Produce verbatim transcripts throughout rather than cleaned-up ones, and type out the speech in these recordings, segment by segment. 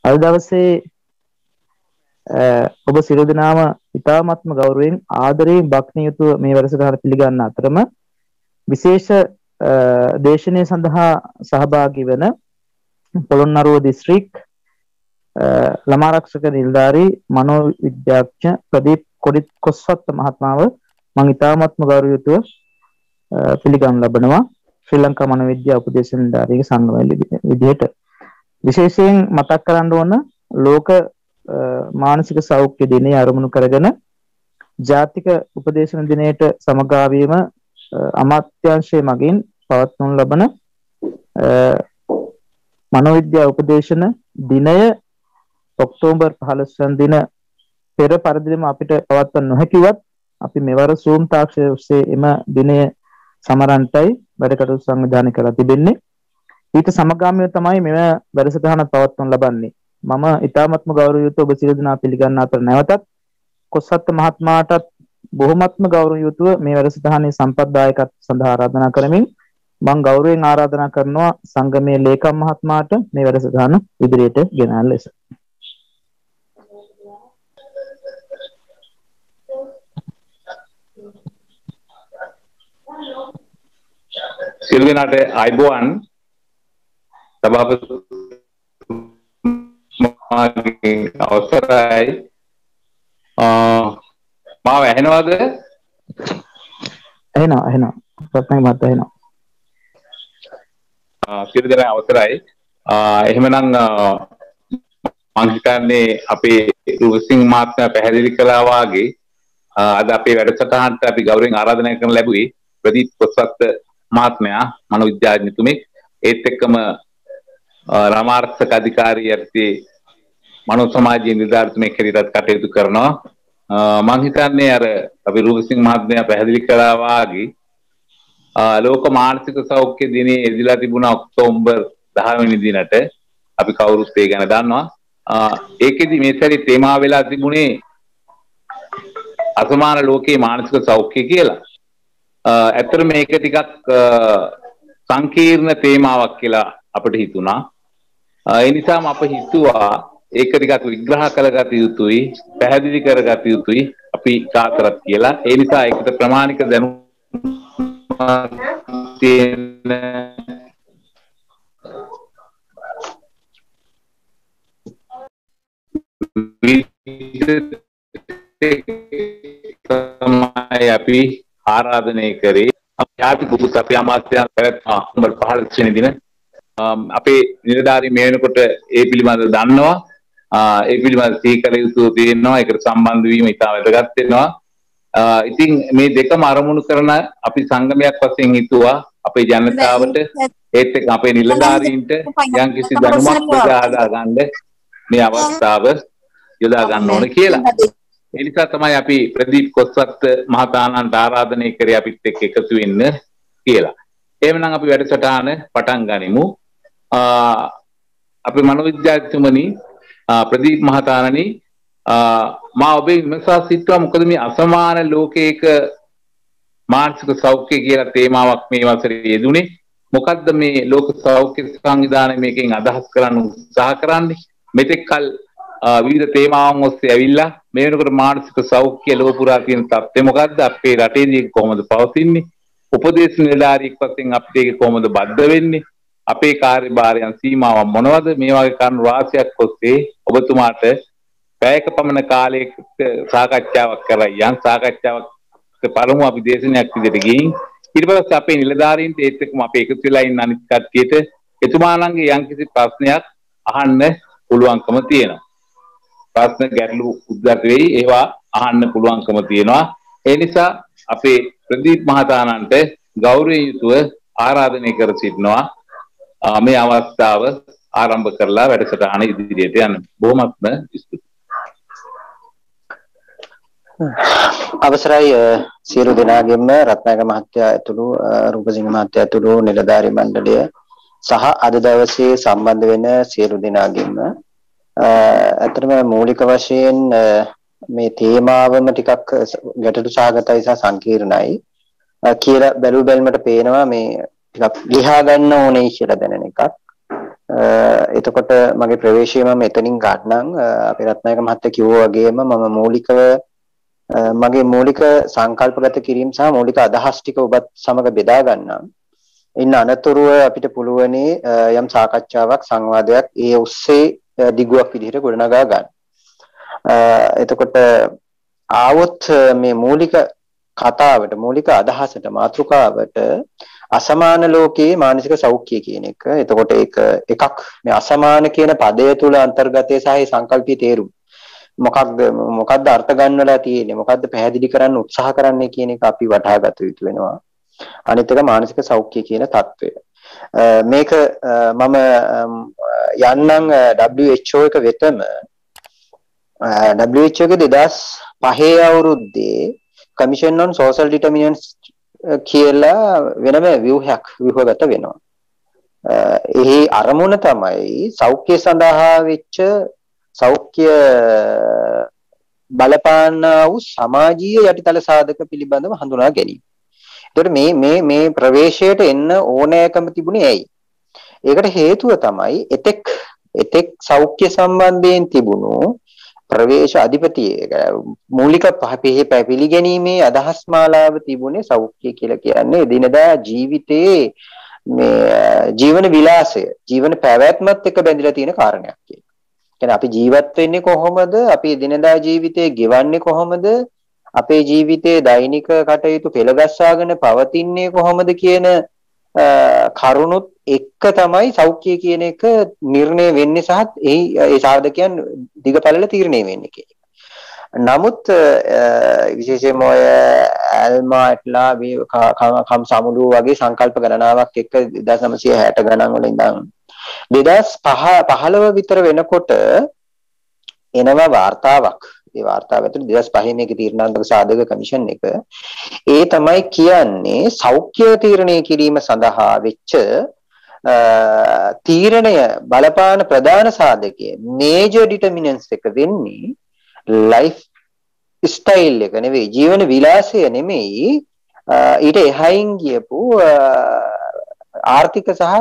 අද දවසේ ඔබ සියලු දෙනාම ඉතාමත්ම ගෞරවයෙන් ආදරයෙන් බක්මිය යුතු මේ වැඩසටහන පිළිගන්න අතරම විශේෂ දේශනය සඳහා සහභාගී වන පොළොන්නරුව දිස්ත්‍රික් ළමාරක්ෂක නිලධාරී මනෝවිද්‍යාඥ ප්‍රදීප් කොඩිත් කොස්වත්ත මහත්මයාව මම ඉතාමත්ම ගෞරවයුතුව පිළිගනු ලබනවා ශ්‍රී ලංකා මනෝවිද්‍යා උපදේශ නිලධාරීගේ සංගමයේ විදිහට. විශේෂයෙන් මතක් කරන්න ඕන ලෝක මානසික සෞඛ්‍ය දිනය ආරම්භ කරගෙන ජාතික උපදේශන දිනයට සමගාමීව අමාත්‍යාංශයේ මගින් පවත්වනු ලබන මනෝවිද්‍යා උපදේශන දිනය ඔක්තෝබර් පහළොස් වන දින පෙර පරිදිම අපිට පවත්වන්න නොහැකිවත් අපි මෙවර Zoom තාක්ෂණය ඔස්සේ එම දිනය සමරන්ටයි වැඩකටයුතු සංවිධානය කරලා තිබෙන්නේ. ඊට සමගාමීව තමයි මෙම වැඩසටහන පවත්වනු ලබන්නේ. මම ඉතාමත්ම ගෞරවයුතුව ඔබ සියලු දෙනා පිළිගන්න අතර නැවතත් කොස්වත්ත මහත්මයාටත් බොහොමත්ම ගෞරවයුතුව මේ වැඩසටහනේ සම්පත්දායකත්ව සඳහා ආරාධනා කරමින් මම ගෞරවයෙන් ආරාධනා කරනවා සංගමයේ ලේකම් මහත්මයාට මේ වැඩසටහන ඉදිරියට ගෙනල්ලා ලෙස. සියලු දෙනාට අයිබෝවන් සභාපති අවසරයි මාව ඇහෙනවද? ඇහෙනවා ඇහෙනවා ප්‍රශ්නයක් මත ඇහෙනවා. සියලු දෙනා අවසරයි. එහෙමනම් මම හිතන්නේ අපේ රුවසිංහ මහත්මයා පැහැදිලි කළා වාගේ අද අපේ වැඩසටහනට අපි ගෞරවයෙන් ආරාධනා කරන ලැබුවේ ප්‍රදීප් කොස්වත්ත මහත්මයා මනෝවිද්‍යාඥතුමෙක් ඒත් එක්කම රාමාර්ථක අධිකාරිය යටතේ මනෝ සමාජීය නිලධාරීතුමෙක් හැටියට කටයුතු කරනවා. මම හිතන්නේ අර අපි රුවසිංහ මහත්මයා පැහැදිලි කළා වාගේ ලෝක මානසික සෞඛ්‍ය දිනේ එදිලා තිබුණ ඔක්තෝබර් දහ වෙනි දිනට අපි කවුරුත් ඒ ගැන දන්නවා. ඒකෙදි මේ සැරේ තේමා වෙලා තිබුණේ අසමාන ලෝකයේ මානසික සෞඛ්‍ය කියලා. ඇත්තට මේක ටිකක් සංකීර්ණ තේමාවක් කියලා අපිට හිතුණා. ඒ නිසාම අප හිතුවා ඒක ටිකක් විග්‍රහ කරගත යුතුයි, පැහැදිලි කරගත යුතුයි අපි කාතරත් කියලා. ඒ නිසා ඒකට ප්‍රමාණික දැනුම තියෙන තමයි අපි ආරාධනය කරේ. යාති බුත් අපේ අමාත්‍යංශ පැවැත්ම ඔක්තෝබර් පහළොස් වෙනි දින අපේ නිලධාරී මේ වෙනකොට ඒ පිළිබඳව දන්නවා. ඒ පිළිබඳව සීකර යුතු තියෙනවා. ඒකට සම්බන්ධ වීම ඉතාම වැදගත් වෙනවා. ඉතින් මේ දෙකම අරමුණු කරන අපි සංගමයක් වශයෙන් හිතුවා අපේ ජනතාවට ඒත් එක්ක අපේ නිලධාරීන්ට යම්කිසි දැනුමක් ප්‍රදාලා ගන්න මේ අවස්ථාව යොදා ගන්න ඕන කියලා. ඒ නිසා තමයි අපි ප්‍රදීප් කොස්වත්ත මහතාණන්ට ආරාධනය කරේ අපිත් එක්ක එකතු වෙන්න කියලා. එහෙමනම් අපි වැඩසටහන පටන් ගනිමු. අපේ මනෝවිද්‍යාඥතුමනි ප්‍රදීප් මහතාණනි මා ඔබේ විමසා සිටුවා මොකද මේ අසමාන ලෝකයක මානසික සෞඛ්‍ය කියලා තේමාවක් මේ වසරේ යෙදුනේ. මොකද්ද මේ ලෝක සෞඛ්‍ය සංවිධානය මේකෙන් අදහස් කරන්න උත්සාහ කරන්නේ? මෙතෙක් කල විවිධ තේමාවන් ඔස්සේ ඇවිල්ලා මේ වෙනකොට මානසික සෞඛ්‍ය ලෝක පුරා තියෙන තත්ත්වය මොකද්ද? අපේ රටේදී කොහොමද පවතින්නේ? උපදේශ නිලධාරියෙක් වශයෙන් අපිට ඒක කොහොමද බද්ධ වෙන්නේ? අපේ කාර්යභාරයන් සීමාවන් මොනවද? මේ වගේ කරුණු රාශියක් ඔස්සේ ඔබතුමාට පැයක පමණ කාලයක සාකච්ඡාවක් කරලා යන් සාකච්ඡාවක් පළමුව අපි දේශනයක් විදිහට ගිහින් ඊට පස්සේ අපේ නිලධාරීන්ට ඒත් එක්කම අපි එකතු වෙලා ඉන්න අනිත් කට්ටියට එතුමාලන්ගේ යම්කිසි ප්‍රශ්නයක් අහන්න පුළුවන්කම තියෙනවා. ප්‍රශ්න ගැටලු උද්ගත වෙයි ඒවා අහන්න පුළුවන්කම තියෙනවා. ඒ නිසා අපේ ප්‍රදීප් මහතාණන්ට ගෞරවයෙන් යුතුව ආරාධනය කර සිටිනවා මේ අවස්ථාව ආරම්භ කරලා වැඩසටහන ඉදිරියට යන්න. බොහොමත්ම ස්තුතියි. අවසරයි සියලු දෙනාගෙම රත්නායක මහත්තයා ඇතුළු රූපසිංහ මහත්තයා ඇතුළු නිලධාරී මණ්ඩලය සහ අද දවසේ සම්බන්ධ වෙන සියලු දෙනාගෙම අතරම මූලික වශයෙන් මේ තේමාවම ටිකක් ගැටලු සහගතයි සහ සංකීර්ණයි කියලා බැලු බැලමට පේනවා මේ ටිකක් ලියා ගන්න ඕනේ කියලා දැනෙන එකක්. එතකොට මගේ ප්‍රවේශය මම එතනින් ගන්නම්. අපේ රත්නායක මහත්තයා කිව්වා වගේම මම මූලිකව මගේ මූලික සංකල්පගත කිරීම සහ මූලික අදහස් ටික ඔබත් සමග බෙදා ගන්නම්. ඉන්න අනතුරුව අපිට පුළුවනි යම් සාකච්ඡාවක් සංවාදයක් ඒ ඔස්සේ දිගුවක් විදිහට ගොඩනගා ගන්න. එතකොට ආවොත් මේ මූලික කතාවට මූලික අදහසට මාතෘකාවට අසමාන ලෝකයේ මානසික සෞඛ්‍ය කියන එක. එතකොට ඒක එකක් මේ අසමාන කියන පදය තුල අන්තර්ගතය සහ ඒ සංකල්පීය තේරුම. මොකක්ද මොකක්ද අර්ථ ගන්නලා තියෙන්නේ? මොකක්ද පැහැදිලි කරන්න උත්සාහ කරන්නේ කියන එක අපි වටහා ගත යුතු වෙනවා. අනිත් එක මානසික සෞඛ්‍ය කියන தত্ত্বය. මේක මම යන්නම් W H O එක වෙතම W H O එක දෙදාස් පහේ අවුරුද්දේ Commission on Social Determinants කියලා වෙනම ව්‍යුහයක් ව්‍යුහගත වෙනවා. එහි අරමුණ තමයි සෞඛ්‍ය සඳහා වෙච්ච සෞඛ්‍ය බලපාන වූ සමාජීය යටිතල සාධක පිළිබඳව හඳුනා ගැනීම. ඒතකොට මේ මේ මේ ප්‍රවේශයට එන්න ඕනෑකම තිබුණේ ඇයි? ඒකට හේතුව තමයි එතෙක් එතෙක් සෞඛ්‍ය සම්බන්ධයෙන් තිබුණු ප්‍රවේශ අධිපතියේ මූලික පහේ පිළිගැනීමේ අදහස් මාලාව තිබුණේ සෞඛ්‍ය කියලා කියන්නේ එදිනදා ජීවිතයේ මේ ජීවන විලාසය ජීවන පැවැත්මත් එක්ක බැඳිලා තියෙන කාරණයක් කියලා. කියන්නේ අපි ජීවත් වෙන්නේ කොහොමද? අපි එදිනදා ජීවිතේ ගෙවන්නේ කොහොමද? අපේ ජීවිතයේ දෛනික කටයුතු පෙළගස්වාගෙන පවතින්නේ කොහොමද කියන කරුණුත් එක්ක තමයි සෞඛ්‍ය කියන එක නිර්ණය වෙන්නේ සහ ඒ සාධකයන් දිගපළල තීරණය වෙන්නේ කියන එක. නමුත් විශේෂයෙන්ම ඔය ඇල්මාට්ලා කම් සමුළු වගේ සංකල්ප ගණනාවක් එක්ක දෙදාස් නවසිය හැට ගණන් වල ඉඳන් දෙදාස් පහළව විතර වෙනකොට එනවා වාර්තාවක්. ඒ වාර්තාව ඇතුළේ දෙදාස් පහේ මේකේ තීරණාත්මක සාධක කමිෂන් එක ඒ තමයි කියන්නේ සෞඛ්‍ය තීරණය කිරීම සඳහා වෙච්ච තීරණය බලපාන ප්‍රධාන සාධකය මේජර් ඩිටර්මිනන්ට්ස් එක වෙන්නේ ලයිෆ් ස්ටයිල් එක නෙවෙයි, ජීවන විලාසය නෙමෙයි, ඊට එහයින් ගියපු ආර්ථික සහ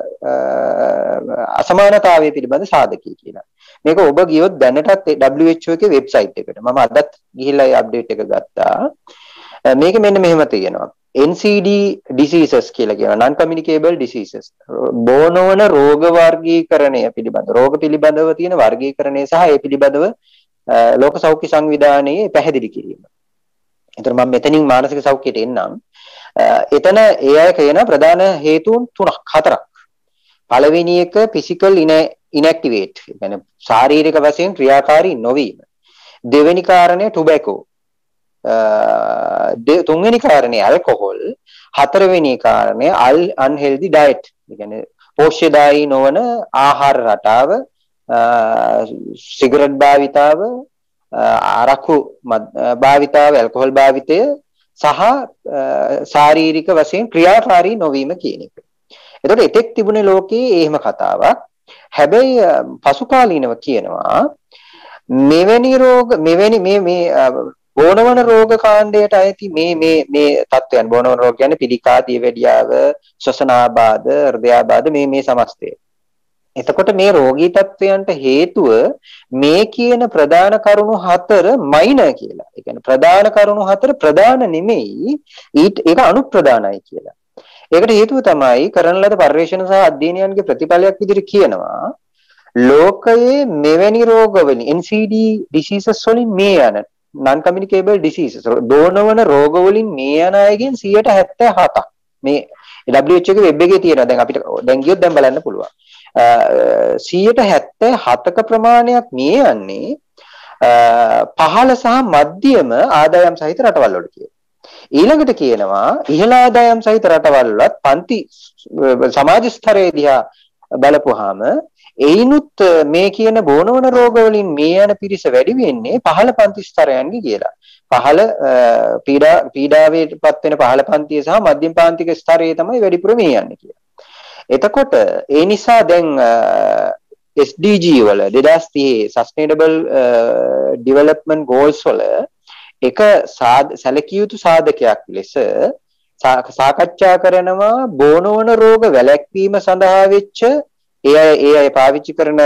අසමානතාවය පිළිබඳ සාධකී කියලා. මේක ඔබ ගියොත් දැනටත් W H O එකේ වෙබ්සයිට් එකට මම අදත් ගිහිල්ලා ඒ අප්ඩේට් එක ගත්තා. මේක මෙන්න මෙහෙම තියෙනවා. N C D diseases කියලා කියනවා, non communicable diseases. බෝනවන රෝග වර්ගීකරණය පිළිබඳ රෝග පිළිබඳව තියෙන වර්ගීකරණය සහ ඒ පිළිබඳව ලෝක සෞඛ්‍ය සංවිධානයේ පැහැදිලි කිරීම. එතන මම මෙතනින් මානසික සෞඛ්‍යයට එන්නම්. එතන ඒ අය කියන ප්‍රධාන හේතුන් තුනක් හතරක්. පළවෙනි එක physical inactivate, කියන්නේ ශාරීරික වශයෙන් ක්‍රියාකාරී නොවීම. දෙවෙනි කාරණය tobacco. තුන්වෙනි කාරණේ alcohol. හතරවෙනි කාරණේ unhealthy diet. ඒ කියන්නේ පෝෂ්‍යදායී නොවන ආහාර රටාව, සිගරට් භාවිතාව, අරක්කු භාවිතාව, ඇල්කොහොල් භාවිතය සහ ශාරීරික වශයෙන් ක්‍රියාකාරී නොවීම කියන එක. එතකොට එතෙක් තිබුණේ ලෝකයේ එහෙම කතාවක්. හැබැයි පසු කාලීනව කියනවා මෙවැනි රෝග මෙවැනි මේ මේ බෝනවන රෝග කාණ්ඩයට අයිති මේ මේ මේ තත්ත්වයන්, බෝනවන රෝග කියන්නේ පිළිකා, දියවැඩියාව, ශ්වසනාබාධ, හෘදයාබාධ මේ මේ සමස්තය. එතකොට මේ රෝගී තත්ත්වයන්ට හේතුව මේ කියන ප්‍රධාන කරුණු හතර මයිනර් කියලා. ඒ කියන්නේ ප්‍රධාන කරුණු හතර ප්‍රධාන නෙමෙයි, ඊට ඒක අනුප්‍රධානයි කියලා. ඒකට හේතුව තමයි කරන ලද පර්යේෂණ සහ අධ්‍යයනයන්ගේ ප්‍රතිඵලයක් විදිහට කියනවා ලෝකයේ මෙවැනි රෝගවලින් N C D diseases වලින් මේ යන non communicable diseases දෝනවන රෝග වලින් මේ යන අයගෙන් සියයට හැත්තෑ හතක් මේ W H O එකේ වෙබ් එකේ තියෙනවා. දැන් අපිට දැන් ගියොත් දැන් බලන්න පුළුවන්. සියයට හැත්තෑ හතක ප්‍රමාණයක් මේ යන්නේ පහළ සහ මධ්‍යම ආදායම් සහිත රටවල් වලට කියලා. ඊළඟට කියනවා ඉහළ ආදායම් සහිත රටවල් වලත් පන්ති සමාජ ස්තරයේ දිහා බලපුවාම එයිනුත් මේ කියන බෝනවන රෝග වලින් මේ යන පිරිස වැඩි වෙන්නේ පහළ පන්ති ස්තරයන්ගේ කියලා. පහළ පීඩා පීඩාවේපත් වෙන පහළ පන්තිය සහ මධ්‍යම පාන්තික ස්තරයේ තමයි වැඩිපුර මේ යන්නේ කියලා. එතකොට ඒ නිසා දැන් S D G වල දෙදාස් තිහේ sustainable development goals වල එක සැලකිය යුතු සාධකයක් ලෙස සාකච්ඡා කරනවා බෝනවන රෝග වැළැක්වීම සඳහා වෙච්ච ඒ අය ඒ අය පාවිච්චි කරන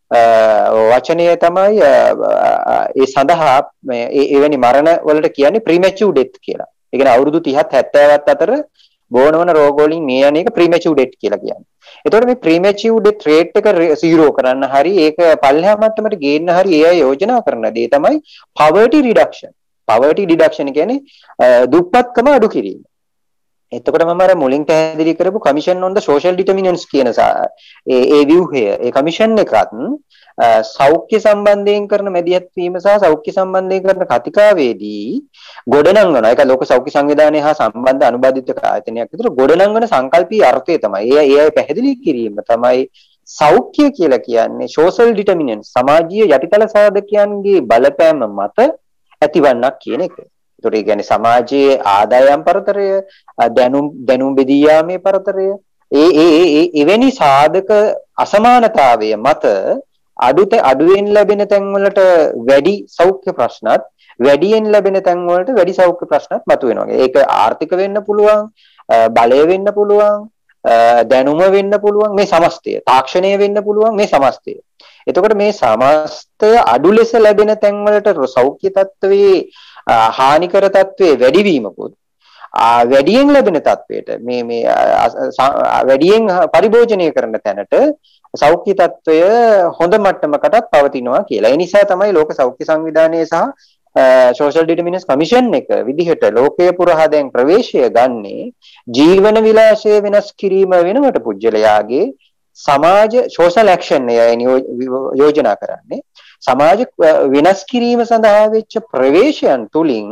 වචනය තමයි ඒ සඳහා මේ එවැනි මරණ වලට කියන්නේ ප්‍රීමැචුර් ඩෙත් කියලා. ඒ කියන්නේ අවුරුදු තිහත් හැත්තෑවත් අතර බෝනවන රෝග වලින් මේ අනේක ප්‍රීමැචුර් ඩෙත් කියලා කියන්නේ. එතකොට මේ ප්‍රීමැචුර් ඩෙත් රේට් එක zero කරන්න හරි ඒක පල්ලෙහා මට්ටමට ගේන්න හරි ඒ අය යෝජනා කරන දේ තමයි poverty reduction. poverty reduction කියන්නේ දුප්පත්කම අඩු කිරීම. එතකොට මම අර මුලින් පැහැදිලි කරපු commission on the social determinants කියන ඒ ඒ ව්‍යුහය ඒ commission එකත් සෞඛ්‍ය සම්බන්ධයෙන් කරන මැදිහත් වීම සහ සෞඛ්‍ය සම්බන්ධයෙන් කරන කතිකාවේදී ගොඩනංවන ඒක ලෝක සෞඛ්‍ය සංවිධානය හා සම්බන්ධ අනුබද්ධිත ආයතනයක් විතර ගොඩනංවන සංකල්පීය අර්ථය තමයි. ඒ ඒ අය පැහැදිලි කිරීම තමයි සෞඛ්‍ය කියලා කියන්නේ social determinants සමාජීය යටිතල සාධකයන්ගේ බලපෑම මත ඇතිවන්නක් කියන එක. ඒතකොට ඒ කියන්නේ සමාජයේ ආදායම් පරතරය දැනුම් දැනුම් බෙදී යාමේ පරතරය ඒ ඒ ඒ එවැනි සාධක අසමානතාවය මත අඩුත අඩුවෙන් ලැබෙන තැන් වලට වැඩි සෞඛ්‍ය ප්‍රශ්නත් වැඩියෙන් ලැබෙන තැන් වලට වැඩි සෞඛ්‍ය ප්‍රශ්නත් මතුවෙනවා. ඒක ආර්ථික වෙන්න පුළුවන්, බලය වෙන්න පුළුවන්, දැනුම වෙන්න පුළුවන්, මේ සමස්තය. තාක්ෂණය වෙන්න පුළුවන්, මේ සමස්තය. එතකොට මේ සමස්තය අඩු ලෙස ලැබෙන තැන් වලට සෞඛ්‍ය තත්ත්වයේ හානිකර තත්ත්වයේ වැඩිවීමකුත් වැඩියෙන් ලැබෙන තත්ත්වයට මේ මේ වැඩියෙන් පරිභෝජනය කරන තැනට සෞඛ්‍ය තත්ත්වය හොඳ මට්ටමකටත් පවතිනවා කියලා. ඒ නිසා තමයි ලෝක සෞඛ්‍ය සංවිධානය සහ social determinants commission එක විදිහට ලෝකයේ පුරා දැන් ප්‍රවේශය ගන්නේ ජීවන විලාසය වෙනස් කිරීම වෙනුවට පුජ්‍යලයාගේ සමාජ social action එක යෝජනා කරන්නේ සමාජ වෙනස් කිරීම සඳහා වෙච්ච ප්‍රවේශයන් තුලින්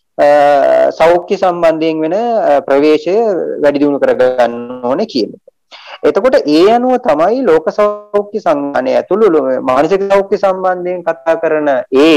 සෞඛ්‍ය සම්බන්ධයෙන් වෙන ප්‍රවේශය වැඩි දියුණු කරගන්න ඕනේ කියන එක. එතකොට ඒ අනුව තමයි ලෝක සෞඛ්‍ය සංග්‍රහණය ඇතුළු මානසික සෞඛ්‍ය සම්බන්ධයෙන් කතා කරන ඒ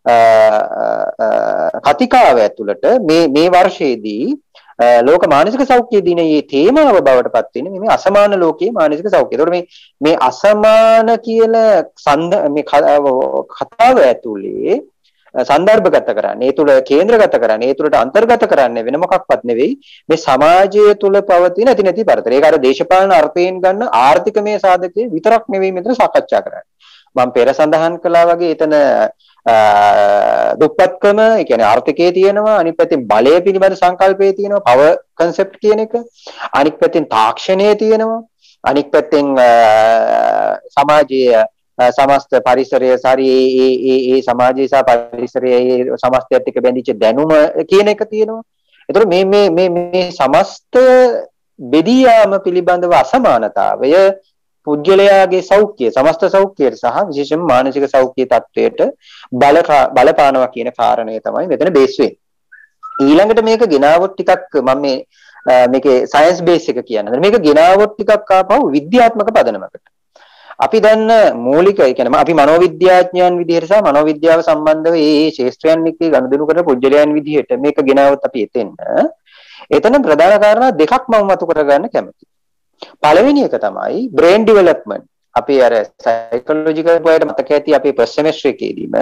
කතිකාව ඇතුළට මේ මේ වර්ෂයේදී ලෝක මානසික සෞඛ්‍ය දිනයේ තේමාව බවට පත් වෙන්නේ මේ අසමාන ලෝකයේ මානසික සෞඛ්‍ය. ඒතකොට මේ මේ අසමාන කියන මේ කතාව ඇතුලේ සන්දර්භගත කරන්නේ ඒ තුල කේන්ද්‍රගත කරන්නේ ඒ තුලට අන්තර්ගත කරන්නේ වෙන මොකක්වත් නෙවෙයි මේ සමාජය තුල පවතින ඇති නැති පරතර. ඒක අර දේශපාලන අර්ථයෙන් ගන්න ආර්ථිකමය සාධකයේ විතරක් නෙවෙයි මෙතන සාකච්ඡා කරන්නේ. මම පෙර සඳහන් කළා වගේ එතන දුප්පත්කම ඒ කියන්නේ ආර්ථිකයේ තියෙනවා, අනිත් පැත්තෙන් බලය පිළිබඳ සංකල්පයේ තියෙනවා, පවර් concept කියන එක, අනිත් පැත්තෙන් තාක්ෂණයේ තියෙනවා, අනිත් පැත්තෙන් සමාජීය සමස්ත පරිසරය සාරි ඒ ඒ ඒ සමාජීය සහ පරිසරයේ සමස්තයත් එක්ක බැඳිච්ච දැනුම කියන එක තියෙනවා. ඒතර මේ මේ මේ මේ සමස්ත බෙදී යාම පිළිබඳව අසමානතාවය පුජ්‍යලයාගේ සෞඛ්‍ය සමස්ත සෞඛ්‍යයට සහ විශේෂයෙන්ම මානසික සෞඛ්‍ය තත්වයට බල බලපානවා කියන කාරණය තමයි මෙතන බේස් වෙන්නේ. ඊළඟට මේක ගෙනාවොත් ටිකක් මම මේ මේකේ සයන්ස් බේස් එක කියන්නේ. මේක ගෙනාවොත් ටිකක් ආපහු විද්‍යාත්මක පදනමකට. අපි දන්න මූලික ඒ කියන්නේ අපි මනෝවිද්‍යාඥයන් විදිහට සහ මනෝවිද්‍යාව සම්බන්ධව මේ ශාස්ත්‍රයන් එක්ක ගනුදෙනු කරන පුජ්‍යලයන් විදිහට මේක ගෙනාවොත් අපි එතෙන්න එතන ප්‍රධාන කාරණා දෙකක් මම මතු කරගන්න කැමතියි. පළවෙනි එක තමයි brain development. අපි අර psychological වලට මතක ඇති අපේ first semester එකේදීම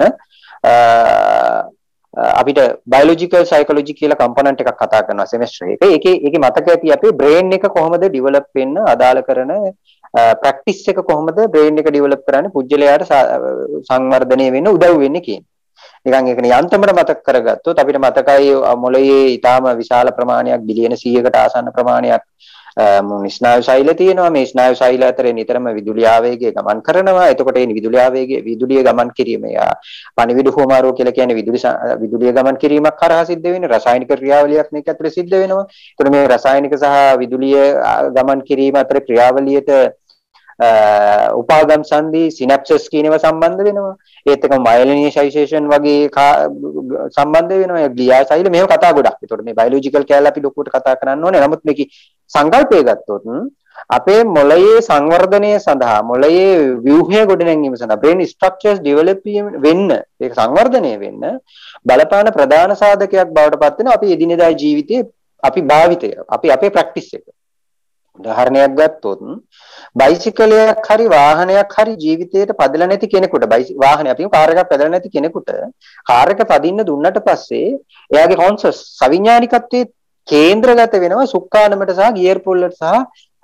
අපිට biological psychology කියලා component එකක් කතා කරනවා semester එකේ. ඒකේ ඒකේ මතක ඇති අපේ brain එක කොහොමද develop වෙන්න අදාළ කරන practice එක කොහොමද brain එක develop කරන්නේ පුජ්‍යලයාට සංවර්ධනය වෙන්න උදව් වෙන්නේ කියන්නේ. නිකන් ඒක යන්තමට මතක කරගත්තොත් අපිට මතකයි මොළයේ ඊටාම විශාල ප්‍රමාණයක් බිලියන සීයකට ආසන්න ප්‍රමාණයක් ස්නායු ශෛල තියෙනවා. මේ ස්නායු ශෛල අතරේ නිතරම විදුලි ආවේගය ගමන් කරනවා. එතකොට මේ විදුලි ආවේගය විදුලිය ගමන් කිරීම යා පණිවිඩ හුවමාරුව කියලා කියන්නේ විදුලි විදුලිය ගමන් කිරීමක් කරහා සිද්ධ වෙන රසායනික ක්‍රියාවලියක් මේක ඇතුලේ සිද්ධ වෙනවා. ඒතකොට මේ රසායනික සහ විදුලිය ගමන් කිරීම අතර ක්‍රියාවලියට උපාගම් සංදි සිනැප්සස් කියනවා සම්බන්ධ වෙනවා. ඒත් එක්කම මයලිනයිසේෂන් වගේ සම්බන්ධ වෙනවා. ග්ලියා ශෛල මේව කතා ගොඩක්. ඒතකොට මේ බයොලොජිකල් කැලේ අපි ලොකුවට කතා කරන්න ඕනේ. නමුත් මේකේ සංකල්පය ගත්තොත් අපේ මොළයේ සංවර්ධනය සඳහා මොළයේ ව්‍යුහය ගොඩනැංවීම සඳහා brain structures develop වෙන්න ඒක සංවර්ධනය වෙන්න බලපාන ප්‍රධාන සාධකයක් බවට පත් වෙන අපි එදිනෙදා ජීවිතයේ අපි භාවිතය අපි අපේ ප්‍රැක්ටිස් එක. උදාහරණයක් ගත්තොත් බයිසිකලයක් හරි වාහනයක් හරි ජීවිතයට පදලා නැති කෙනෙකුට වාහනය අපි කාර් එකක් පදලා නැති කෙනෙකුට කාර් එක පදින්න දුන්නට පස්සේ එයාගේ කොන්සස් සවිඥානිකත්වයේ කේන්ද්‍රගත වෙනවා සුක්කානමට සහ ගියර් පොල්ලට සහ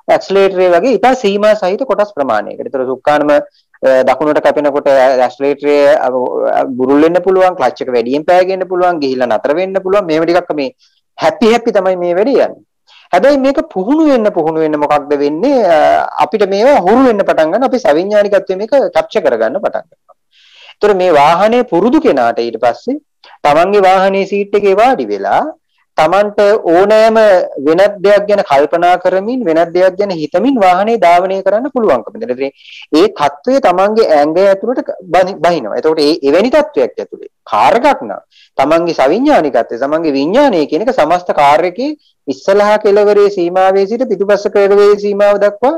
ඇක්සලරේටර් වගේ ඊට සීමා සහිත කොටස් ප්‍රමාණයකට. ඒතර සුක්කානම දකුණට කැපෙනකොට ඇක්සලරේටරේ බුරුල් වෙන්න පුළුවන්, ක්ලච් එක වැඩියෙන් පෑගෙන්න පුළුවන්, ගිහිල්ලා නතර වෙන්න පුළුවන්. මේව ටිකක් මේ හැපි හැපි තමයි මේ වැඩේ යන්නේ. හැබැයි මේක පුහුණු වෙන්න පුහුණු වෙන්න මොකක්ද වෙන්නේ අපිට මේවා හුරු වෙන්න පටන් ගන්න අපි සවිඥානිකත්වයේ මේක කැප්චර් කරගන්න පටන් ගන්නවා. ඒතර මේ වාහනේ පුරුදු කෙනාට ඊට පස්සේ තමන්ගේ වාහනේ සීට් එකේ වාඩි වෙලා තමන්ට ඕනෑම වෙනත් දෙයක් ගැන කල්පනා කරමින් වෙනත් දෙයක් ගැන හිතමින් වාහනේ ධාවනය කරන්න පුළුවන්කම දෙනවා. ඒ தত্ত্বය තමන්ගේ ඇඟ ඇතුළට බහිනවා. එතකොට ඒ එවැනි தত্ত্বයක් ඇතුලේ කාර් එකක් නා තමන්ගේ සවිඥානිකත්වය තමන්ගේ විඥානය කියන එක සමස්ත කාර් එකේ ඉස්සලහා කෙළවරේ සීමාවේ සිට පිටුපස්ස කෙළවරේ සීමාව දක්වා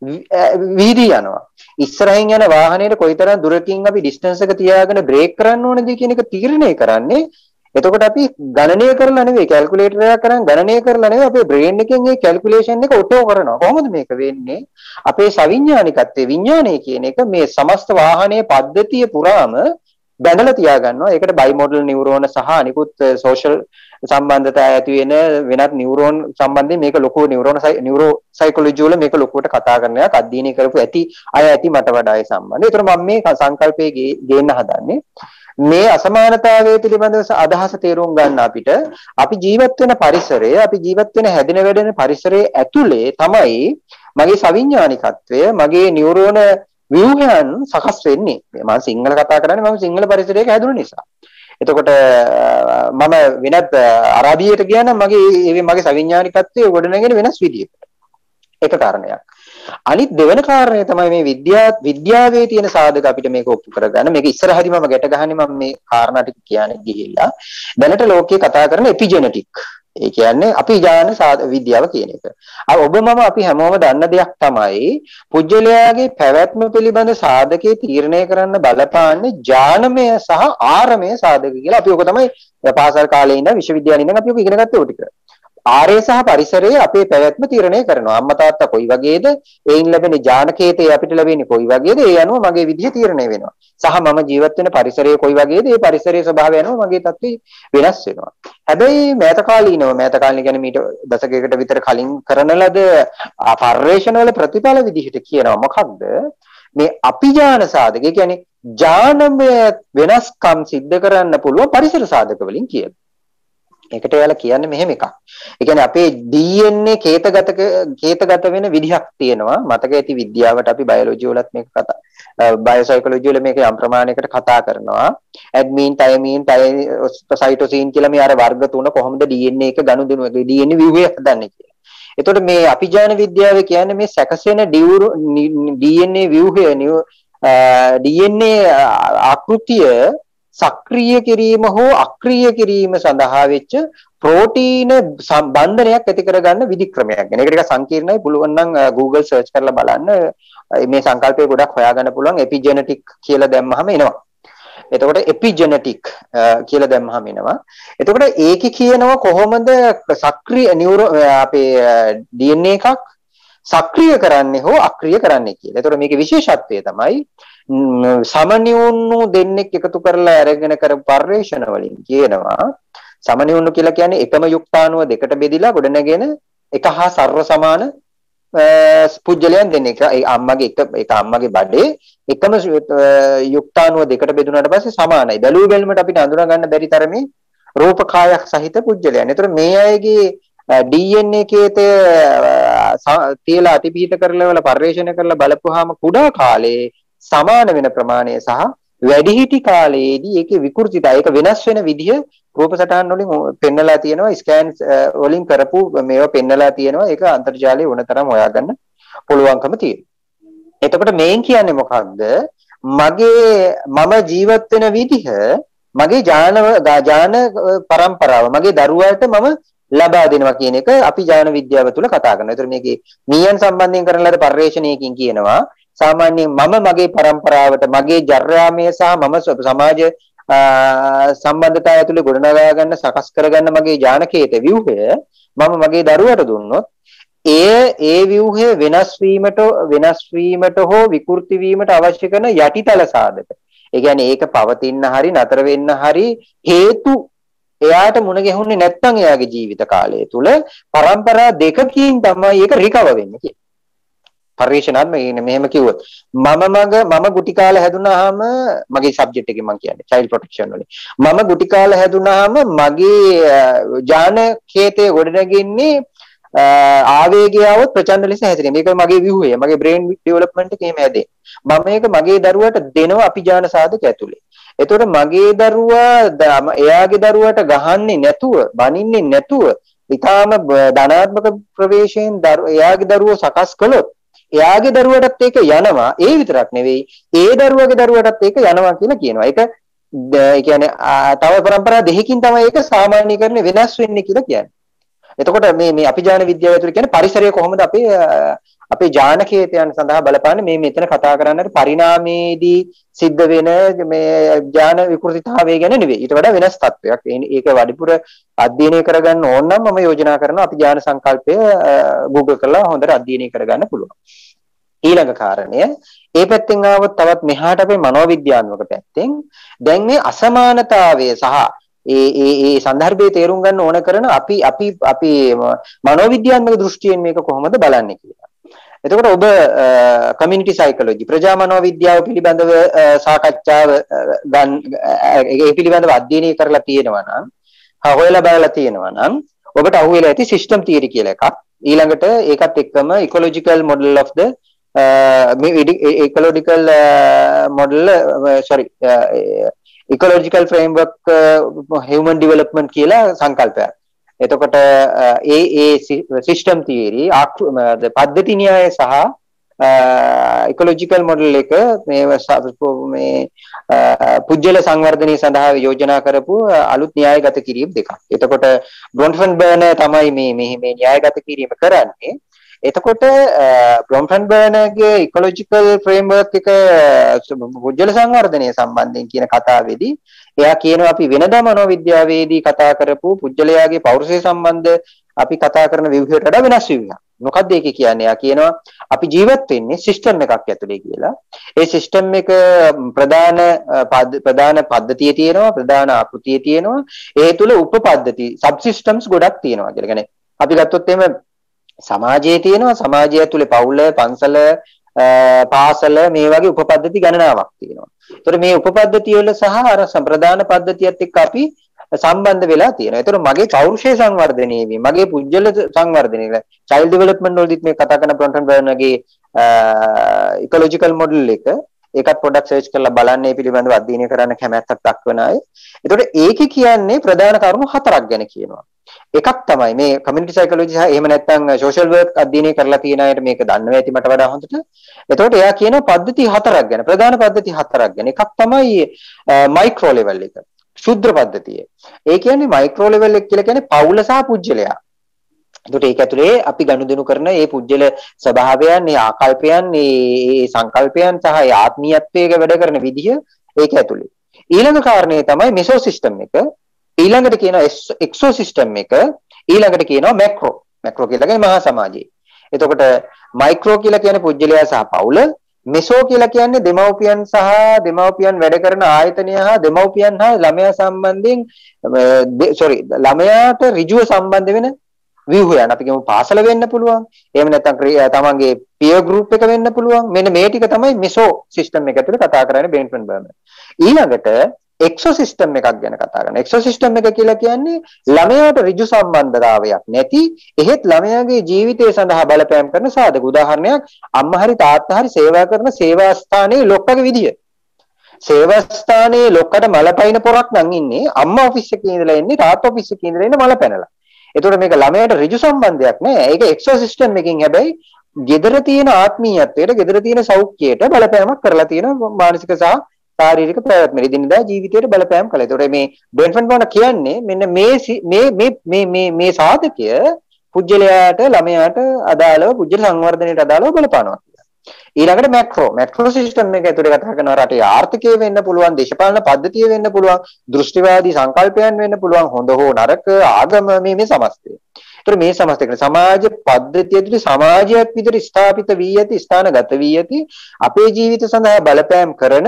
වීදී යනවා. ඉස්සරහින් යන වාහනේට කොයිතරම් දුරකින් අපි ඩිස්ටන්ස් එක තියාගෙන බ්‍රේක් කරන්න ඕනද කියන එක තීරණය කරන්නේ. එතකොට අපි ගණනය කරලා නෙවෙයි කැල්කියුලේටර් එකක් කරන් ගණනය කරලා නෙවෙයි අපේ බ්‍රේන් එකෙන් ඒ කැල්කියුලේෂන් එක ඔටෝ කරනවා. කොහොමද මේක වෙන්නේ? අපේ සවිඥානිකත්වයේ විඥානය කියන එක මේ සමස්ත වාහනයේ පද්ධතිය පුරාම බැඳලා තියා ගන්නවා. ඒකට බයිමෝඩල් නියුරෝන සහ අනිකුත් සෝෂල් සම්බන්ධතා ඇති වෙන වෙනත් නියුරෝන් සම්බන්ධයෙන් මේක ලොකු නියුරෝන නියුරෝ සයිකොලොජි වල මේක ලොකුවට කතා කරන එකක් අධ්‍යයනය කරපු ඇති අය ඇති මට වඩා ඒ සම්බන්ධය. ඒතර මම මේ සංකල්පයේ ගේන්න හදන්නේ මේ අසමානතාවය පිළිබඳව අදහස තේරුම් ගන්න අපිට අපි ජීවත් වෙන පරිසරය අපි ජීවත් වෙන හැදෙන වැඩෙන පරිසරයේ ඇතුලේ තමයි මගේ සවිඥානිකත්වය මගේ නියුරෝන ව්‍යුහයන් සකස් වෙන්නේ. මම සිංහල කතා කරන්නේ මම සිංහල පරිසරයක හැදුණු නිසා. එතකොට මම වෙනත් අරාබියට ගියා නම් මගේ මගේ සවිඥානිකත්වය ගොඩනගෙන වෙනස් විදියකට. ඒක කාරණයක්. අනිත් දෙවන කාරණය තමයි මේ විද්‍යා විද්‍යාවේ තියෙන සාධක අපිට මේක ඔප්පු කරගන්න. මේක ඉස්සරහදී මම ගැට ගහන්නේ මම මේ කාරණා ටික කියන්නේ ගිහිල්ලා. දැනට ලෝකයේ කතා කරන එපිජෙනටික්. ඒ කියන්නේ අපි ඥාන විද්‍යාව කියන එක. අර ඔබ මම අපි හැමෝම දන්න දෙයක් තමයි පුජ්‍යලයාගේ පැවැත්ම පිළිබඳ සාධකේ තීරණය කරන්න බලපාන්නේ ඥානමය සහ ආරමය සාධක කියලා. අපි ඔක තමයි පාසල් කාලේ ඉඳන් විශ්වවිද්‍යාලේ ඉඳන් අපි ඔක ඉගෙන ගත්තේ ඔය ටික. ආරේ සහ පරිසරයේ අපේ පැවැත්ම තීරණය කරනවා. අම්මා තාත්තා කොයි වගේද? ඒයින් ලැබෙන ඥානකේතේ අපිට ලැබෙන්නේ කොයි වගේද? ඒ අනුව මගේ විදිය තීරණය වෙනවා. සහ මම ජීවත් වෙන පරිසරය කොයි වගේද? ඒ පරිසරයේ ස්වභාවය අනුව මගේ තත්ත්වය වෙනස් වෙනවා. හැබැයි මෑත කාලීනව මෑත කාලීන කියන්නේ මීට දශකයකට විතර කලින් කරන ලද පර්යේෂණ වල ප්‍රතිඵල විදිහට කියනවා මොකක්ද? මේ අපිඥාන සාධක. ඒ කියන්නේ ඥානමය වෙනස්කම් සිද්ධ කරන්න පුළුවන් පරිසර සාධක වලින් කියලා. ඒකට එයාලා කියන්නේ මෙහෙම එකක්. ඒ කියන්නේ අපේ ඩී එන් ඒ කේතගත කේතගත වෙන විදිහක් තියෙනවා. මතක ඇති විද්‍යාවට අපි බයොලොජි වලත් මේක කතා බයෝසයිකොලොජි වල මේක යම් ප්‍රමාණයකට කතා කරනවා. ඇඩ්මින්, තයමින්, සයිටෝසින් කියලා මේ අර වර්ග තුන කොහොමද ඩී එන් ඒ එක ගනුදෙනු ඩී එන් ඒ ව්‍යුහය හදන්නේ කියලා. එතකොට මේ අපිඥාන විද්‍යාවේ කියන්නේ මේ සැකසෙන ඩී එන් ඒ ව්‍යුහය ඩී එන් ඒ ආකෘතිය සක්‍රිය කිරීම හෝ අක්‍රිය කිරීම සඳහා වෙච්ච ප්‍රෝටීන බන්ධනයක් ඇති කරගන්න විධික්‍රමයක් ගැන. ඒක ටිකක් සංකීර්ණයි. පුළුවන් නම් Google search කරලා බලන්න. මේ සංකල්පය ගොඩක් හොයාගන්න පුළුවන්. එපිජෙනටික් කියලා දැම්මහම එනවා. එතකොට එපිජෙනටික් කියලා දැම්මහම එනවා. එතකොට ඒකේ කියනවා කොහොමද සක්‍රිය නියුරෝ අපේ ඩී එන් ඒ එකක් සක්‍රිය කරන්නේ හෝ අක්‍රිය කරන්නේ කියලා. එතකොට මේකේ විශේෂත්වය තමයි සමනියුණු දෙන්නෙක් එකතු කරලා අරගෙන කරපු පර්යේෂණ වලින් කියනවා සමනියුණු කියලා කියන්නේ එකම යුක්තාණුව දෙකට බෙදිලා ගොඩනගෙන එක හා සර්ව සමාන පුජ්‍යලයන් දෙන්නෙක්. ඒ අම්මගේ එක එක අම්මගේ බඩේ එකම යුක්තාණුව දෙකට බෙදුනාට පස්සේ සමානයි. බැලුව බැලමට අපිට අඳුනා ගන්න බැරි තරමේ රූපකායක් සහිත පුජ්‍යලයන්. ඒතර මේ අයගේ ඩී එන් ඒ කේතය තියලා අතිපීඨ කරලා වල පර්යේෂණ කරලා බලපුවාම කුඩා කාලේ සමාන වෙන ප්‍රමාණය සහ වැඩිහිටි කාලයේදී ඒකේ විකෘතිතාවය ඒක වෙනස් වෙන විදිහ රූප සටහන් වලින් පෙන්නලා තියෙනවා. ස්කෑන් වලින් කරපු මේවා පෙන්නලා තියෙනවා. ඒක අන්තර්ජාලයේ වුණතරම් හොයාගන්න පුළුවන්කම තියෙනවා. එතකොට මේන් කියන්නේ මොකක්ද? මගේ මම ජීවත් වෙන විදිහ මගේ ඥාන ඥාන પરම්පරාව මගේ දරුවාට මම ලබා දෙනවා කියන එක අපි ඥාන විද්‍යාව තුළ කතා කරනවා. ඒතර මේකේ මීයන් සම්බන්ධයෙන් කරන ලද පර්යේෂණයකින් කියනවා සාමාන්‍යයෙන් මම මගේ પરම්පරාවට මගේ ජර්යාමය සහ මම සමාජ සම්බන්ධතාවය ඇතුළේ ගොඩනගා ගන්න සකස් කරගන්න මගේ ඥානකේත ව්‍යුහය මම මගේ දරුවට දුන්නොත් ඒ ඒ ව්‍යුහය වෙනස් වීමට වෙනස් වීමට හෝ විකෘති වීමට අවශ්‍ය කරන යටිතල සාධක. ඒ කියන්නේ ඒක පවතින්න හරි නතර වෙන්න හරි හේතු එයාට මුණ ගැහුන්නේ නැත්නම් එයාගේ ජීවිත කාලය තුල પરම්පරා දෙකකින් තමයි ඒක රිකවර් වෙන්නේ. පරිශනාත්මක කියන්නේ මෙහෙම කිව්වොත් මම මග මම ගුටි කාලේ හැදුනාම මගේ සබ්ජෙක්ට් එකේ මම කියන්නේ චයිල්ඩ් ප්‍රොටෙක්ෂන් වලින් මම ගුටි කාලේ හැදුනාම මගේ ජාන කේතේ ගොඩනගින්නේ ආවේගය આવොත් ප්‍රචණ්ඩ ලෙස හැදෙනවා. මේක මගේ ව්‍යුහය. මගේ බ්‍රේන් ඩෙවලොප්මන්ට් එකේ එහෙම හැදෙන්නේ. මම මේක මගේ දරුවට දෙනවා අපි ජාන සාධක ඇතුලේ. එතකොට මගේ දරුවා එයාගේ දරුවට ගහන්නේ නැතුව, බනින්නේ නැතුව, ඊටාම ධනාත්මක ප්‍රවේශයෙන් එයාගේ දරුවෝ සකස් කළොත් එයාගේ දරුවටත් ඒක යනවා. ඒ විතරක් නෙවෙයි, ඒ දරුවගේ දරුවටත් ඒක යනවා කියලා කියනවා. ඒක ඒ කියන්නේ තව પરම්පරා දෙකකින් තමයි ඒක සාමාන්‍යීකරණය වෙනස් වෙන්නේ කියලා කියන්නේ. එතකොට මේ මේ අපි ජාන විද්‍යාව ඇතුළේ කියන්නේ පරිසරය කොහොමද අපේ අපේ ජානකේතයන් සඳහා බලපාන්නේ මේ මෙතන කතා කරන්නේ පරිණාමයේදී සිද්ධ වෙන මේ ජාන විකෘතිතාවය ගැන නෙවෙයි. ඊට වඩා වෙනස් තත්වයක්. ඒක වැඩිපුර අධ්‍යයනය කරගන්න ඕන නම් මම යෝජනා කරනවා අපි ජාන සංකල්පය Google කරලා හොඳට අධ්‍යයනය කරගන්න පුළුවන්. ඊළඟ කාරණය ඒ පැත්තෙන් ආවොත් තවත් මෙහාට අපේ මනෝවිද්‍යාත්මක පැත්තෙන් දැන් මේ අසමානතාවය සහ ඒ ඒ ඒ සංදර්භයේ තේරුම් ගන්න ඕන කරන අපි අපි අපි මනෝවිද්‍යාත්මක දෘෂ්ටියෙන් මේක කොහොමද බලන්නේ කියලා. එතකොට ඔබ කමියුනිටි සයිකොලොජි ප්‍රජා මනෝවිද්‍යාව පිළිබඳව සාකච්ඡාව ගන්න ඒ පිළිබඳව අධ්‍යයනය කරලා තියෙනවා නම් හොයලා බලලා තියෙනවා නම් ඔබට අහුවෙලා ඇති සිස්ටම් තියරි කියලා එකක්. ඊළඟට ඒකත් එක්කම ecological model of the ecological model sorry ecological framework uh, human development කියලා සංකල්පයක්. එතකොට ඒ ඒ system theory පද්ධති න්‍යාය සහ ecological model එක මේ මේ පුජ්‍යල සංවර්ධනය සඳහා යෝජනා කරපු අලුත් න්‍යායගත කිරීම දෙකක්. එතකොට බ්‍රොන්ෆන් බර්නර් තමයි මේ මේ මේ න්‍යායගත කිරීම කරන්නේ. එතකොට බ්‍රොන්ෆන් බර්නර්ගේ ඉකොලොජිකල් ෆ්‍රේම්වර්ක් එක පුජ්‍යල සංවර්ධනය සම්බන්ධයෙන් කියන කතාවේදී එයා කියනවා අපි වෙනදා මනෝවිද්‍යාවේදී කතා කරපු පුජ්‍යලයාගේ පෞරුෂය සම්බන්ධ අපි කතා කරන ව්‍යුහයට වඩා වෙනස් ව්‍යුහයක්. මොකක්ද ඒක කියන්නේ? එයා කියනවා අපි ජීවත් වෙන්නේ සිස්ටම් එකක් ඇතුලේ කියලා. ඒ සිස්ටම් එක ප්‍රධාන ප්‍රධාන පද්ධතිය තියෙනවා, ප්‍රධාන ආකෘතිය තියෙනවා. ඒ තුල උපපද්ධති සබ් සිස්ටම්ස් ගොඩක් තියෙනවා කියලා. කියන්නේ අපි ගත්තොත් එහෙම සමාජයේ තියෙනවා සමාජය ඇතුලේ පවුල පන්සල පාසල මේ වගේ උපපද්ධති ගණනාවක් තියෙනවා. ඒතර මේ උපපද්ධති වල සහ අර ප්‍රධාන පද්ධතියත් එක්ක අපි සම්බන්ධ වෙලා තියෙනවා. ඒතර මගේ පෞරුෂය සංවර්ධනය වීම මගේ පුජ්‍යල සංවර්ධනය චයිල්ඩ් ඩෙවලොප්මන්ට් වලදීත් මේ කතා කරන බ්‍රොන්ෆන් බර්නර්ගේ ඉකොලොජිකල් මොඩල් එක ඒකත් පොඩ්ඩක් සර්ච් කරලා බලන්න මේ පිළිබඳව අධ්‍යයනය කරන්න කැමැත්තක් දක්වන අය. ඒතකොට ඒකේ කියන්නේ ප්‍රධාන කරුණු හතරක් ගැන කියනවා. එකක් තමයි මේ කමියුනිටි සයිකොලොජි සහ එහෙම නැත්නම් සෝෂල් වර්ක් අධ්‍යයනය කරලා තියෙන අයට මේක දන්නවා ඇති මට වඩා හොඳට. එතකොට එයා කියනවා පද්ධති හතරක් ගැන ප්‍රධාන පද්ධති හතරක් ගැන. එකක් තමයි මයික්‍රෝ ලෙවල් එක. ශුද්ධ පද්ධතිය. ඒ කියන්නේ මයික්‍රෝ ලෙවල් එක කියලා කියන්නේ පවුල සහ පුජ්‍යලයා. එතකොට ඒක ඇතුලේ අපි ගනුදෙනු කරන මේ පුජ්‍යල ස්වභාවයන්, මේ ආකල්පයන්, මේ සංකල්පයන් සහ ඒ ආත්මීයත්වයේ වැඩ කරන විදිහ ඒක ඇතුලේ. ඊළඟ කාරණේ තමයි මෙසෝ සිස්ටම් එක. ඊළඟට කියනවා එක්සෝ සිස්ටම් එක. ඊළඟට කියනවා මැක්‍රෝ. මැක්‍රෝ කියලා කියන්නේ මහා සමාජය. එතකොට මයික්‍රෝ කියලා කියන්නේ පුජ්‍යලයා සහ පවුල. මෙසෝ කියලා කියන්නේ දෙමව්පියන් සහ දෙමව්පියන් වැඩ කරන ආයතනය හා දෙමව්පියන් හා ළමයා සම්බන්ධයෙන් sorry ළමයාට ඍජුව සම්බන්ධ වෙන ව්‍යුහයන්. අපි කියමු පාසල වෙන්න පුළුවන්. එහෙම නැත්නම් තමන්ගේ පියර් ගෲප් එක වෙන්න පුළුවන්. මෙන්න මේ ටික තමයි මෙසෝ සිස්ටම් එක ඇතුලේ කතා කරන්නේ බ්‍රොන්ෆන් බර්නර්. ඊළඟට එක්සෝ සිස්ටම් එකක් ගැන කතා කරනවා. එක්සෝ සිස්ටම් එක කියලා කියන්නේ ළමයාට ඍජු සම්බන්ධතාවයක් නැති, එහෙත් ළමයාගේ ජීවිතය සඳහා බලපෑම් කරන සාධක. උදාහරණයක් අම්මා හරි තාත්තා හරි සේවා කරන සේවා ස්ථානයේ ලොක්කගේ විදිය. සේවා ස්ථානයේ ලොක්කට මල පයින් පොරක් නම් ඉන්නේ අම්මා ඔෆිස් එකේ ඉඳලා ඉන්නේ තාත්තා ඔෆිස් එකේ ඉඳලා ඉන්නේ මල පැනලා. ඒතකොට මේක ළමයාට ඍජු සම්බන්ධයක් නෑ. ඒක එක්සෝ සිස්ටම් එකකින් හැබැයි gedara තියෙන ආත්මීයත්වයට, gedara තියෙන සෞඛ්‍යයට බලපෑමක් කරලා තියෙන මානසික සහ ශාරීරික ප්‍රයත්න ඉදින්දා ජීවිතයට බලපෑම් කළා. ඒතකොට මේ බ්‍රොන්ෆන් බර්නර් කියන්නේ මෙන්න මේ මේ මේ මේ මේ සාධකය පුජ්‍යලයාට ළමයාට අදාළව පුජ්‍යල සංවර්ධනයට අදාළව බලපානවා කියලා. ඊළඟට මැක්‍රෝ මැක්‍රෝ සිස්ටම් එක ඇතුලේ කතා කරනවා රටේ ආර්ථිකය වෙන්න පුළුවන්, දේශපාලන පද්ධතිය වෙන්න පුළුවන්, දෘෂ්ටිවාදී සංකල්පයන් වෙන්න පුළුවන්, හොඳ හෝ නරක ආගම මේ මේ සමස්තය. ඒතර මේ සමස්තය කියන්නේ සමාජ පද්ධතිය ඇතුලේ සමාජයක් විදිහට ස්ථාපිත වී ඇති, ස්ථානගත වී ඇති අපේ ජීවිත සඳහා බලපෑම් කරන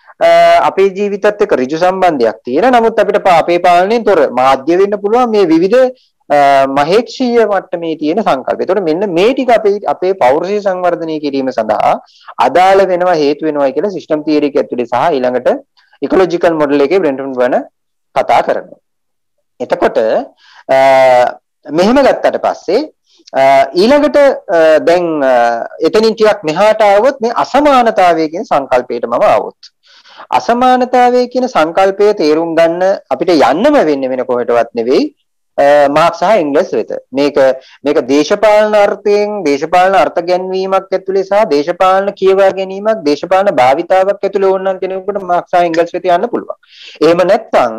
අපේ ජීවිතත් එක්ක ඍජු සම්බන්ධයක් තියෙන. නමුත් අපිට අපේ පාලනයෙන් තොර මාධ්‍ය වෙන්න පුළුවන්, මේ විවිධ මහේක්ෂීය මට්ටමේ තියෙන සංකල්පය. ඒතකොට මෙන්න මේ ටික අපේ අපේ පෞරුෂය සංවර්ධනය කිරීම සඳහා අදාළ වෙනවා හේතු වෙනවා කියලා සිස්ටම් තියරි එක ඇතුලේ සහ ඊළඟට ඉකොලොජිකල් මොඩල් එකේ බ්‍රෙන්ටන් වර්න කතා කරනවා. එතකොට මෙහෙම ගත්තට පස්සේ ඊළඟට දැන් එතනින් ටිකක් මෙහාට ආවොත් මේ අසමානතාවය කියන සංකල්පයට මම ආවොත් අසමානතාවය කියන සංකල්පය තේරුම් ගන්න අපිට යන්නම වෙන්නේ වෙන කොහෙටවත් නෙවෙයි මාක්ස් සහ එන්ගල්ස් වෙත. මේක මේක දේශපාලන අර්ථයෙන් දේශපාලන අර්ථ ගැන්වීමක් ඇතුලේ සහ දේශපාලන කියවා ගැනීමක් දේශපාලන භාවිතාවක් ඇතුලේ ඕනනම් කෙනෙකුට මාක්ස් සහ එන්ගල්ස් වෙත යන්න පුළුවන්. එහෙම නැත්නම්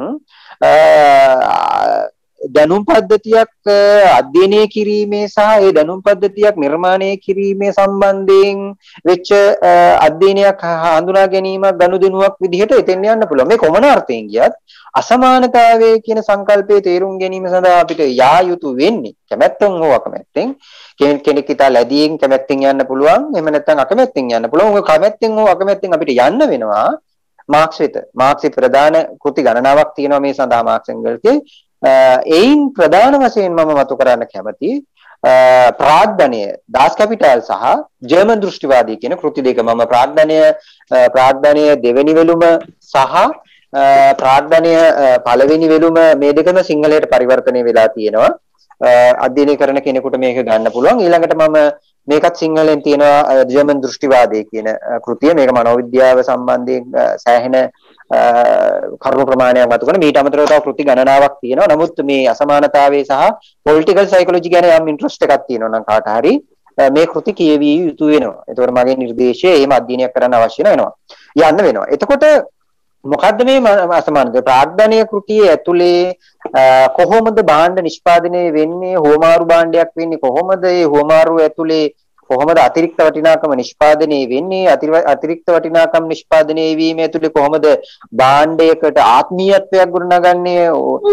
දැනුම් පද්ධතියක් අධ්‍යයනය කිරීමේ සහ ඒ දැනුම් පද්ධතියක් නිර්මාණය කිරීමේ සම්බන්ධයෙන් වෙච්ච අධ්‍යයනයක් හඳුනා ගැනීමක් ගනුදෙනුවක් විදිහට එතෙන් යන්න පුළුවන්. මේ කොමන අර්ථයෙන් කියත් අසමානතාවය කියන සංකල්පයේ තේරුම් ගැනීම සඳහා අපිට යා යුතු වෙන්නේ කැමැත්තෙන් හෝ අකමැත්තෙන් කෙනෙක් හිතා ලැබියෙන් කැමැත්තෙන් යන්න පුළුවන්. එහෙම නැත්නම් අකමැත්තෙන් යන්න පුළුවන්. ඔය කැමැත්තෙන් හෝ අකමැත්තෙන් අපිට යන්න වෙනවා මාක්ස් වෙත. මාක්ස්ගේ ප්‍රධාන කෘති ගණනාවක් තියෙනවා මේ සඳහා මාක්ස් එන්ගල්ස්ගේ. එයින් ප්‍රධාන වශයෙන් මම මතු කරන්න කැමති ප්‍රාග්ධනය දාස් කැපිටල් සහ ජර්මන් දෘෂ්ටිවාදී කියන කෘති දෙක. මම ප්‍රාග්ධනය ප්‍රාග්ධනය දෙවෙනි වෙලුම සහ ප්‍රාග්ධනය පළවෙනි වෙලුම මේ දෙකම සිංහලයට පරිවර්තනය වෙලා තියෙනවා. අධ්‍යයනය කරන කෙනෙකුට මේක ගන්න පුළුවන්. ඊළඟට මම මේකත් සිංහලෙන් තියෙනවා ජර්මන් දෘෂ්ටිවාදී කියන කෘතිය. මේක මනෝවිද්‍යාව සම්බන්ධයෙන් සෑහෙන කරුණු ප්‍රමාණයක් මත කරන මීට අමතරව තව කෘති ගණනාවක් තියෙනවා. නමුත් මේ අසමානතාවයේ සහ පොලිටිකල් සයිකොලොජි ගැන යම් ඉන්ට්‍රස්ට් එකක් තියෙනවා නම් කාට හරි මේ කෘති කියවිය යුතු වෙනවා. ඒතකොට මගේ නිර්දේශය එහෙම අධ්‍යයනයක් කරන්න අවශ්‍ය වෙනවා. යන්න වෙනවා. එතකොට මොකද්ද මේ අසමානතාවය? ප්‍රාග්ධනීය කෘතියේ ඇතුලේ කොහොමද භාණ්ඩ නිෂ්පාදනය වෙන්නේ? හෝමාරු භාණ්ඩයක් වෙන්නේ කොහොමද? ඒ හෝමාරු ඇතුලේ කොහොමද අතිරික්ත වටිනාකම නිෂ්පාදනය වෙන්නේ? අතිරික්ත වටිනාකම් නිෂ්පාදනය වීම ඇතුලේ කොහොමද භාණ්ඩයකට ආත්මීයත්වයක් ගොඩනගන්නේ?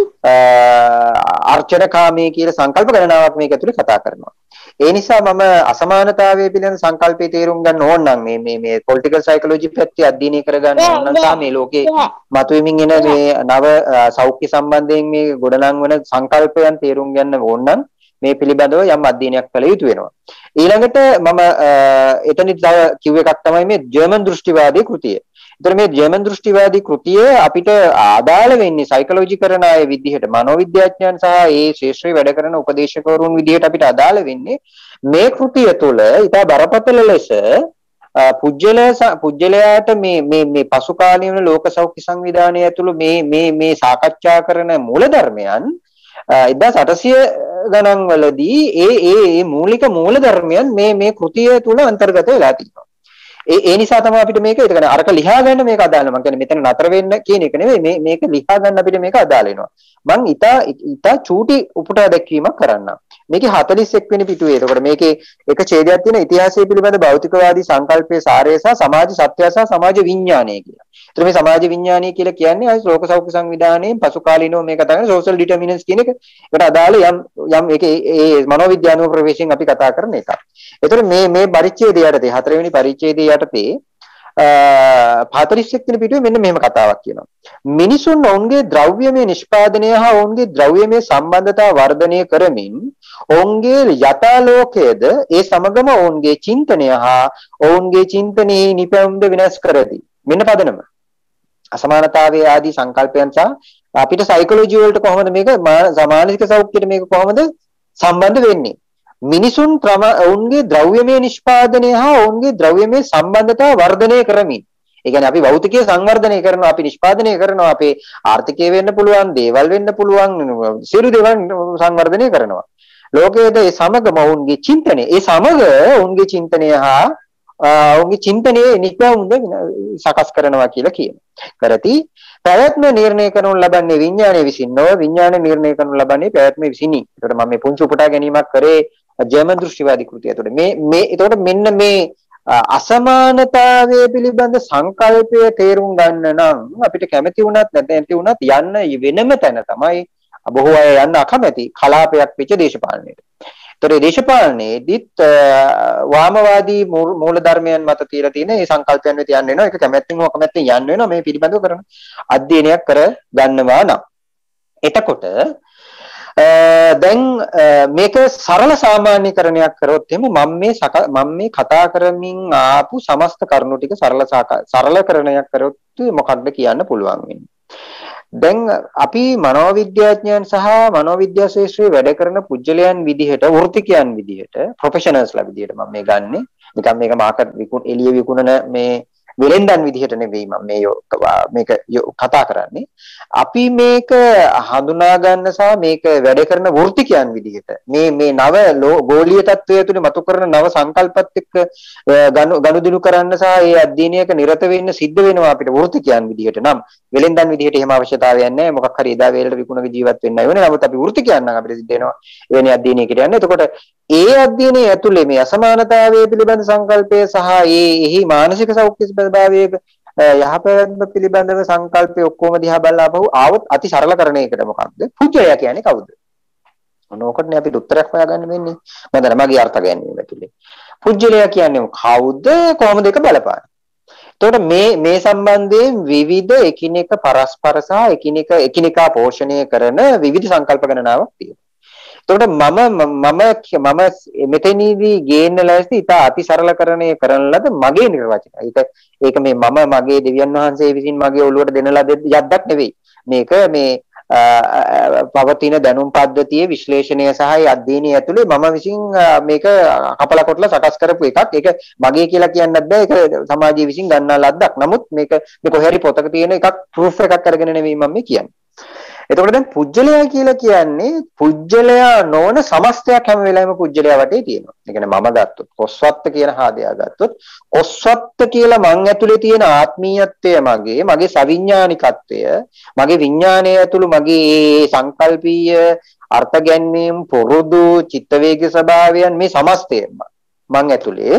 අර්චනකාමී කියලා සංකල්ප ගණනාවක් මේක ඇතුලේ කතා කරනවා. ඒ නිසා මම අසමානතාවය පිළිබඳ සංකල්පයේ තේරුම් ගන්න ඕන නම් මේ මේ මේ පොලිටිකල් සයිකොලොජි පැත්තේ අධ්‍යයනය කරගන්න ඕන නම් තා මේ ලෝකේ මතුවෙමින් එන මේ නව සෞඛ්‍ය සම්බන්ධයෙන් මේ ගොඩනං වන සංකල්පයන් තේරුම් ගන්න ඕන නම් මේ පිළිබඳව යම් අධ්‍යයනයක් කළ යුතු වෙනවා. ඊළඟට මම එතනදි තව කිව් එකක් තමයි මේ ජර්මන් දෘෂ්ටිවාදී කෘතිය. ඒතර මේ ජර්මන් දෘෂ්ටිවාදී කෘතිය අපිට ආදාළ වෙන්නේ සයිකොලොජි කරන අය විදිහට මනෝවිද්‍යාඥයන් සහ ඒ ශාස්ත්‍රයේ වැඩ කරන උපදේශකවරුන් විදිහට අපිට ආදාළ වෙන්නේ මේ කෘතිය තුළ ඉතා බරපතල ලෙස පුජ්‍යල පුජ්‍යලයාට මේ මේ මේ පසු කාලීන ලෝක සෞඛ්‍ය සංවිධානය ඇතුළු මේ මේ මේ සාකච්ඡා කරන මූලධර්මයන් එක්දාස් අටසිය ගණන් වලදී ඒ ඒ මූලික මූලධර්මයන් මේ මේ කෘතිය තුළ අන්තර්ගත වෙලා තියෙනවා. ඒ ඒ නිසා තමයි අපිට මේක ඒක කියන්නේ අරක ලියා ගන්න මේක අදාළ මම කියන්නේ මෙතන නතර වෙන්න කියන එක නෙවෙයි මේ මේක ලියා ගන්න අපිට මේක අදාළ වෙනවා. මම ඊට ඊට චූටි උපුටා දැක්වීමක් කරන්නම්. මේකේ හතළිස් එක් වෙනි පිටුවේ. එතකොට මේකේ එක ඡේදයක් තියෙන ඉතිහාසය පිළිබඳ භෞතිකවාදී සංකල්පයේ සාරය සහ සමාජ සත්‍යය සහ සමාජ විඥානය කියලා. ඒතර මේ සමාජ විඥානය කියලා කියන්නේ අයි ලෝක සෞඛ්‍ය සංවිධානයේ පසු කාලීනව මේක තමයි සෝෂල් ඩිටර්මිනන්ට්ස් කියන එක. ඒකට අදාළ යම් යම් ඒකේ ඒ මනෝවිද්‍යාත්මක ප්‍රවේශයෙන් අපි කතා කරන එක. ඒතර මේ මේ පරිච්ඡේදය යටතේ හතරවෙනි පරිච්ඡේදය යටතේ හතළිස් එක් වෙනි පිටුවේ මෙන්න මෙහෙම කතාවක් කියනවා. මිනිසුන් ඔවුන්ගේ ද්‍රව්‍යමය නිෂ්පාදනය හා ඔවුන්ගේ ද්‍රව්‍යමය සම්බන්ධතා වර්ධනය කරමින් ඔවුන්ගේ යථාලෝකයේද ඒ සමගම ඔවුන්ගේ චින්තනය හා ඔවුන්ගේ චින්තනයේ නිපැවුම්ද වෙනස් කරති. මෙන්න පදනම. අසමානතාවයේ ආදී සංකල්පයන් සහ අපිට සයිකොලොජි වලට කොහොමද මේක සමාජික සෞඛ්‍යයට මේක කොහොමද සම්බන්ධ වෙන්නේ? මිනිසුන් ඔවුන්ගේ ද්‍රව්‍යමය නිෂ්පාදනය හා ඔවුන්ගේ ද්‍රව්‍යමය සම්බන්ධතා වර්ධනය කරමින්. ඒ කියන්නේ අපි භෞතිකය සංවර්ධනය කරනවා, අපි නිෂ්පාදනය කරනවා, අපේ ආර්ථිකය වෙන්න පුළුවන්, දේවල් වෙන්න පුළුවන්, සියලු දේවල් සංවර්ධනය කරනවා. ලෝකයේද ඒ සමගම ඔවුන්ගේ චින්තනය, ඒ සමග ඔවුන්ගේ චින්තනය හා ඔවුන්ගේ චින්තනයේ නිපැවුම්ද සකස් කරනවා කියලා කියනවා. කරති පැවැත්ම නිර්ණය කරනු ලබන්නේ විඥානයේ විසින් නොව විඥානය නිර්ණය කරනු ලබන්නේ පැවැත්ම විසිනි. ඒකට මම මේ පුංචි උපුටා ගැනීමක් කරේ ජර්මන් දෘෂ්ටිවාදී කෘතිය. ඒතකොට මේ මේ ඒතකොට මෙන්න මේ අසමානතාවය පිළිබඳ සංකල්පය තේරුම් ගන්න නම් අපිට කැමැති වුණත් නැති වුණත් යන්න වෙනම තැන තමයි බොහෝ අය යන්න අකමැති කලාපයක් වෙච්ච දේශපාලනයට. ඒතර ඒ දේශපාලනයේදීත් වාමවාදී මූලධර්මයන් මත තියලා තියෙන මේ සංකල්පයන් වෙත යන්න වෙනවා. ඒක කැමැත්තෙන් හෝ අකමැත්තෙන් යන්න වෙනවා. මේ පිළිබඳව කරන අධ්‍යයනයක් කර ගන්නවා නම්. එතකොට දැන් මේක සරල සාමාන්‍යකරණයක් කරොත් එහෙම මම මේ මම මේ කතා කරමින් ආපු සමස්ත කරුණු ටික සරල සරලකරණයක් කරොත් මොකක්ද කියන්න පුළුවන් වෙන්නේ. දැන් අපි මනෝවිද්‍යාඥයන් සහ මනෝවිද්‍යා ශාස්ත්‍රයේ වැඩ කරන පුජ්‍යලයන් විදිහට වෘත්තිකයන් විදිහට ප්‍රොෆෙෂනල්ස්ලා විදිහට මම මේ ගන්නෙ. නිකන් මේක මාකට් විකුණ එළිය විකුණන මේ වෙලෙන්දන් විදිහට නෙවෙයි මම මේ මේක කතා කරන්නේ. අපි මේක හඳුනා ගන්න සහ මේක වැඩ කරන වෘත්තිකයන් විදිහට මේ මේ නව ගෝලීය තත්ත්වය තුළ මතු කරන නව සංකල්පත් එක්ක ගනුදෙනු කරන්න සහ ඒ අධ්‍යයනයක නිරත වෙන්න සිද්ධ වෙනවා අපිට වෘත්තිකයන් විදිහට. නම් වෙලෙන්දන් විදිහට එහෙම අවශ්‍යතාවයක් නැහැ. මොකක් හරි එදා වේලට විකුණක ජීවත් වෙන්නයි වෙන්නේ. නමුත් අපි වෘත්තිකයන් නම් අපිට සිද්ධ වෙනවා එවැනි අධ්‍යයනයකට යන්න. එතකොට ඒ අධ්‍යයනයේ ඇතුලේ මේ අසමානතාවය පිළිබඳ සංකල්පය සහ ඒ එහි මානසික සෞඛ්‍ය ස්වභාවයක යහපැවැත්ම පිළිබඳව සංකල්පය ඔක්කොම දිහා බලලා බහුව ආවොත් අති සරලකරණයකට මොකක්ද? පුජ්‍යලයා කියන්නේ කවුද? මොනෝකටනේ අපිට උත්තරයක් හොයාගන්න වෙන්නේ. මම දැන් මගේ අර්ථ ගැනීම ඇතුලේ. පුජ්‍යලයා කියන්නේ කවුද? කොහොමද ඒක බලපාන්නේ? එතකොට මේ මේ සම්බන්ධයෙන් විවිධ එකිනෙක පරස්පර සහ එකිනෙක එකිනෙකා පෝෂණය කරන විවිධ සංකල්ප ගණනාවක් තියෙනවා. එතකොට මම මම මම මෙතනදී ගේන්න ලෑස්ති ඉතා අති සරලකරණය කරන ලද මගේ නිර්වචනය. ඒක ඒක මේ මම මගේ දෙවියන් වහන්සේ විසින් මගේ ඔළුවට දෙන ලද යද්දක් නෙවෙයි. මේක මේ පවතින දැනුම් පද්ධතියේ විශ්ලේෂණය සහ අධ්‍යයනය ඇතුලේ මම විසින් මේක කපලා කොටලා සකස් කරපු එකක්. ඒක මගේ කියලා කියන්නත් බෑ. ඒක සමාජය විසින් ගන්නා ලද්දක්. නමුත් මේක මේ කොහේ හරි පොතක තියෙන එකක් ප්‍රූෆ් එකක් අරගෙන නෙවෙයි මම මේ කියන්නේ. එතකොට දැන් පුජ්‍යලයා කියලා කියන්නේ පුජ්‍යලයා නොවන සමස්තයක් හැම වෙලාවෙම පුජ්‍යලයා වටේ තියෙනවා. ඒ කියන්නේ මම ගත්තොත් කොස්වත්ත කියන හාදයා ගත්තොත් කොස්වත්ත කියලා මං ඇතුලේ තියෙන ආත්මීයත්වය මගේ මගේ සවිඥානිකත්වය මගේ විඥානය ඇතුළු මගේ සංකල්පීය අර්ථ ගැන්වීම් පුරුදු චිත්ත වේග ස්වභාවයන් මේ සමස්තය මං ඇතුලේ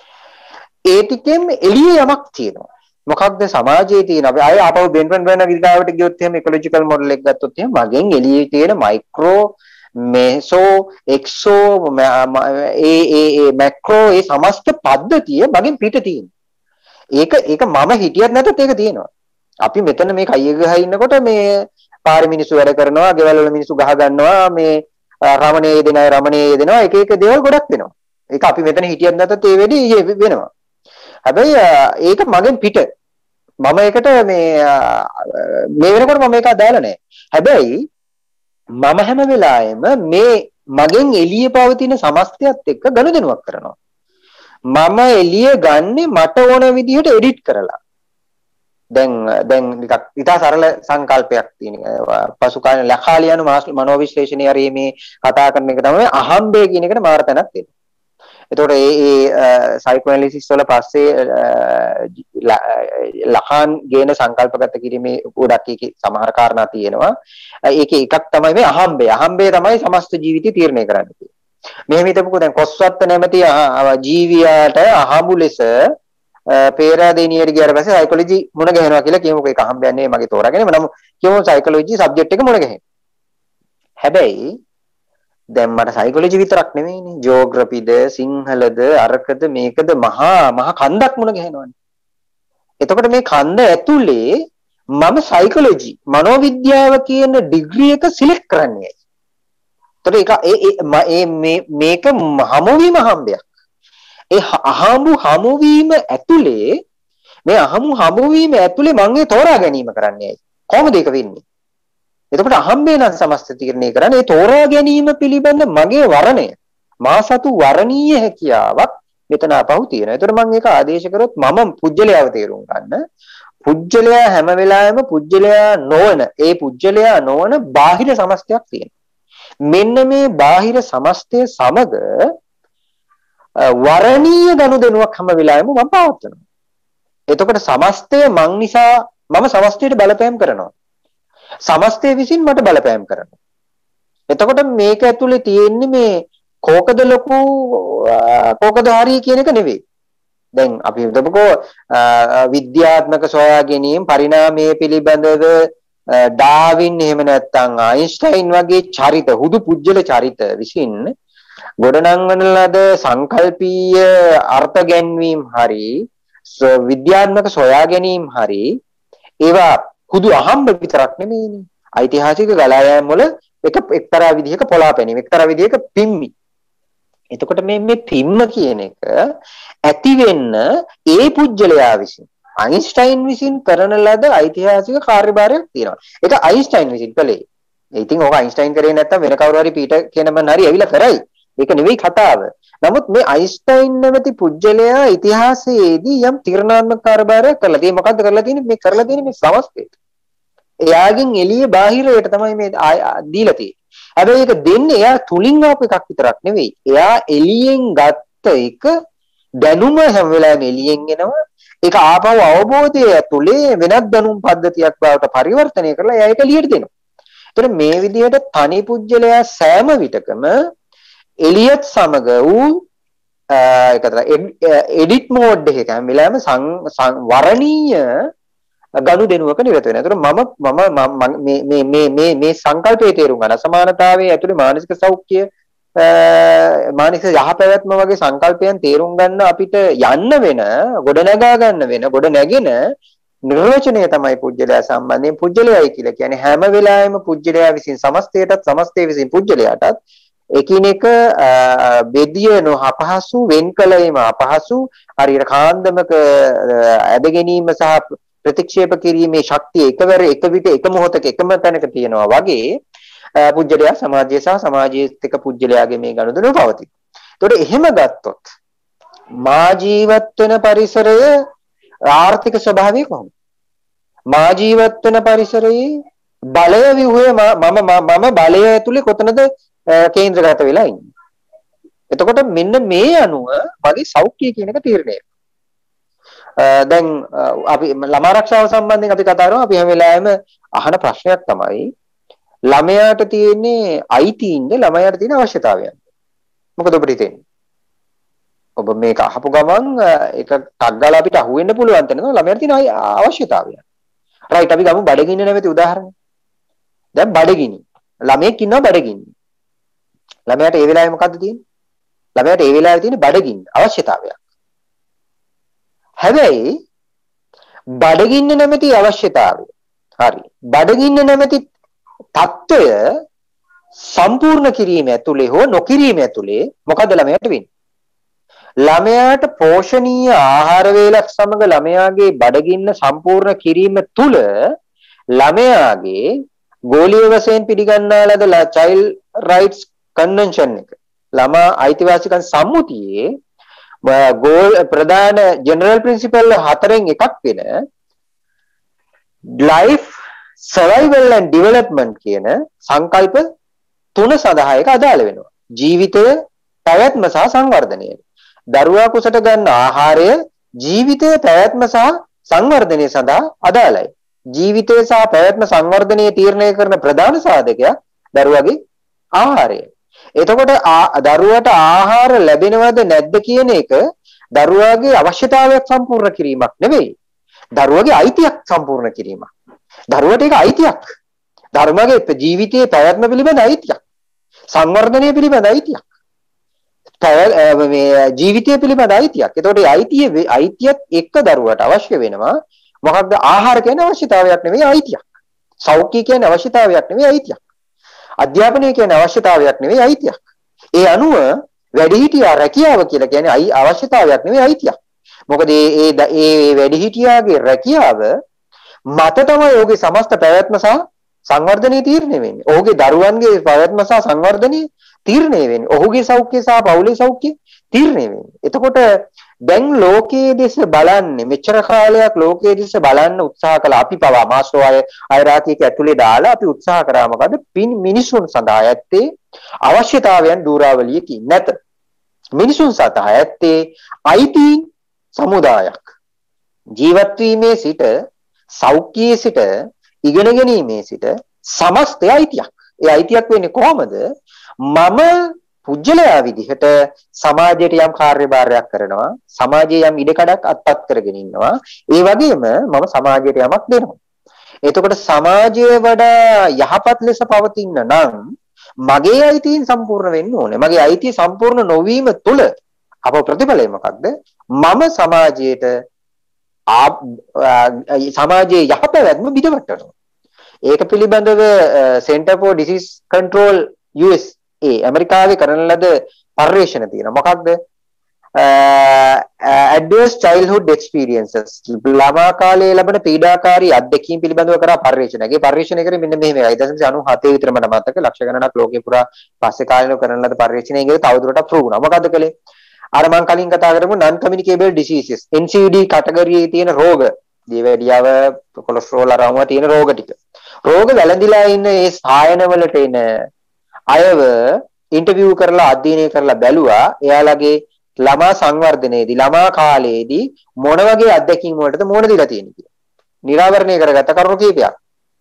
ඒ ටිකෙන් එළිය යමක් තියෙනවා. මොකක්ද සමාජයේ තියෙන අපි ආය ආපහු බෙන්ටන් බර්න විද්‍යාවට ගියොත් එහෙම ඉකොලොජිකල් මොඩල් එක ගත්තොත් එහෙම මගෙන් එළියේ තියෙන මයික්‍රෝ මේසෝ එක්සෝ ඒ ඒ ඒ මැක්‍රෝ ඒ සමස්ත පද්ධතිය මගෙන් පිට තියෙන. ඒක ඒක මම හිතියත් නැතත් ඒක තියෙනවා. අපි මෙතන මේ කයිය ගහ ඉන්නකොට මේ පාරේ මිනිස්සු වැඩ කරනවා, ගෙවල් වල මිනිස්සු ගහ ගන්නවා, මේ රමණේ දෙන අය රමණේ දෙනවා, එක එක දේවල් ගොඩක් වෙනවා. ඒක අපි මෙතන හිතියත් නැතත් ඒ වෙලෙදි වෙනවා. හැබැයි ඒක මගෙන් පිට මම ඒකට මේ මේ වෙනකොට මම මේක දාලා නැහැ. හැබැයි මම හැම වෙලාවෙම මේ මගෙන් එළිය පවතින සමස්තයත් එක්ක ගනුදෙනුවක් කරනවා. මම එළිය ගන්නෙ මට ඕන විදිහට එඩිට් කරලා. දැන් දැන් නිකක් ඉතා සරල සංකල්පයක් තියෙන. පසු කාලේ ලඛාලියනු මනෝවිශ්ලේෂණයේ හරි මේ කතා කරන එක තමයි අහම්බේ කියන එකට මාර තැනක් තියෙනවා. එතකොට ඒ ඒ සයිකෝඇනලිසිස් වල පස්සේ ලඛාන් ගේන සංකල්පගත කිරීමේ ගොඩක් ඒකේ සමහර කාරණා තියෙනවා. ඒකේ එකක් තමයි මේ අහම්බේ. අහම්බේ තමයි සමස්ත ජීවිතය තීරණය කරන්නේ. මෙහෙම හිතමුකෝ දැන් කොස්වත්ත නැමැති ජීවියාට අහඹු ලෙස පේරාදෙනියට ගියාට පස්සේ සයිකොලොජි මුණ ගැහෙනවා කියලා කියමුකෝ. ඒක අහම්බයක් නෙවෙයි මගේ තෝරාගෙන. නම් කියමු සයිකොලොජි සබ්ජෙක්ට් එක මුණ ගැහෙනවා. හැබැයි දැන් මට සයිකොලොජි විතරක් නෙවෙයිනේ ජියෝග්‍රැෆිද සිංහලද අරකද මේකද මහා මහා කන්දක් මුණ ගැහෙනවානේ. එතකොට මේ කන්ද ඇතුලේ මම සයිකොලොජි මනෝවිද්‍යාව කියන ඩිග්‍රී එක සිලෙක්ට් කරන්නේ. එතකොට ඒක ඒ මේ මේක හමුවීම හම්බයක්. ඒ අහමු හමුවීම ඇතුලේ මේ අහමු හමුවීම ඇතුලේ මම ඒ තෝරා ගැනීම කරන්නේ. කොහොමද ඒක වෙන්නේ? එතකොට අහම්බේ නම් සමස්ත තීරණය කරන්නේ ඒ තෝරා ගැනීම පිළිබඳ මගේ වර්ණය මා සතු වර්ණීය හැකියාවක් මෙතන අපහු තියෙනවා. එතකොට මම ඒක ආදේශ කරොත් මම පුජ්‍යලයාව තේරුම් ගන්න. පුජ්‍යලයා හැම වෙලාවෙම පුජ්‍යලයා නොවන ඒ පුජ්‍යලයා නොවන බාහිර සමස්තයක් තියෙනවා. මෙන්න මේ බාහිර සමස්තය සමග වර්ණීය ගනුදෙනුවක් හැම වෙලාවෙම මම පවත්වනවා. එතකොට සමස්තය මං නිසා මම සමස්තයට බලපෑම් කරනවා. සමස්තය විසින් මට බලපෑම් කරනවා. එතකොට මේක ඇතුලේ තියෙන්නේ මේ කෝකද ලොකු කෝකද හරි කියන එක නෙවෙයි. දැන් අපි හිතමුකෝ විද්‍යාත්මක සොයා ගැනීම පරිණාමයේ පිළිබඳව ඩාවින් එහෙම නැත්නම් අයින්ස්ටයින් වගේ චරිත හුදු පුජ්‍යල චරිත විසින් ගොඩනංවන ලද සංකල්පීය අර්ථ ගැන්වීම හරි විද්‍යාත්මක සොයා ගැනීම හරි ඒවා හුදු අහම්බ විතරක් නෙමෙයිනේ. ඓතිහාසික ගලා යාම් වල එක එක්තරා විදිහක පොළාපැනීම, එක්තරා විදිහක පිම්මි. එතකොට මේ මේ පිම්ම කියන එක ඇති වෙන්න ඒ පුජ්‍යලයා විසින් අයින්ස්ටයින් විසින් කරන ලද ඓතිහාසික කාර්යභාරයක් තියෙනවා. ඒක අයින්ස්ටයින් විසින් කළේ. ඉතින් ඕක අයින්ස්ටයින් කරේ නැත්තම් වෙන කවුරු හරි පීටර් කියන මන් හරි ඇවිල්ලා කරයි. ඒක නෙවෙයි කතාව. නමුත් මේ අයින්ස්ටයින් නැමැති පුජ්‍යලයා ඉතිහාසයේදී යම් තීරණාත්මක කාර්යභාරයක් කරලා තියෙන්නේ. මොකද්ද කරලා තියෙන්නේ? මේ කරලා තියෙන්නේ මේ සමස්තයට. එයාගෙන් එළිය බාහිරයට තමයි මේ දීලා තියෙන්නේ. හැබැයි ඒක දෙන්නේ එයා තුලින් ආපු එකක් විතරක් නෙවෙයි. එයා එළියෙන් ගත්ත එක දැනුම හැම වෙලාවෙම එළියෙන් එනවා. ඒක ආපහු අවබෝධය ඇතුලේ වෙනත් දැනුම් පද්ධතියක් බවට පරිවර්තනය කරලා එයා ඒක එළියට දෙනවා. ඒතර මේ විදිහට තනි පුජ්‍යලයා සෑම විටකම එළියත් සමග වූ ඒකතර එඩිට් මෝඩ් එකක හැම වෙලාවෙම වරණීය ගනුදෙනුවක නිරත වෙනවා. ඒතර මම මම මේ මේ මේ මේ මේ සංකල්පයේ තේරුම් ගන්න අසමානතාවයේ ඇතුලේ මානසික සෞඛ්‍ය මානසික යහපැවැත්ම වගේ සංකල්පයන් තේරුම් ගන්න අපිට යන්න වෙන ගොඩනගා ගන්න වෙන ගොඩ නැගෙන නිර්වචනය තමයි පුජ්‍යලයා සම්බන්ධයෙන් පුජ්‍යලයයි කියලා කියන්නේ. හැම වෙලාවෙම පුජ්‍යලයා විසින් සමස්තයටත් සමස්තය විසින් පුජ්‍යලයාටත් එකිනෙක බෙදිය නොඅපහසු වෙන් කළේම අපහසු හරියට කාන්දමක ඇද ගැනීම සහ ප්‍රතික්ෂේප කිරීමේ ශක්තිය එකවර එක විට එක මොහොතක එකම තැනක තියෙනවා වගේ පුජ්‍යලයා සමාජය සහ සමාජයේත් එක්ක පුජ්‍යලයාගේ මේ ගනුදෙනුව පවතී. ඒතකොට එහෙම ගත්තොත් මා ජීවත් වෙන පරිසරය ආර්ථික ස්වභාවය කොහොමද? මා ජීවත් වෙන පරිසරයේ බලය විහුවේ මම මම බලය ඇතුලේ කොතනද කේන්ද්‍රගත වෙලා ඉන්නේ. එතකොට මෙන්න මේ අනුව මගේ සෞඛ්‍යය කියන එක තීරණය වෙනවා. දැන් අපි ළමා ආරක්ෂාව සම්බන්ධයෙන් අපි කතා කරමු. අපි හැම වෙලාවෙම අහන ප්‍රශ්නයක් තමයි ළමයාට තියෙන්නේ අයිතීන්ද ළමයාට තියෙන අවශ්‍යතාවයන්ද? මොකද ඔබට හිතෙන්නේ? ඔබ මේක අහපු ගමන් ඒක ටක් ගාලා අපිට අහුවෙන්න පුළුවන් තැන තමයි ළමයාට තියෙන අවශ්‍යතාවයන්. රයිට් අපි ගමු බඩගින්න නැමැති උදාහරණයක්. දැන් බඩගිනි. ළමයෙක් ඉන්නවා බඩගිනි. ළමයාට ඒ වෙලාවේ මොකද්ද තියෙන්නේ? ළමයාට ඒ වෙලාවේ තියෙන බඩගින්න අවශ්‍යතාවයක්. හැබැයි බඩගින්න නැමැති අවශ්‍යතාවය හරි බඩගින්න නැමැති తত্ত্বය සම්පූර්ණ කිරීම ඇතුලේ හෝ නොකිරීම ඇතුලේ මොකද ළමයාට වෙන්නේ? ළමයාට පෝෂණීය ආහාර වේලක් සමග ළමයාගේ බඩගින්න සම්පූර්ණ කිරීම තුල ළමයාගේ ගෝලීය වශයෙන් පිළිගන්නා ලද චයිල්ඩ් රයිට්ස් කන්වෙන්ෂන් එක ළමා අයිතිවාසිකම් සම්මුතියේ ගෝල් ප්‍රධාන ජෙනරල් ප්‍රින්සිපල් හතරෙන් එකක් වෙන ලයිෆ් සර්වයිවල් ඇන්ඩ් ඩෙවලොප්මන්ට් කියන සංකල්ප තුන සඳහා ඒක අදාළ වෙනවා. ජීවිතය, පැවැත්ම සහ සංවර්ධනය. දරුවා කුසට ගන්න ආහාරය ජීවිතයේ පැවැත්ම සහ සංවර්ධනය සඳහා අදාළයි. ජීවිතය සහ පැවැත්ම සංවර්ධනය තීරණය කරන ප්‍රධාන සාධකයක් දරුවාගේ ආහාරය. එතකොට දරුවට ආහාර ලැබෙනවද නැද්ද කියන එක දරුවාගේ අවශ්‍යතාවයක් සම්පූර්ණ කිරීමක් නෙවෙයි. දරුවාගේ අයිතියක් සම්පූර්ණ කිරීමක්. දරුවට ඒක අයිතියක්. ධර්මයේ ජීවිතයේ පැවැත්ම පිළිබඳ අයිතියක්. සංවර්ධනය පිළිබඳ අයිතියක්. මේ ජීවිතය පිළිබඳ අයිතියක්. එතකොට මේ අයිතිය අයිතියත් එක්ක දරුවට අවශ්‍ය වෙනවා මොකක්ද? ආහාර කියන්නේ අවශ්‍යතාවයක් නෙවෙයි අයිතියක්. සෞඛ්‍ය කියන්නේ අවශ්‍යතාවයක් නෙවෙයි අයිතියක්. අධ්‍යාපනය කියන්නේ අවශ්‍යතාවයක් නෙවෙයි අයිතියක්. ඒ අනුව වැඩිහිටියා රැකියාව කියලා කියන්නේ අවශ්‍යතාවයක් නෙවෙයි අයිතියක්. මොකද මේ මේ වැඩිහිටියාගේ රැකියාව මත තමයි ඔහුගේ සමස්ත පැවැත්ම සහ සංවර්ධනය තීරණය වෙන්නේ. ඔහුගේ දරුවන්ගේ පැවැත්ම සහ සංවර්ධනය තීරණය වෙන්නේ. ඔහුගේ සෞඛ්‍ය සහ පවුලේ සෞඛ්‍ය තීරණය වෙන්නේ. එතකොට දැන් ලෝකයේ දෙස බලන්නේ මෙච්චර කාලයක් ලෝකයේ දෙස බලන්න උත්සාහ කළා අපි පවා මාස්ටර් අයරාතියක ඇතුලේ දාලා අපි උත්සාහ කරා මොකද මිනිසුන් සඳහා ඇත්තේ අවශ්‍යතාවයන් දූරාවලියකින් නැත. මිනිසුන් සඳහා ඇත්තේ අයිති සමුදායක්. ජීවත් වීමේ සිට සෞඛ්‍යයේ සිට ඉගෙන ගැනීමේ සිට සමස්තය අයිතියක්. ඒ අයිතියක් වෙන්නේ කොහොමද? මම පුජ්‍යලයා විදිහට සමාජයට යම් කාර්යභාරයක් කරනවා, සමාජයේ යම් ඉඩකඩක් අත්පත් කරගෙන ඉන්නවා. ඒ වගේම මම සමාජයට යමක් දෙනවා. එතකොට සමාජය වඩා යහපත් ලෙස පවතින්න නම් මගේ අයිතීන් සම්පූර්ණ වෙන්න ඕනේ. මගේ අයිතිය සම්පූර්ණ නොවීම තුළ අප ප්‍රතිඵලය මොකක්ද? මම සමාජයට සමාජයේ යහපැවැත්ම බිඳවටනවා. ඒක පිළිබඳව Center for Disease Control U S A ඇමරිකාවේ කරන ලද පර්යේෂණ තියෙනවා. මොකක්ද? Adverse Childhood Experiences ළමා කාලයේ ලැබෙන පීඩාකාරී අත්දැකීම් පිළිබඳව කරා පර්යේෂණයක්. ඒ පර්යේෂණය කරේ මෙන්න මෙහෙම එකයි. දශම අනූහතේ විතර මට මතක. ලක්ෂ ගණනක් ලෝකේ පුරා පස්සේ කාලේනෝ කරන ලද පර්යේෂණයක තවදුරටත් ප්‍රූව් වුණා. මොකද්ද කලේ? අර මම කලින් කතා කරපු non communicable diseases N C D කැටගරියේ තියෙන රෝග, දියවැඩියාව, කොලෙස්ටරෝල් අරමුව තියෙන රෝග ටික. රෝග වැළඳිලා ඉන්න ඒ සායන වලට එන අයව ඉන්ටර්විව් කරලා අධ්‍යයනය කරලා බැලුවා එයාලගේ ළමා සංවර්ධනයේදී ළමා කාලයේදී මොන වගේ අත්දැකීම් වලටද මොන දීලා තියෙන්නේ කියලා. නිරාවරණය කරගත්ත කරුණු කීපයක්.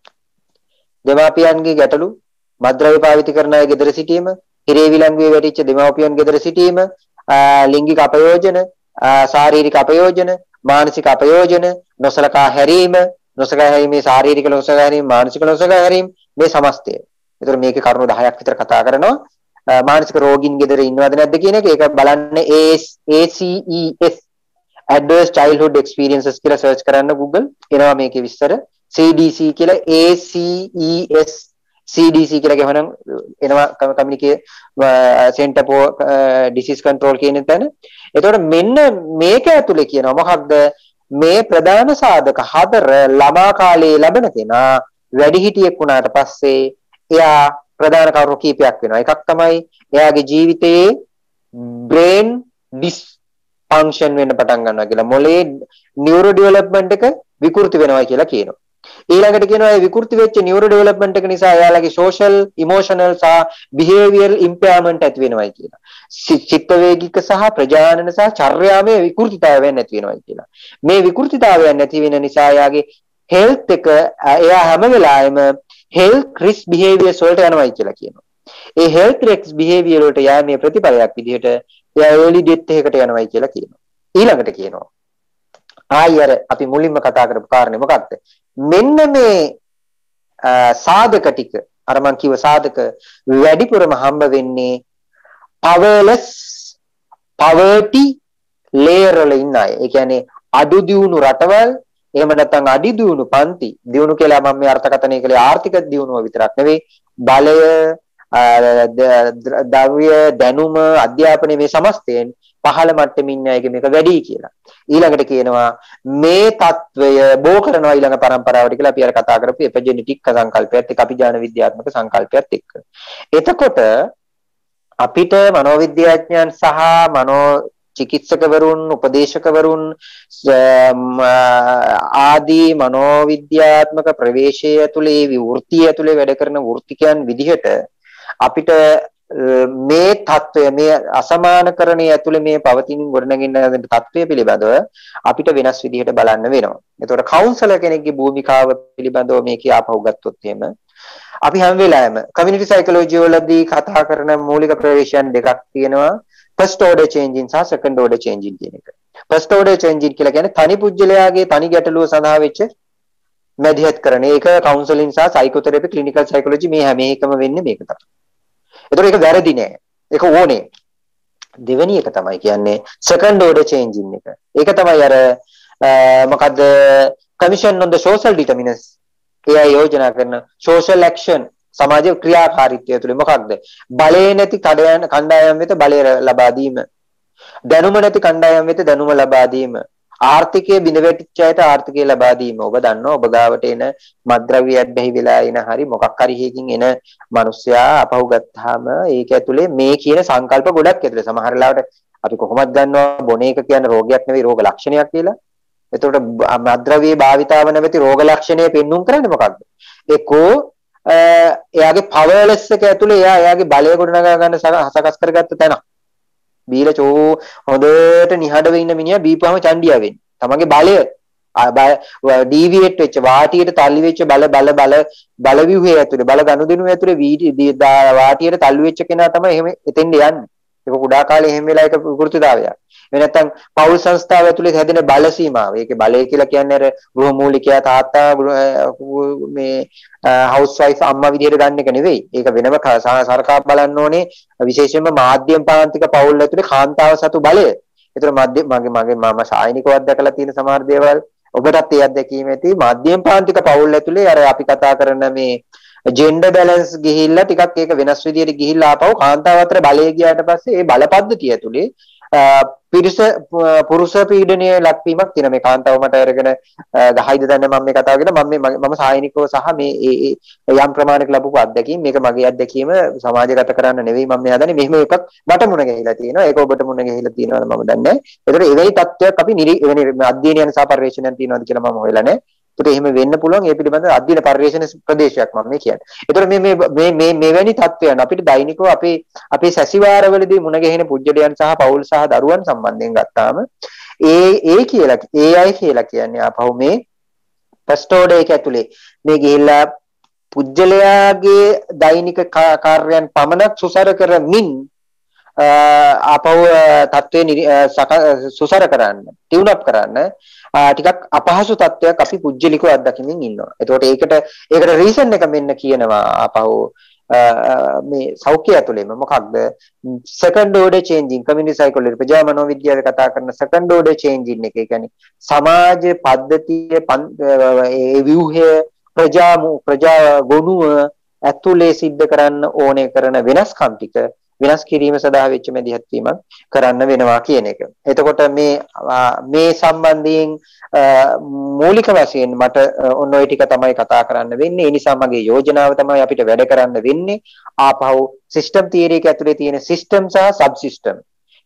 දෙමාපියන්ගේ ගැටලු, මත්ද්‍රව්‍ය පාවිච්චි කරන අය ගෙදර සිටීම, හිරේ විලංගුවේ වැටිච්ච දෙමාපියන් ගෙදර සිටීම, ලිංගික අපයෝජන, ශාරීරික අපයෝජන, මානසික අපයෝජන, නොසලකා හැරීම, නොසලකා හැරීමේ ශාරීරික නොසලකා හැරීම, මානසික නොසලකා හැරීම මේ සමස්තය. ඒතර මේකේ කරුණු දහයක් විතර කතා කරනවා. මානසික රෝගීන් ගෙදර ඉන්නවද නැද්ද කියන එක. ඒක බලන්න A C E S Adverse Childhood Experiences කියලා සර්ච් කරන්න Google. එනවා මේකේ විස්තර. C D C කියලා A C E S C D C කියලා ගහනනම් එනවා කමියුනිකේ Center for Disease Control කියන තැන. එතකොට මෙන්න මේක ඇතුලේ කියනවා මොකක්ද මේ ප්‍රධාන සාධක හතර ළමා කාලයේ ලැබෙන කෙනා වැඩිහිටියෙක් වුණාට පස්සේ එයා ප්‍රධාන කරුණු කීපයක් වෙනවා. එකක් තමයි එයාගේ ජීවිතයේ brain dysfunction වෙන්න පටන් ගන්නවා කියලා. මොලේ neuro development එක විකෘති වෙනවා කියලා කියනවා. ඊළඟට කියනවා ඒ විකෘති වෙච්ච neuro development එක නිසා එයාලගේ social, emotional සහ behavioral impairment ඇති වෙනවා කියලා. චිත්ත වේගික සහ ප්‍රජානන සහ චර්යාමය විකෘතිතාවයන් ඇති වෙනවා කියලා. මේ විකෘතිතාවයන් ඇති වෙන නිසා එයාගේ health එක එයා හැම වෙලාවෙම health risk behaviors වලට යනවා කියලා කියනවා. ඒ health risk behavior වලට යෑමේ ප්‍රතිඵලයක් විදිහට එයා early death එකකට යනවා කියලා කියනවා. ඊළඟට කියනවා ආයෙත් අපි මුලින්ම කතා කරපු කාරණේ මොකක්ද? මෙන්න මේ සාධක ටික අර මං කිව්ව සාධක වැඩිපුරම හම්බ වෙන්නේ powerless poverty layer වල ඉන්න අය. ඒ කියන්නේ අඩු දියුණු රටවල් එහෙම නැත්නම් අඩි දියුණු පන්ති දියුණු කියලා මම මේ අර්ථකථනය කළේ ආර්ථික දියුණුව විතරක් නෙවෙයි බලය ද්‍රව්‍ය දැනුම අධ්‍යාපනය මේ සමස්තයෙන් පහළ මට්ටමින් ඉන්න අයගේ මේක වැඩි කියලා. ඊළඟට කියනවා මේ తত্ত্বය බෝ කරනවා ඊළඟ පරම්පරාවට කියලා අපි අර කතා කරපු එපිජෙනෙටික් සංකල්පයත් එක්ක අභිජාන විද්‍යාත්මක සංකල්පයත් එක්ක. එතකොට අපිට මනෝවිද්‍යාඥයන් සහ මනෝ චිකිත්සකවරුන් උපදේශකවරුන් ආදී මනෝවිද්‍යාත්මක ප්‍රවේශය ඇතුලේ විවෘතිය ඇතුලේ වැඩ කරන වෘත්තිකයන් විදිහට අපිට මේ தত্ত্বය මේ අසමානකරණය ඇතුලේ මේ පවතින ගොඩනගින්න හදන தত্ত্বය පිළිබඳව අපිට වෙනස් විදිහට බලන්න වෙනවා. එතකොට කවුන්සලර් කෙනෙක්ගේ භූමිකාව පිළිබඳව මේක ආපහු ගත්තොත් එහෙම අපි හැම වෙලාවෙම කමියුනිටි සයිකොලොජි වලදී කතා කරන මූලික ප්‍රවේශයන් දෙකක් තියෙනවා. first order changing සහ second order changing කියන එක. first order changing කියලා කියන්නේ තනි පුජ්‍යලයාගේ තනි ගැටලුව සඳහා වෙච්ච මැදිහත් කරන. ඒක කවුන්සලින් සහ සයිකෝതെරපි ක්ලිනිකල් සයිකොලොජි මේ හැම එකම වෙන්නේ මේක තමයි. ඒතකොට ඒක වැරදි නෑ. ඒක ඕනේ. දෙවෙනි එක තමයි කියන්නේ second order changing එක. ඒක තමයි අර මොකද්ද commission on the social determinants එයා යෝජනා කරන social action සමාජ ක්‍රියාකාරීත්වය තුළ මොකක්ද? බලය නැති කණ්ඩායම් වෙත බලය ලබා දීම. දැනුම නැති කණ්ඩායම් වෙත දැනුම ලබා දීම. ආර්ථිකයේ බිඳ වැටිච්ච අයට ආර්ථිකය ලබා දීම. ඔබ දන්නවා ඔබ ගාවට එන මත්ද්‍රව්‍යයක් බැහි වෙලා එන හරි මොකක් හරි හේකින් එන මිනිස්සයා අපහු ගත්තාම ඒක ඇතුලේ මේ කියන සංකල්ප ගොඩක් ඇතුලේ සමහර වෙලාවට අපි කොහොමද දන්නවා බොන එක කියන්නේ රෝගයක් නෙවෙයි රෝග ලක්ෂණයක් කියලා. එතකොට මත්ද්‍රව්‍යයේ භාවිතාව නැමැති රෝග ලක්ෂණය පෙන්눔 කරන්නේ මොකක්ද? ඒකෝ එයාගේ පවර්ලෙස් එක ඇතුලේ එයා එයාගේ බලය ගොඩනගා ගන්න සකස් කරගත්ත තැන. බීලා චෝ හොඳට නිහඬව ඉන්න මිනිහා බීපුවම චණ්ඩියා වෙන්නේ. තමන්ගේ බලය ඩීවියේට් වෙච්ච වාටියට තල්ලි වෙච්ච බල බල බල බල ව්‍යුහය ඇතුලේ බල ගනුදෙනු ඇතුලේ වාටියට තල්ලු වෙච්ච කෙනා තමයි එහෙම එතෙන්ද යන්නේ. ඒක කුඩා කාලේ එහෙම වෙලා එක විකෘතිතාවයක්. එහෙම නැත්නම් පෞල් සංස්ථාව ඇතුලේ හැදෙන බල සීමාව. ඒකේ බලය කියලා කියන්නේ අර ගෘහමූලිකයා තාත්තා මේ හවුස් වයිෆ් අම්මා විදිහට ගන්න එක නෙවෙයි. ඒක වෙනම සරකා බලන්න ඕනේ විශේෂයෙන්ම මාධ්‍යම පාන්තික පෞල් ඇතුලේ කාන්තාව සතු බලය. ඒතර මගේ මගේ මගේ මම සායනිකවත් දැකලා තියෙන සමහර දේවල් ඔබටත් ඒ අත්දැකීම ඇති මධ්‍යම පාන්තික පවුල් ඇතුලේ අර අපි කතා කරන මේ ජෙන්ඩර් බැලන්ස් ගිහිල්ලා ටිකක් ඒක වෙනස් විදියට ගිහිල්ලා ආපහු කාන්තාව අතර බලය ගියාට පස්සේ ඒ බල පද්ධතිය ඇතුලේ පිරිස පුරුෂ පීඩනයේ ලක්වීමක් තියෙන මේ කාන්තාව මට අරගෙන ගහයිද දන්නේ මම මේ කතාව කරන මම මේ මම සායනිකව සහ මේ යම් ප්‍රමාණයක ලැබපු අත්දැකීම් මේක මගේ අත්දැකීම සමාජගත කරන්න නෙවෙයි මම මේ හදන්නේ මෙහෙම එකක් මට මුණ ගැහිලා තියෙනවා ඒක ඔබට මුණ ගැහිලා තියෙනවද මම දන්නේ නැහැ ඒතර එවැනි තත්ත්වයක් අපි එවැනි අධ්‍යයනයන් සහ පරිශ්‍රණයන් තියෙනවද කියලා මම හොයලා නැහැ ඒතර එහෙම වෙන්න පුළුවන් ඒ පිළිබඳව අධ්‍යයන පරිශ්‍රණ ප්‍රදේශයක් මම මේ කියන්නේ ඒතර මේ මේ මේ මෙවැනි තත්ත්වයන් අපිට දෛනිකව අපේ අපේ සැසිවාරවලදී මුණ ගැහෙන පුජ්‍යලයන් සහ පවුල් සහ දරුවන් සම්බන්ධයෙන් ගත්තාම ඒ ඒ කියලා ඒ අය කියලා කියන්නේ ආපහු මේ ෆස්ට් ඕඩර් එක ඇතුලේ මේ ගිහිල්ලා පුජ්‍යලයාගේ දෛනික කාර්යයන් පමණක් සුසර කරමින් ආපහු තත්ත්වේ සුසර කරන්න ටියුන් අප් කරන්න ටිකක් අපහසු තත්ත්වයක් අපි පුජ්‍යලිකව අත්දකින්න ඉන්නවා. එතකොට ඒකට ඒකට රීසන් එක මෙන්න කියනවා ආපහු මේ සෞඛ්‍ය ඇතුළේම මොකක්ද second order changing community psychology ප්‍රජා මනෝවිද්‍යාවේ කතා කරන සෙකන්ඩ් ඕඩර් චේන්ජින් එක. ඒ කියන්නේ සමාජ පද්ධතියේ ඒ ව්‍යුහය ප්‍රජා ප්‍රජා ගොනුව ඇතුලේ සිද්ධ කරන්න ඕනේ කරන වෙනස්කම් ටික වෙනස් කිරීම සඳහා වෙච්ච මැදිහත් වීමක් කරන්න වෙනවා කියන එක. එතකොට මේ මේ සම්බන්ධයෙන් මූලික වශයෙන් මට ඔන්න ඔය ටික තමයි කතා කරන්න වෙන්නේ. ඒ නිසා මගේ යෝජනාව තමයි අපිට වැඩ කරන්න වෙන්නේ ආපහු සිස්ටම් තියරි එක ඇතුලේ තියෙන සිස්ටම් සහ සබ් සිස්ටම්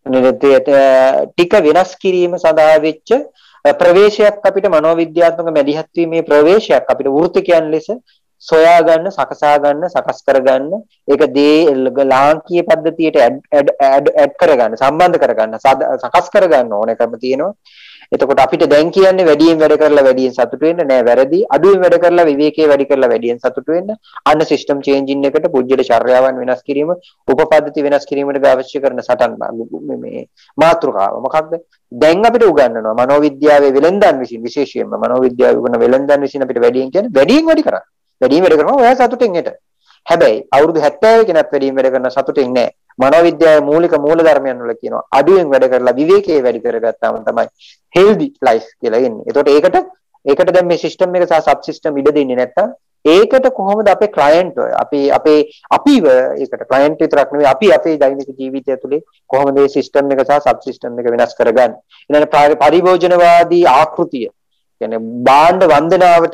ටික වෙනස් කිරීම සඳහා වෙච්ච ප්‍රවේශයක් අපිට මනෝවිද්‍යාත්මක මැදිහත් වීමේ ප්‍රවේශයක් අපිට වෘත්තිකයන් ලෙස සොයා ගන්න සකසා ගන්න සකස් කර ගන්න ඒක දේ ලාංකීය පද්ධතියට ඇඩ් ඇඩ් කර ගන්න සම්බන්ධ කර ගන්න සකස් කර ගන්න ඕනකම තියෙනවා. එතකොට අපිට දැන් කියන්නේ වැඩියෙන් වැඩ කරලා වැඩියෙන් සතුටු වෙන්න නෑ වැරදි අඩුවෙන් වැඩ කරලා විවේකයේ වැඩි කරලා වැඩියෙන් සතුටු වෙන්න අන්න සිස්ටම් චේන්ජින් එකට පුජ්‍යල චර්යාවන් වෙනස් කිරීම උපපද්ධති වෙනස් කිරීමට අවශ්‍ය කරන සටන් මේ මාතෘකාව මොකක්ද දැන් අපිට උගන්වනවා මනෝවිද්‍යාවේ වෙලෙන්දන් විසින් විශේෂයෙන්ම මනෝවිද්‍යාවේ උගන්වන වෙලෙන්දන් විසින් අපිට වැඩියෙන් කියන්නේ වැඩියෙන් වැඩි කරන්න වැඩිම වැඩ කරනවා ඔයා සතුටින් හිට. හැබැයි අවුරුදු හැත්තෑව කෙනෙක් වැඩිම වැඩ කරන සතුටින් නෑ. මනෝවිද්‍යාවේ මූලික මූල ධර්මයන් වල කියනවා අඩුවෙන් වැඩ කරලා විවේකයේ වැඩි කරගත්තාම තමයි හෙල්දි ලයිෆ් කියලා එන්නේ. ඒතකොට ඒකට ඒකට දැන් මේ සිස්ටම් එක සහ සබ් සිස්ටම් ඉඩ දෙන්නේ නැත්තම් ඒකට කොහොමද අපේ ක්ලයන්ට් ඔය අපි අපේ අපිව ඒකට ක්ලයන්ට් විතරක් නෙවෙයි අපි අපේ දෛනික ජීවිතය තුළේ කොහොමද මේ සිස්ටම් එක සහ සබ් සිස්ටම් එක වෙනස් කරගන්නේ. ඊළඟ පරිභෝජනවාදී ආකෘතිය කියන්නේ භාණ්ඩ වන්දනාවට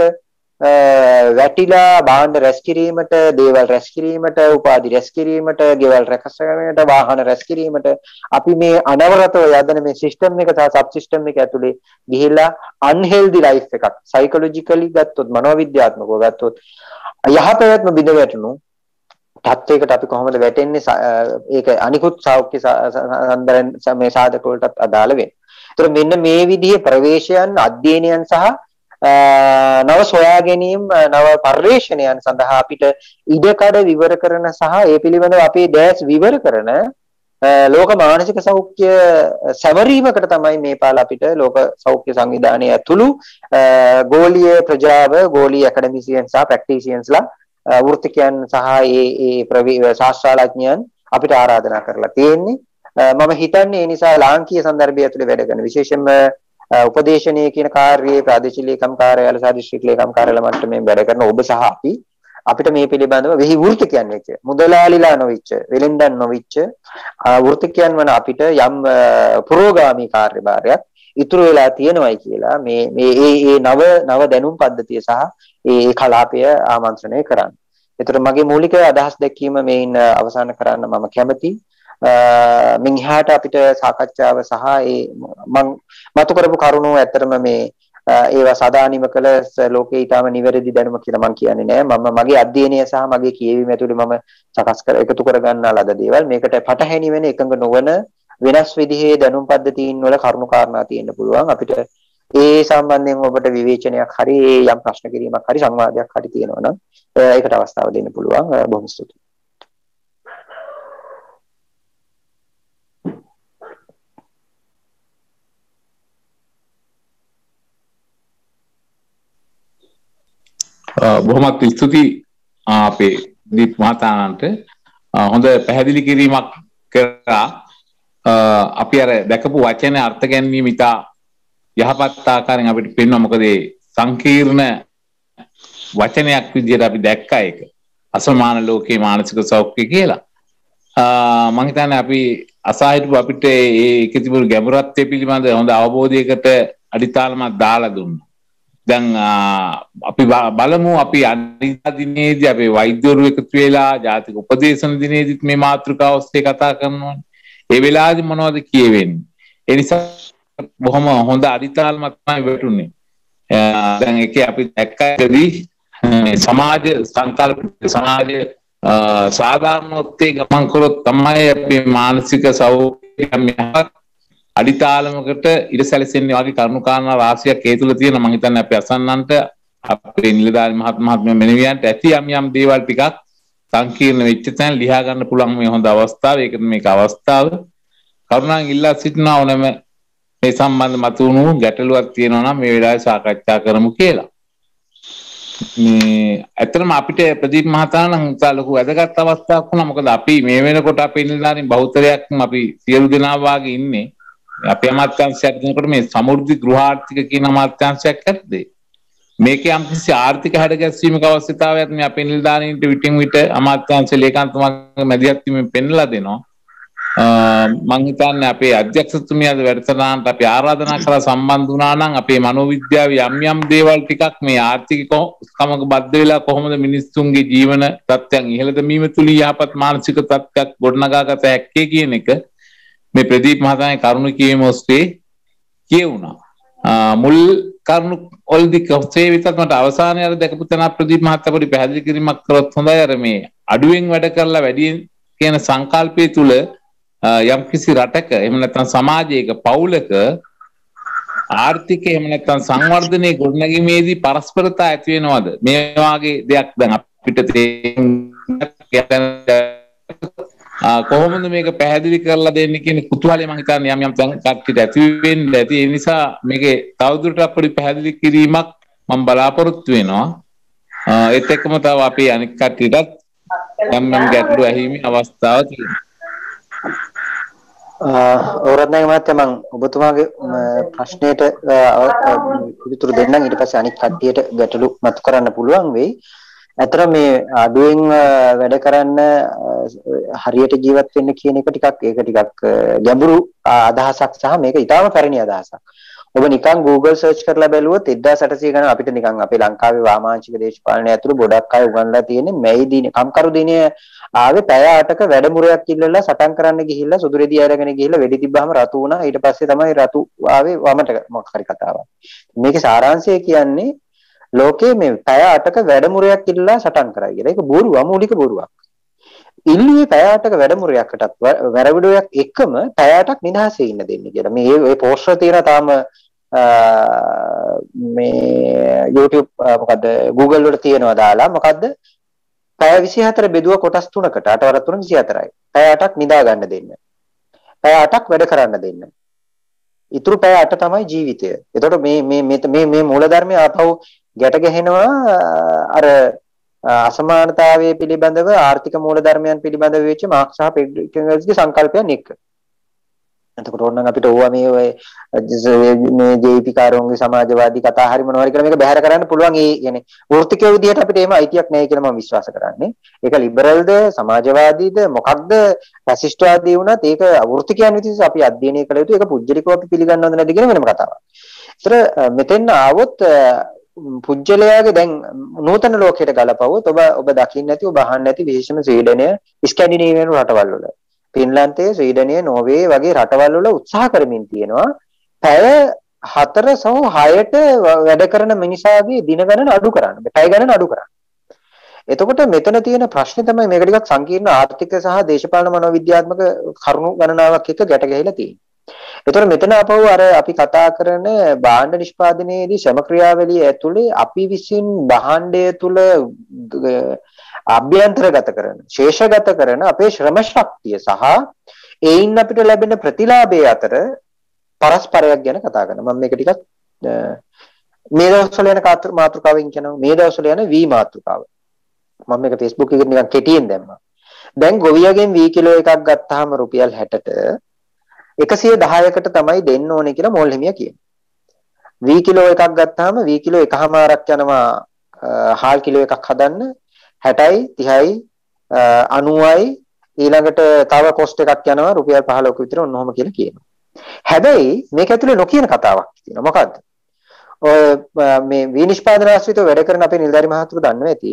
වැටිලා භාණ්ඩ රැස් කිරීමට, දේවල් රැස් කිරීමට, උපාධි රැස් කිරීමට, ගෙවල් රැකස් කිරීමට, වාහන රැස් කිරීමට අපි මේ අනවරතව යදන මේ සිස්ටම් එක සහ සබ් සිස්ටම් එක ඇතුලේ ගිහිල්ලා අන්හෙල්දි ලයිෆ් එකක් සයිකොලොජිකලි ගත්තොත් මනෝවිද්‍යාත්මකව ගත්තොත් යහපැවැත්ම බිඳ වැටුණු තත්වයකට අපි කොහොමද වැටෙන්නේ ඒක අනිකුත් සෞඛ්‍ය සම්බන්ධ මේ සාධක වලටත් අදාළ වෙනවා. ඒතර මෙන්න මේ විදිහේ ප්‍රවේශයන් අධ්‍යයනයන් සහ නව සොයා ගැනීම නව පරිශ්‍රණයන් සඳහා අපිට ඉඩකඩ විවර කරන සහ ඒ පිළිබඳව අපේ දැස් විවර කරන ලෝක මානසික සෞඛ්‍ය සැමරීමකට තමයි මේ පාල අපිට ලෝක සෞඛ්‍ය සංවිධානය ඇතුළු ගෝලීය ප්‍රජාව ගෝලීය ඇකඩමිසියන් සහ ප්‍රැක්ටිසියන්ස්ලා වෘත්තිකයන් සහ ඒ ඒ ශාස්ත්‍රාලඥයන් අපිට ආරාධනා කරලා තියෙන්නේ. මම හිතන්නේ ඒ නිසා ලාංකීය සංදර්භය ඇතුළේ වැඩ කරන විශේෂයෙන්ම උපදේශනීය කියන කාර්යයේ ප්‍රාදේශීය ලේකම් කාර්යාල සහ දිස්ත්‍රික් ලේකම් කාර්යාල මට්ටමේ වැඩ කරන ඔබ සහ අපි අපිට මේ පිළිබඳව වෙහි වෘත්තිකයන් වෙච්ච මුදලාලිලා නොවිච්ච වෙලෙන්දන් නොවිච්ච වෘත්තිකයන් වන අපිට යම් පුරෝගාමී කාර්යභාරයක් ඉතුරු වෙලා තියෙනවයි කියලා මේ මේ ඒ නව නව දැනුම් පද්ධතිය සහ ඒ කලාපය ආමන්ත්‍රණය කරන්න. ඒතර මගේ මූලික අදහස් දැක්වීම මේන් අවසන් කරන්න මම කැමතියි. මින් එහාට අපිට සාකච්ඡාව සහ ඒ මම මතු කරපු කරුණු ඇත්තටම මේ ඒවා සාදානිම කළ ලෝකේ ඊටම නිවැරදි දැනුම කියලා මම කියන්නේ නෑ. මම මගේ අධ්‍යයනය සහ මගේ කියවීම ඇතුළේ මම සකස් කර එකතු කර ගන්නා ලද දේවල් මේකට පටහැනි වෙන එකඟ නොවන වෙනස් විදිහේ දැනුම් පද්ධතීන් වල කරුණු කාරණා තියෙන්න පුළුවන්. අපිට ඒ සම්බන්ධයෙන් ඔබට විවේචනයක් හරි යම් ප්‍රශ්න කිරීමක් හරි සංවාදයක් හරි තියෙනවා නම් ඒකට අවස්ථාව දෙන්න පුළුවන්. බොහොම ස්තුතියි. බොහොමත් ස්තුතියි අපේ දීප් මහතානන්ට හොඳ පැහැදිලි කිරීමක් කරා. අපි අර දැකපු වචනේ අර්ථ ගැනීම ඉතා යහපත් ආකාරයෙන් අපිට පේනවා. මොකද ඒ සංකීර්ණ වචනයක් විදිහට අපි දැක්කා ඒක. අසමාන ලෝකේ මානසික සෞඛ්‍ය කියලා. මම හිතන්නේ අපි අසහිතව අපිට ඒ කිසිබුල් ගැඹුරත්වය පිළිබඳ හොඳ අවබෝධයකට අඩිතාලමක් දාලා දුන්නා. දැන් අපි බලමු අපි අනිත් දිනේදී අපේ වෛද්‍යවරු එකතු වෙලා ජාතික උපදේශන දිනේදීත් මේ මාතෘකාව ඔස්සේ කතා කරනවා. ඒ වෙලාවේදී මොනවද කියවෙන්නේ? ඒ නිසා බොහොම හොඳ අඩිතාලමක් තමයි වැටුනේ. දැන් ඒකේ අපි දැක්කදී සමාජ සංකල්ප සමාජ සාධාරණත්වයේ ගමන් කරොත් තමයි අපේ මානසික සෞඛ්‍යය අඩිතාලමකට ඉරසැලසෙන්නේ වගේ කරුණු කාරණා රාශියක් ඒ තුල තියෙන. මම හිතන්නේ අපි අසන්නන්ට අපේ නිලධාරි මහත් මහත්මයා මෙනෙවියන්ට ඇති යම් යම් දේවල් ටිකක් සංකීර්ණ වෙච්ච තැන ලියා ගන්න පුළුවන් මේ හොඳ අවස්ථාව. ඒකට මේක අවස්ථාව. කරුණාවෙන් ඉල්ලා සිටිනවා ඕනෑම මේ සම්බන්ධ මතුණු ගැටලුවක් තියෙනවා නම් මේ වෙලාවේ සාකච්ඡා කරමු කියලා. මේ ඇත්තටම අපිට ප්‍රදීප් මහතා නම් ලොකු වැදගත් අවස්ථාවක් වුණා. මොකද අපි මේ වෙනකොට අපේ නිලධාරීන් බහුතරයක් අපි සියලු දෙනා වාගේ ඉන්නේ අපේ අමාත්‍යාංශයක් දෙනකොට මේ සමෘද්ධි ගෘහාර්ථික කියන අමාත්‍යාංශයක් ඇත්තේ. මේකේ යම්කිසි ආර්ථික හැඩගැස්වීමක අවශ්‍යතාවයක් මේ අපේ නිලධාරීන්ට විටින් විට අමාත්‍යාංශ ලේකම්තුමාගේ මැදිහත් වීමෙන් පෙන්ලා දෙනවා. මම හිතන්නේ අපේ අධ්‍යක්ෂතුමිය අද වැඩසටහනට අපි ආරාධනා කරලා සම්බන්ධ වුණා නම් අපේ මනෝවිද්‍යාවේ යම් යම් දේවල් ටිකක් මේ ආර්ථික කමක බද්ධ වෙලා කොහොමද මිනිස්සුන්ගේ ජීවන තත්ත්වයන් ඉහළ දැමීම තුලින් යහපත් මානසික තත්ත්වයක් ගොඩනගාගත හැක්කේ කියන එක මේ ප්‍රදීප් මහතාගේ කරුණ කියීම ඔස්සේ කියුණා. මුල් කරුණු වලදී කොහේ විතත් මට අවසානයේ අර දැකපු තැන ප්‍රදීප මහතා පොඩි පැහැදිලි කිරීමක් කරොත් හොඳයි. අර මේ අඩුවෙන් වැඩ කරලා වැඩියෙන් කියන සංකල්පය තුල යම් කිසි රටක එහෙම නැත්නම් සමාජයක පවුලක ආර්ථිකය එහෙම නැත්නම් සංවර්ධනයේ ගොඩනැගීමේදී පරස්පරතා ඇති වෙනවද? මේ වගේ දෙයක් දැන් අපිට කොහොමද මේක පැහැදිලි කරලා දෙන්නේ කියන කුතුහලය මම හිතන්නේ යම් යම් කට්ටියට ඇති වෙන්න ඇති. ඒ නිසා මේකේ තවදුරටත් අපිට පැහැදිලි කිරීමක් මම බලාපොරොත්තු වෙනවා. ඒත් එක්කම තව අපි අනිත් කට්ටියටත් යම් යම් ගැටලු ඇහිීමේ අවස්ථාව තියෙනවා. ඕරත්නායක මහත්තයා මම ඔබතුමාගේ ප්‍රශ්නයට පිළිතුරු දෙන්නම්. ඊට පස්සේ අනිත් කට්ටියට ගැටලු මතු කරන්න පුළුවන් වෙයි. අතර මේ අඩුවෙන් වැඩ කරන්න හරියට ජීවත් වෙන්න කියන එක ටිකක් ඒක ටිකක් ගැඹුරු අදහසක් සහ මේක ඊටාම පැරණි අදහසක්. ඔබ නිකන් Google search කරලා බැලුවොත් එක්දාස් අටසිය ගණන් අපිට නිකන් අපේ ලංකාවේ වාමාංශික දේශපාලනය ඇතුළු ගොඩක් අය උගන්ලා තියෙන්නේ මේ දිනේ කම්කරු දිනේ ආවේ පැය අටක වැඩමුරයක් ඉල්ලලා සටන් කරන්න ගිහිල්ලා සුදුරෙදි අරගෙන ගිහිල්ලා වෙඩි තිබ්බාම රතු වුණා. ඊට පස්සේ තමයි රතු ආවේ වමට මොකක් හරි කතාවක්. මේකේ සාරාංශය කියන්නේ ලෝකයේ මේ පැය අටක වැඩමුරයක් ඉල්ලලා සටන් කරා කියලා. ඒක බොරුව, අමූලික බොරුවක්. ඉල්ලුවේ පැය අටක වැඩමුරයකටත් වැරවිඩෝයක් එකම පැය අටක් නිදහසේ ඉන්න දෙන්න කියලා. මේ ඒ පෝස්ටර් තියෙන තාම මේ YouTube මොකද්ද Google වල තියෙනවා දාලා මොකද්ද පැය විසිහතර බෙදුව කොටස් තුනකට අට වර තුන විසිහතරයි. පැය අටක් නිදා ගන්න දෙන්න. පැය අටක් වැඩ කරන්න දෙන්න. ඊටු පැය අට තමයි ජීවිතය. එතකොට මේ මේ මේ මේ මූලධර්මය ආපහු ගැට ගැහෙනවා අර අසමානතාවයේ පිළිබඳව ආර්ථික මූලධර්මයන් පිළිබඳව වෙච්ච මාක්ස් සහ පෙඩ්රිකන්ස්ගේ සංකල්පයන් එක්ක. එතකොට ඕනනම් අපිට ඕවා මේ ඔය මේ ජේපී කාරෝන්ගේ සමාජවාදී කතා හරි මොනවා හරි කියලා මේක බැහැර කරන්න පුළුවන්. ඒ කියන්නේ වෘත්තිකයේ විදිහට අපිට එහෙම අයිතියක් නැහැ කියලා මම විශ්වාස කරන්නේ. ඒක ලිබරල්ද සමාජවාදීද මොකක්ද ෆැසිස්ට්වාදී වුණත් ඒක වෘත්තිකයන් විදිහට අපි අධ්‍යයනය කළ යුතු. ඒක පුජ්‍යලිකව අපි පිළිගන්නවද නැද්ද කියන වෙනම කතාවක්. ඒතර මෙතෙන් ආවොත් පුජ්‍යලයාගේ දැන් නූතන ලෝකයට ගලපවුවොත් ඔබ ඔබ දකින්න නැති ඔබ අහන්න නැති විශේෂම ස්වීඩනය ස්කැන්ඩිනේවියන් රටවල් වල ෆින්ලන්තයේ ස්වීඩනය නෝර්වේ වගේ රටවල් වල උත්සාහ කරමින් තියෙනවා පැය හතර සහ හයට වැඩ කරන මිනිසාගේ දින ගණන අඩු කරන්න. පැය ගණන අඩු කරන්න. එතකොට මෙතන තියෙන ප්‍රශ්නේ තමයි මේක ටිකක් සංකීර්ණ ආර්ථික සහ දේශපාලන මනෝවිද්‍යාත්මක කරුණු ගණනාවක් එක්ක ගැට ගැහිලා තියෙනවා. එතකොට මෙතන අපව අර අපි කතා කරන භාණ්ඩ නිෂ්පාදනයේදී ශ්‍රම ක්‍රියාවලිය ඇතුලේ අපි විසින් භාණ්ඩය තුල අභ්‍යන්තරගත කරන ශේෂගත කරන අපේ ශ්‍රම ශක්තිය සහ ඒයින් අපිට ලැබෙන ප්‍රතිලාභය අතර පරස්පරයක් ගැන කතා කරනවා. මම මේක ටිකක් මේ දවස්වල යන මාතෘකාවෙන් කියනවා මේ දවස්වල යන වී මාතෘකාව. මම මේක Facebook එකේ නිකන් කෙටියෙන් දැම්මා. දැන් ගොවියගෙන් වී කිලෝ එකක් ගත්තාම රුපියල් හැටට එකසිය දහයකට තමයි දෙන්න ඕනේ කියලා මෝල් හිමියා කියනවා. V කිලෝ එකක් ගත්තාම V කිලෝ එකමාරක් යනවා හාල් කිලෝ එකක් හදන්න හැටයි තිහයි අනූවයි ඊළඟට තව කොස්ට් එකක් යනවා රුපියල් පහළොවක විතර ඔන්න ඔහොම කියලා කියනවා. හැබැයි මේක ඇතුලේ නොකියන කතාවක් තියෙනවා. මොකද්ද? ඔය මේ විනිෂ්පාදන ආශ්‍රිතව වැඩ කරන අපේ නිලධාරි මහතුරු දන්නවා ඇති.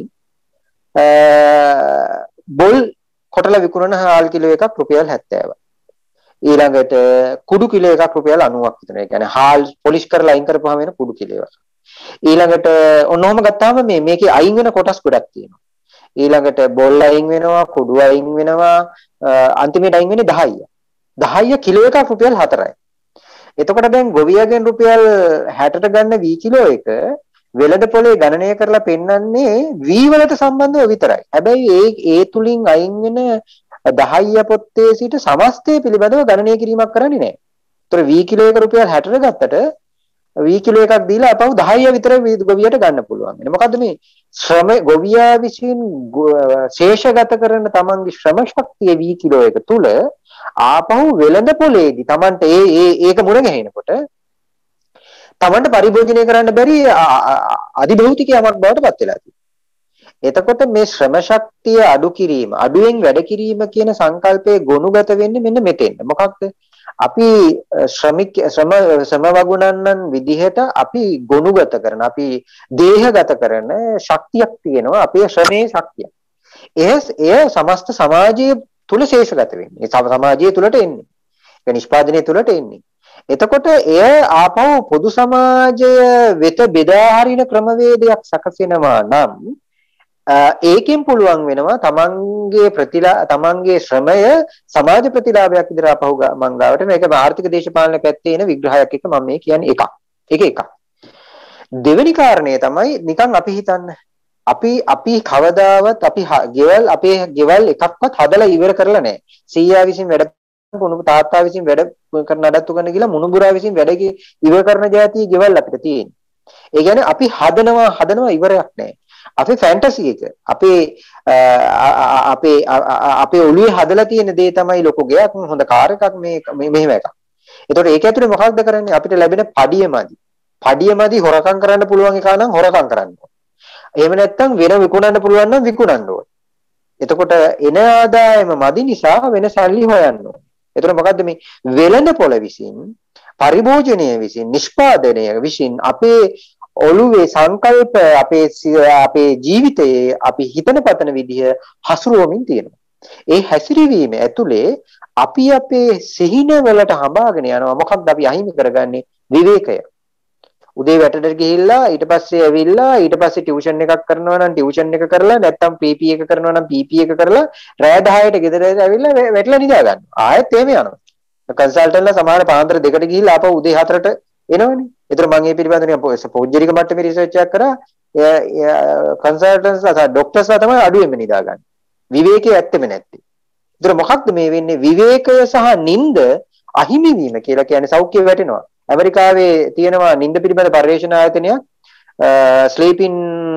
බොල් කොටල විකුණන හාල් කිලෝ එකක් රුපියල් හැත්තෑවයි. ඊළඟට කුඩු කිලෝ එකක් රුපියල් අනූවක් විතර. ඒ කියන්නේ හාල් පොලිෂ් කරලා අයින් කරපුවාම වෙන කුඩු කිලෝ එක. ඊළඟට ඔන්නෝම ගත්තාම මේ මේකේ අයින් වෙන කොටස් ගොඩක් තියෙනවා. ඊළඟට බොල් අයින් වෙනවා, කුඩු අයින් වෙනවා, අන්තිමට අයින් වෙන්නේ දහය. දහය කිලෝ එකක් රුපියල් හතරයි. එතකොට දැන් ගොවියාගෙන් රුපියල් හැටට ගන්න V කිලෝ එක වෙළඳ පොලේ ගණනය කරලා පෙන්වන්නේ V වලට සම්බන්ධව විතරයි. හැබැයි ඒ ඒ තුලින් අයින් වෙන දහය පොත්තේ සිට සමස්තය පිළිබඳව ගණනය කිරීමක් කරන්නේ නැහැ. ඒතර V කිලෝ එක රුපියල් හැටට ගත්තට V කිලෝ එකක් දීලා අපහු දහය විතර ගොවියට ගන්න පුළුවන්. එනේ මොකද්ද මේ ශ්‍රම ගොවියා විසින් ශේෂගත කරන තමන්ගේ ශ්‍රම ශක්තිය V කිලෝ එක තුල ආපහු වෙළඳ පොලේදී තමන්ට ඒ ඒ ඒක මුණ ගැහෙනකොට තමන්ට පරිභෝජනය කරන්න බැරි අධිභෞතික යමක් බවට පත් වෙලා තියෙනවා. එතකොට මේ ශ්‍රම ශක්තිය අඩු කිරීම, අඩුවෙන් වැඩ කිරීම කියන සංකල්පයේ ගොනුගත වෙන්නේ මෙන්න මෙතෙන්. මොකක්ද? අපි ශ්‍රමික ශ්‍රම ශ්‍රම වගුණන්නන් විදිහට අපි ගොනුගත කරන, අපි දේහගත කරන ශක්තියක් තියෙනවා, අපේ ශ්‍රමයේ ශක්තිය. එය එය සමස්ත සමාජයේ තුල ශේෂගත වෙන්නේ. ඒ සමාජයේ තුලට එන්නේ. ඒ නිෂ්පාදනයේ තුලට එන්නේ. එතකොට එය ආපහු පොදු සමාජය වෙත බෙදා හරින ක්‍රමවේදයක් සකසෙනවා නම් ඒකෙන් පුළුවන් වෙනවා තමන්ගේ ප්‍රතිලා තමන්ගේ ශ්‍රමය සමාජ ප්‍රතිලාභයක් විදිහට ආපහු මං ගාවට මේක ආර්ථික දේශපාලන පැත්තේ එන විග්‍රහයක් එක මම මේ කියන්නේ එකක්. ඒක එකක්. දෙවෙනි කාරණය තමයි නිකන් අපි හිතන්න අපි අපි කවදාවත් අපි ගෙවල් අපේ ගෙවල් එකක්වත් හදලා ඉවර කරලා නැහැ. සීයා විසින් වැඩ කරන තාත්තා විසින් වැඩ කරන නඩත්තු කරන ගිහලා මුණුබුරා විසින් වැඩ ඉවර කරන જાතිය ගෙවල් අපිට තියෙන්නේ. ඒ කියන්නේ අපි හදනවා හදනවා ඉවරයක් නැහැ. අපේ ෆැන්ටසි එක අපේ අපේ අපේ ඔළුවේ හදලා තියෙන දේ තමයි ලොකු ගයක් හොඳ කාර් එකක් මේ මෙහෙම එකක්. ඒතකොට ඒක ඇතුලේ මොකක්ද කරන්නේ? අපිට ලැබෙන පඩියමදි. පඩියමදි හොරකම් කරන්න පුළුවන් එක නම් හොරකම් කරන්න ඕනේ. එහෙම නැත්නම් වෙන විකුණන්න පුළුවන් නම් විකුණන්න ඕනේ. එතකොට එන ආදායම මදි නිසා වෙන සල්ලි හොයන්න ඕනේ. එතකොට මොකද්ද මේ වෙළඳ පොළ විසින් පරිභෝජනය විසින් නිෂ්පාදනය විසින් අපේ ඔළුවේ සංකල්ප අපේ අපේ ජීවිතයේ අපි හිතන පතන විදිහ හසුරුවමින් තියෙනවා. ඒ හැසිරවීම ඇතුලේ අපි අපේ සිහින වලට හඹාගෙන යනවා. මොකක්ද අපි අහිමි කරගන්නේ? විවේකය. උදේ වැටට ගිහිල්ලා ඊට පස්සේ ඇවිල්ලා ඊට පස්සේ ටියුෂන් එකක් කරනවා නම් ටියුෂන් එක කරලා නැත්නම් පීපී එක කරනවා නම් පීපී එක කරලා රෑ දහයට ගෙදර ඇවිල්ලා වැටලා නිදා ගන්නවා. ආයෙත් එහෙම යනවා. කන්සල්ටන්ට්ලා සමහර පාන්දර දෙකට ගිහිල්ලා ආපහු උදේ හතරට එනවනේ. ඒතර මම මේ පිළිබඳව නිකන් පොජ්ජරික මට්ටමේ රිසර්ච් එකක් කරා. කන්සල්ටන්ට්ස්ලා ડોක්ටර්ස්ලා තමයි අඩුවෙන්ම නිදාගන්නේ. විවේකයේ ඇත්තෙම නැත්තේ. ඒතර මොකක්ද මේ වෙන්නේ? විවේකය සහ නිින්ද අහිමි වීම කියලා කියන්නේ සෞඛ්‍ය වැටෙනවා. ඇමරිකාවේ තියෙනවා නිින්ද පිළිබඳ පර්යේෂණ ආයතනයක්. ස්ලීපින්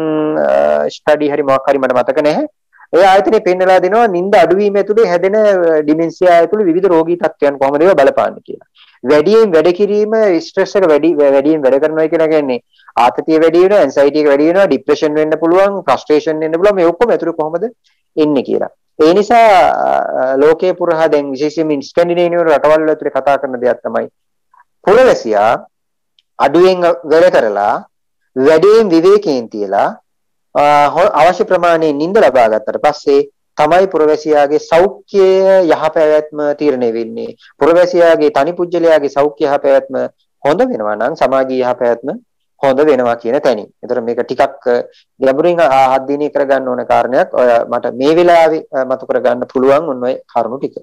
ස්ටඩි හරි මොකක් හරි මට මතක නැහැ. ඒ ආයතනේ පෙන්නලා දෙනවා නිින්ද අඩුවීම ඇතුලේ හැදෙන ඩිමෙන්සියා ඇතුලේ විවිධ රෝගී තත්ත්වයන් කොහොමද ඒවා බලපාන්නේ කියලා. වැඩියෙන් වැඩ කිරීම ස්ට්‍රෙස් එක වැඩි වැඩියෙන් වැඩ කරනවා කියලා කියන්නේ ආතතිය වැඩි වෙනවා, ඇන්සයිටි එක වැඩි වෙනවා, ડિප්‍රෙෂන් වෙන්න පුළුවන්, ෆ්‍රස්ට්‍රේෂන් වෙන්න පුළුවන්. මේ ඔක්කොම ඇතුලේ කොහොමද එන්නේ කියලා. ඒ නිසා ලෝකයේ පුරා දැන් විශේෂයෙන්ම ස්කැන්ඩිනේවියානු රටවල් වල ඇතුලේ කතා කරන දෙයක් තමයි පුරවැසියා අඩුවෙන් වැඩ කරලා වැඩියෙන් විවේකයෙන් තියලා අවශ්‍ය ප්‍රමාණයේ නිින්ද ලබා ගත්තට පස්සේ තමයි පුරවැසියාගේ සෞඛ්‍ය යහපැවැත්ම තීරණය වෙන්නේ. පුරවැසියාගේ තනි පුජ්‍යලයාගේ සෞඛ්‍ය යහපැවැත්ම හොඳ වෙනවා නම් සමාජීය යහපැවැත්ම හොඳ වෙනවා කියන තැනින්. ඒතර මේක ටිකක් ගැඹුරින් අධ්‍යයනය කරගන්න ඕන කාරණයක්. ඔය මට මේ වෙලාවේ මතු කරගන්න පුළුවන් ඔන්න ඔය කරුණු ටික.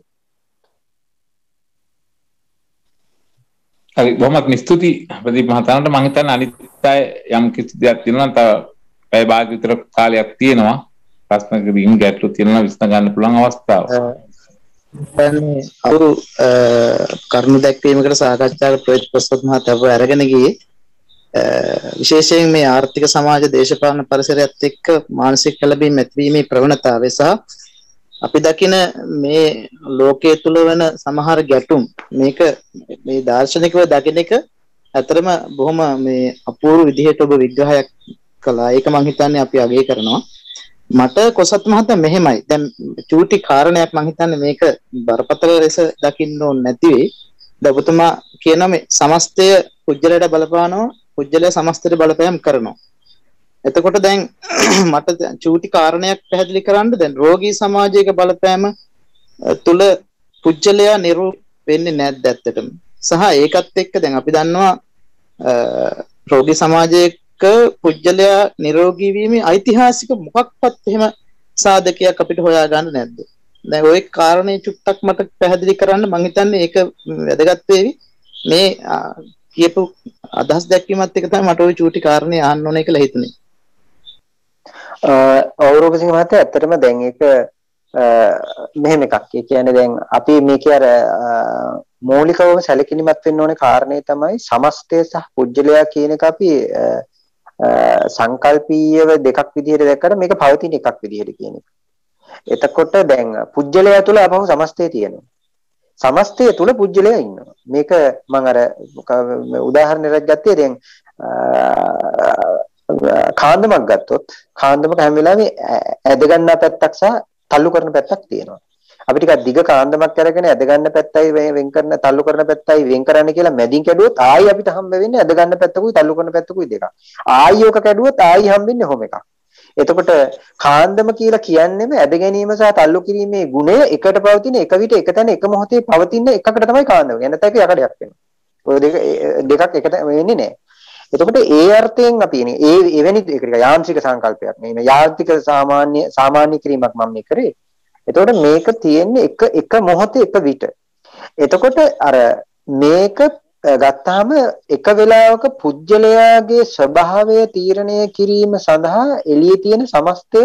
හරි බොහොමත් ස්තුතියි ප්‍රදීප් මහතාට. මම හිතන්නේ අනිත් අය යම් කිසි දෙයක් තියෙනවා නම් තව පැය භාග විතර කාලයක් තියෙනවා. ප්‍රශ්න කිරීම ගැටලු තියෙනවා විසඳ ගන්න පුළුවන් අවස්ථාව. දැන් අවු කරුණු දැක්වීමකට සාකච්ඡාවකට ප්‍රේත් ප්‍රසත් මහතාව අරගෙන ගියේ විශේෂයෙන් මේ ආර්ථික සමාජ දේශපාලන පරිසරයත් එක්ක මානසික කලබීම් ඇතිවීමේ ප්‍රවණතාවය සහ අපි දකින මේ ලෝකයේ තුල වෙන සමහර ගැටුම් මේක මේ දාර්ශනිකව දකින එක ඇතරම බොහොම මේ අපූර්ව විදිහට ඔබ විග්‍රහයක් කළා. ඒක මම හිතන්නේ අපි අගය කරනවා. මට කොසත් මහත්තයා මෙහෙමයි. දැන් චූටි කාරණයක් මම හිතන්නේ මේක බරපතල ලෙස දකින්න ඕනේ නැති වෙයි. දැන් ඔබතුමා කියන මේ සමස්තය පුජ්‍යලයට බලපානවා, පුජ්‍යලය සමස්තයට බලපෑම් කරනවා. එතකොට දැන් මට චූටි කාරණයක් පැහැදිලි කරන්න. දැන් රෝගී සමාජයක බලපෑම තුල පුජ්‍යලයා නිරූප වෙන්නේ නැද්ද ඇත්තටම? සහ ඒකත් එක්ක දැන් අපි දන්නවා රෝගී සමාජයක පුජ්‍යලයා නිරෝගී වීමේ ඓතිහාසික මොකක්වත් එහෙම සාධකයක් අපිට හොයා ගන්න නැද්ද? දැන් ওই කාරණේ චුට්ටක් මට පැහැදිලි කරන්න. මම හිතන්නේ ඒක වැදගත් වේවි. මේ කියපු අදහස් දැක්වීමත් එක තමයි මට ওই චූටි කාරණේ අහන්න ඕනේ කියලා හිතුනේ. අවුරුපසිංහ මහත්තයා ඇත්තටම දැන් ඒක මෙහෙම එකක්. ඒ කියන්නේ දැන් අපි මේකේ අර මූලිකවම සැලකිලිමත් වෙන්න ඕනේ කාරණේ තමයි සමස්තය සහ පුජ්‍යලයා කියන එක අපි සංකල්පීයව දෙකක් විදිහට දැක්කට මේක පවතින එකක් විදිහට කියන එක. එතකොට දැන් පුජ්‍යලයා තුල අපහු සමස්තය තියෙනවා. සමස්තය තුල පුජ්‍යලයා ඉන්නවා. මේක මම අර උදාහරණයක් ගත්තේ දැන් කාන්දමක් ගත්තොත් කාන්දමක හැම වෙලාවෙම ඇද ගන්න පැත්තක් සහ තල්ලු කරන පැත්තක් තියෙනවා. අපි ටිකක් දිග කාන්දමක් අරගෙන ඇද ගන්න පැත්තයි වෙන් කරන තල්ලු කරන පැත්තයි වෙන් කරන්න කියලා මැදින් කැඩුවොත් ආයි අපිට හම්බ වෙන්නේ ඇද ගන්න පැත්තකුයි තල්ලු කරන පැත්තකුයි දෙකක්. ආයි ඔක කැඩුවොත් ආයි හම්බෙන්නේ කොහොම එකක්. එතකොට කාන්දම කියලා කියන්නේම ඇද ගැනීම සහ තල්ලු කිරීමේ ගුණය එකට පවතින එක විට එක තැන එක මොහොතේ පවතින එකකට තමයි කාන්දම. එන තැක යකඩයක් වෙනවා. ඔය දෙක දෙකක් එකට වෙන්නේ නැහැ. එතකොට ඒ අර්ථයෙන් අපි ඉන්නේ ඒ එවැනි ඒකට යාන්ත්‍රික සංකල්පයක් නේ. යාන්ත්‍රික සාමාන්‍ය සාමාන්‍ය කිරීමක් මම මේ කරේ. එතකොට මේක තියෙන්නේ එක එක මොහොතේ එක විට. එතකොට අර මේක ගත්තාම එක වෙලාවක පුජ්‍යලයාගේ ස්වභාවය තීරණය කිරීම සඳහා එළියේ තියෙන සමස්තය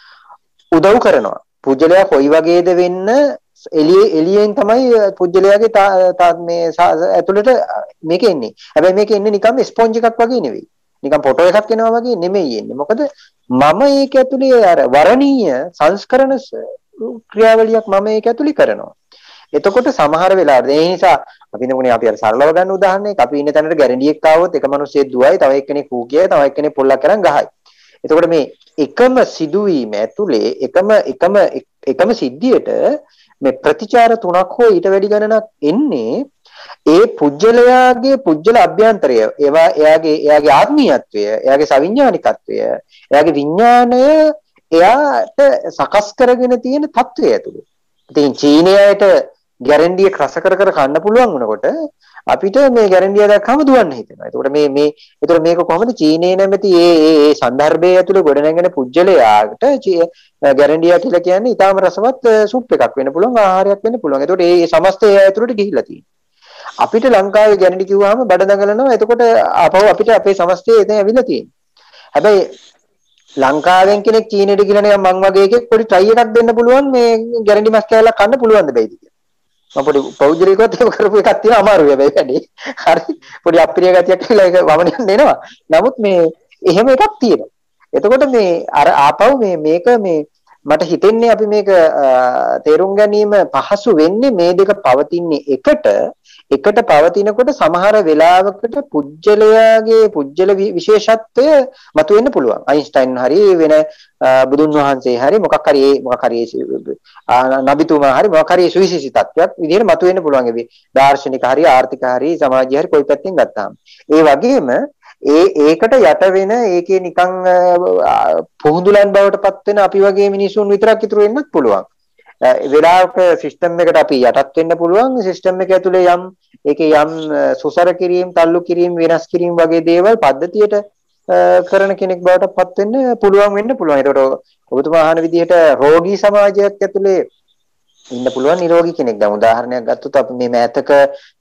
උදව් කරනවා. පුජ්‍යලයා කොයි වගේද වෙන්න එළියේ එළියෙන් තමයි පුජ්‍යලයාගේ මේ ඇතුළට මේක එන්නේ. හැබැයි මේක එන්නේ නිකම් ස්පොන්ජ් එකක් වගේ නෙවෙයි. නිකම් ෆොටෝ එකක් එනවා වගේ නෙමෙයි එන්නේ. මොකද මම ඒක ඇතුලේ අර වරණීය සංස්කරණ ක්‍රියාවලියක් මම ඒක ඇතුලේ කරනවා. එතකොට සමහර වෙලාවට ඒ නිසා අපි නමුනේ අපි අර සරලව ගන්න උදාහරණයක් අපි ඉන්න තැනට ගැරන්ඩියෙක් ආවොත් එක මිනිස්සෙක් දුවයි තව එක්කෙනෙක් කූ කියයි තව එක්කෙනෙක් පොල්ලක් කරන් ගහයි. එතකොට මේ එකම සිදුවීම ඇතුලේ එකම එකම එකම සිද්ධියට මේ ප්‍රතිචාර තුනක් හෝ ඊට වැඩි ගණනක් එන්නේ ඒ පුජ්‍යලයාගේ පුජ්‍යල අභ්‍යන්තරය ඒවා එයාගේ එයාගේ ආත්මීයත්වය එයාගේ සවිඥානිකත්වය එයාගේ විඥාණය එයාට සකස් කරගෙන තියෙන తත්වය ඇතුළේ. ඉතින් චීනයට ගැරන්ඩිය රස කර කර කන්න පුළුවන් වුණකොට අපිට මේ ගැරන්ඩිය දැක්කම දුවන්න හිතෙනවා. ඒකට මේ මේ ඒතර මේක කොහොමද චීනයේ නැමැති ඒ ඒ සංදර්භය ඇතුළේ ගොඩනැගෙන පුජ්‍යලයාට ගැරන්ඩිය කියලා කියන්නේ ඊටාම රසවත් සුප් එකක් වෙන්න පුළුවන් ආහාරයක් වෙන්න පුළුවන්. ඒකට ඒ සමස්තය ඇතුළට ගිහිල්ලා තියෙනවා. අපිට ලංකාවේ ගැරන්ඩි කිව්වහම බඩ දඟලනවා. එතකොට ආපහු අපිට අපේ සමස්තය එතන ඇවිල්ලා තියෙනවා. හැබැයි ලංකාවෙන් කෙනෙක් චීනෙට ගිහලා නම් මං වගේ එකෙක් පොඩි ට්‍රයි එකක් දෙන්න පුළුවන් මේ ගැරන්ඩි මස් කෑල්ලක් කන්න පුළුවන්ද බැයිද කියලා. මම පොඩි පෞද්ගලිකවත් ඒක කරපු එකක් තියෙනවා අමාරුයි හැබැයි වැඩි. හරි පොඩි අප්‍රිය ගතියක් කියලා ඒක වමනින්න එනවා. නමුත් මේ එහෙම එකක් තියෙනවා. එතකොට මේ අර ආපහු මේ මේක මේ මට හිතෙන්නේ අපි මේක තේරුම් ගැනීම පහසු වෙන්නේ මේ දෙක පවතින්නේ එකට එකට පවතිනකොට සමහර වෙලාවකට පුජ්‍යලයාගේ පුජ්‍යල විශේෂත්වය මතුවෙන්න පුළුවන්. අයින්ස්ටයින් හරි වෙන බුදුන් වහන්සේ හරි මොකක් හරි මොකක් හරි නබිතුමා හරි මොකක් හරි සුවිශේෂී තත්ත්වයක් විදිහට මතුවෙන්න පුළුවන්. ඒ දාර්ශනික හරි ආර්ථික හරි සමාජය හරි කොයි පැත්තෙන් ගත්තාම. ඒ වගේම ඒ ඒකට යට වෙන ඒකේ නිකන් පුහුඳුලන් බවට පත් වෙන අපි වගේ මිනිසුන් විතරක් ඉතුරු වෙන්නත් පුළුවන්. වෙලාවක සිස්ටම් එකට අපි යටත් වෙන්න පුළුවන්. සිස්ටම් එක ඇතුලේ යම් ඒකේ යම් සුසර කිරීම, තල්ලු කිරීම, වෙනස් කිරීම වගේ දේවල් පද්ධතියට කරන කෙනෙක් බවට පත් වෙන්න පුළුවන් වෙන්න පුළුවන්. ඒකට ඔබතුමා අහන විදිහට රෝගී සමාජයක් ඇතුලේ ඉන්න පුළුවන් නිරෝගී කෙනෙක්. දැන් උදාහරණයක් ගත්තොත් අපි මේ මෑතක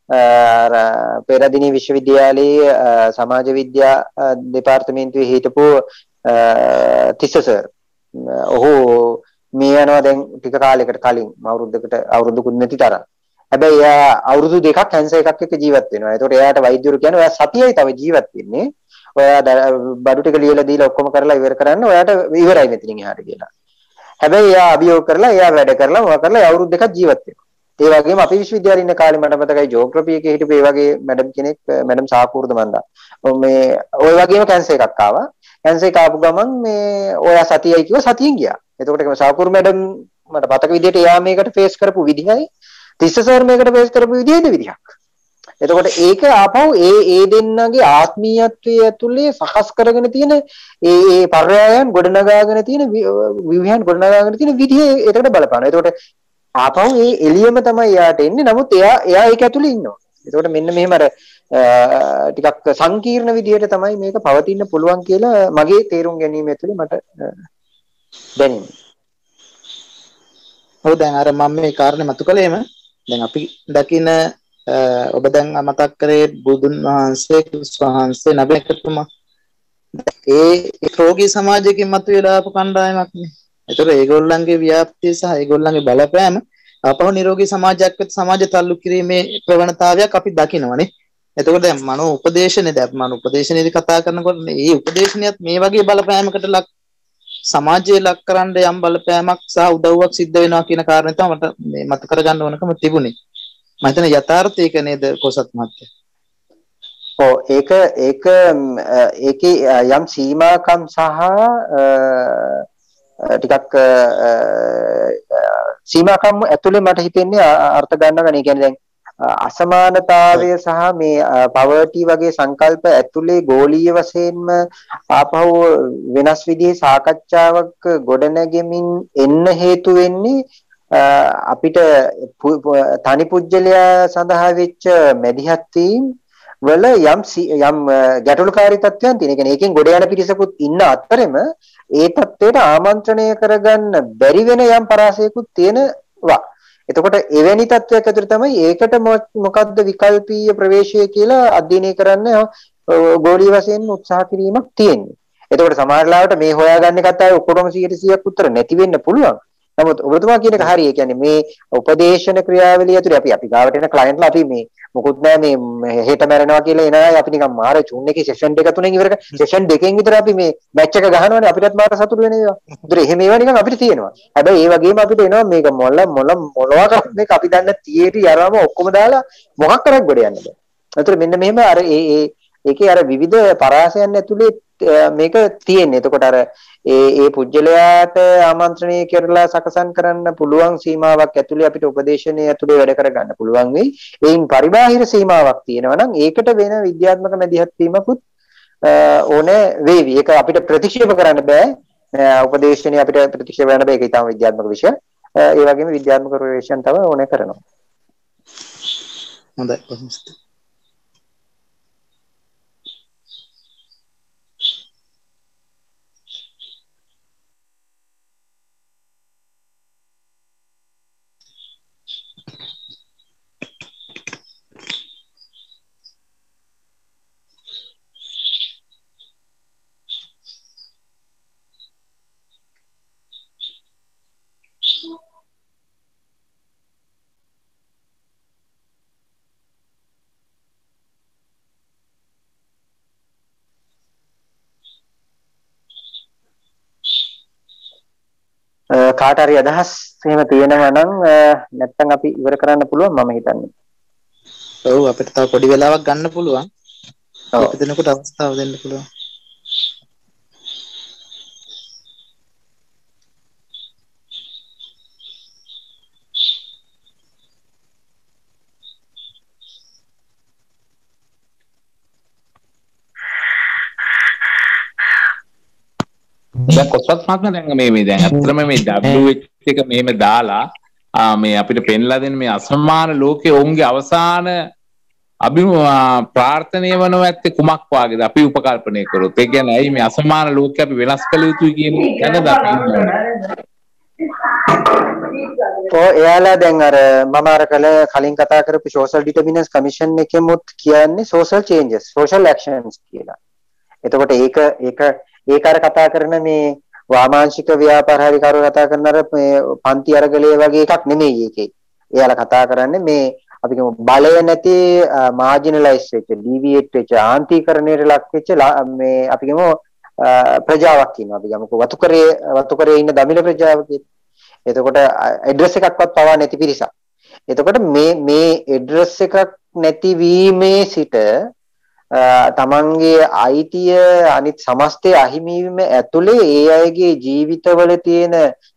පෙරදින විශ්වවිද්‍යාලයේ සමාජ විද්‍යා දෙපාර්තමේන්තුවේ හිටපු තිස්ස සර් ඔහු මේ යනවා දැන් ටික කාලයකට කලින් අවුරුද්දකට අවුරුද්දකුත් නැති තරම්. හැබැයි එයා අවුරුදු දෙකක් කැන්සර් එකක් එක්ක ජීවත් වෙනවා. ඒතකොට එයාට වෛද්‍යවරු කියන්නේ ඔයා සතියයි තව ජීවත් වෙන්නේ. ඔයා බඩු ටික ලියලා දීලා ඔක්කොම කරලා ඉවර කරන්න ඔයාට ඉවරයි මෙතනින් එහාට කියලා. හැබැයි එයා අභියෝග කරලා එයා වැඩ කරලා මොකක් කරලා අවුරුදු දෙකක් ජීවත් වෙනවා. ඒ වගේම අපේ විශ්වවිද්‍යාලේ ඉන්න කාලේ මට මතකයි ජෝග්‍රෆි එකේ හිටපු ඒ වගේ මැඩම් කෙනෙක් මැඩම් සාකූර්ද මන්දා. මේ ওই වගේම කැන්සර් එකක් ආවා. කැන්සර් එක ආපු ගමන් මේ ඔයා සතියයි කිව්ව සතියෙන් ගියා. එතකොට සාකූර් මැඩම් මට මතක විදිහට එයා මේකට ෆේස් කරපු විදිහයි තිස්ස සර් මේකට ෆේස් කරපු විදිහයි දෙවිදිහක්. එතකොට ඒක ආපහු ඒ ඒ දෙන්නගේ ආත්මීයත්වයේ ඇතුලේ සකස් කරගෙන තියෙන ඒ ඒ පර්යායන් ගොඩනගාගෙන තියෙන විවිධයන් ගොඩනගාගෙන තියෙන විදිහ ඒකට බලපානවා. එතකොට ආපහු ඒ එළියම තමයි යාට එන්නේ. නමුත් එයා එයා ඒක ඇතුලේ ඉන්නවා. එතකොට මෙන්න මෙහෙම අර ටිකක් සංකීර්ණ විදිහට තමයි මේක පවතින්න පුළුවන් කියලා මගේ තේරුම් ගැනීම ඇතුලේ මට දැනෙන්නේ. ඔව් දැන් අර මම මේ කාරණේ මතු කළේම දැන් අපි දකින ඔබ දැන් මතක් කරේ බුදුන් වහන්සේ ක්‍රිස්තුස් වහන්සේ නබිකතුමා ඒ රෝගී සමාජයකින් මතුවලා ආපු කණ්ඩායමක් නේ. ඒතර ඒගොල්ලන්ගේ ව්‍යාප්තිය සහ ඒගොල්ලන්ගේ බලපෑම අපහු නිරෝගී සමාජයක් වෙත සමාජ තල්ලු කිරීමේ ප්‍රවණතාවයක් අපි දකිනවනේ. එතකොට දැන් මනෝ උපදේශනේ දැන් මනෝ උපදේශනේදී කතා කරනකොට මේ උපදේශනියත් මේ වගේ බලපෑමකට ලක් සමාජයේ ලක් කරන්න යම් බලපෑමක් සහ උදව්වක් සිද්ධ වෙනවා කියන කාරණේ තමයි මට මේ මත කරගන්න ඕනකම තිබුණේ. මම හිතන යථාර්ථය ඒක නේද කොසත් මහත්තයා? ඔව් ඒක ඒක ඒකේ යම් සීමාකම් සහ ටිකක් සීමාකම් ඇතුලේ මට හිතෙන්නේ අර්ථ ගන්නවා. ඒ කියන්නේ දැන් අසමානතාවය සහ මේ පවර්ටි වගේ සංකල්ප ඇතුලේ ගෝලීය වශයෙන්ම ආපහු වෙනස් විදිහේ සාකච්ඡාවක් ගොඩනැගෙමින් එන්න හේතු වෙන්නේ අපිට තනි පුජ්‍යලයා සඳහා වෙච්ච මැදිහත් වීම වල යම් යම් ගැටලුකාරී තත්ත්වයන් තියෙන. ඒ කියන්නේ ඒකෙන් ගොඩ යන පිරිසකුත් ඉන්න අතරෙම ඒ තත්ත්වයට ආමන්ත්‍රණය කරගන්න බැරි වෙන යම් පරාසයකුත් තියෙනවා. එතකොට එවැනි තත්ත්වයක් ඇතුළේ තමයි ඒකට මොකද්ද විකල්පීය ප්‍රවේශය කියලා අධ්‍යයනය කරන්න ගෝලීය වශයෙන් උත්සාහ කිරීමක් තියෙන්නේ. එතකොට සමහර ලාවට මේ හොයාගන්න කතාවේ ඔක්කොම සීයට සීයක් උත්තර නැති වෙන්න පුළුවන්. නමුත් ඔබතුමා කියන එක හරි. ඒ කියන්නේ මේ උපදේශන ක්‍රියාවලිය ඇතුලේ අපි අපි ගාවට එන ක්ලයන්ට්ලා අපි මේ මොකුත් නෑ මේ හෙට මැරෙනවා කියලා එන අය අපි නිකන් මාර චුන් එකේ සෙෂන් දෙක තුනෙන් ඉවර කරලා සෙෂන් දෙකෙන් විතර අපි මේ මැච් එක ගහනවානේ අපිටත් මාර සතුටු වෙන ඒවා. ඒතර එහෙම ඒවා නිකන් අපිට තියෙනවා. හැබැයි ඒ වගේම අපිට එනවා මේක මොළ මොළ මොළවා කරන මේක අපි දන්න තියේටි යරවම ඔක්කොම දාලා මොකක් කරක් ගොඩ යන්න බෑ. ඒතර මෙන්න මෙහෙම අර ඒ ඒ ඒකේ අර විවිධ පරාසයන් ඇතුලේ මේක තියෙන්නේ. එතකොට අර ඒ ඒ පුජ්‍යලයාට ආමන්ත්‍රණය කරලා සකසන් කරන්න පුළුවන් සීමාවක් ඇතුලේ අපිට උපදේශනයේ ඇතුලේ වැඩ කරගන්න පුළුවන් වෙයි. ඒයින් පරිබාහිර සීමාවක් තියෙනවා නම් ඒකට වෙන විද්‍යාත්මක මැදිහත් වීමකුත් ඕනේ වේවි. ඒක අපිට ප්‍රතික්ෂේප කරන්න බෑ. උපදේශනයේ අපිට ප්‍රතික්ෂේප කරන්න බෑ. ඒක ඊටම විද්‍යාත්මක විෂය. ඒ වගේම විද්‍යාත්මක ප්‍රවේශයන් තව ඕනේ කරනවා. හොඳයි. කාට හරි අදහස් එහෙම තියෙනවා නම් නැත්තම් අපි ඉවර කරන්න පුළුවන් මම හිතන්නේ. ඔව් අපිට තව පොඩි වෙලාවක් ගන්න පුළුවන්. ඔව් දෙනකොට අවස්ථාව දෙන්න පුළුවන්. දැන් කොස්වත් මහත්මයා දැන් මේ මේ දැන් අත්‍තරම මේ W H එක මෙහෙම දාලා මේ අපිට පෙන්ලා දෙන මේ අසමාන ලෝකයේ ඔවුන්ගේ අවසාන අභි ප්‍රාර්ථනීය වනව ඇත්තේ කුමක් වාගේද අපි උපකල්පනය කරොත් ඒ කියන්නේ ඇයි මේ අසමාන ලෝකේ අපි වෙනස් කළ යුතුයි කියන දැනද අපි ඔය එයාලා දැන් අර මම අර කල කලින් කතා කරපු social determinants commission එකෙමුත් කියන්නේ social changes social actions කියලා. එතකොට ඒක ඒක ඒක අර කතා කරන මේ වාමාංශික ව්‍යාපාර හරි කරු කතා කරන අර මේ පන්ති අරගලයේ වගේ එකක් නෙමෙයි ඒකේ. එයාලා කතා කරන්නේ මේ අපි කියමු බලය නැති මාර්ජිනලයිස් වෙච්ච ඩීවියේට් වෙච්ච ආන්තිකරණයට ලක් වෙච්ච මේ අපි කියමු ප්‍රජාවක් ඉන්නවා. අපි කියමුකෝ වතුකරේ වතුකරේ ඉන්න දමිළ ප්‍රජාව කියලා. එතකොට ඇඩ්‍රස් එකක්වත් පවා නැති පිරිසක්. එතකොට මේ මේ ඇඩ්‍රස් එකක් නැතිවීමේ සිට තමන්ගේ අයිතිය අනිත් සමස්තය අහිමි වීම ඇතුලේ ඒ අයගේ ජීවිතවල තියෙන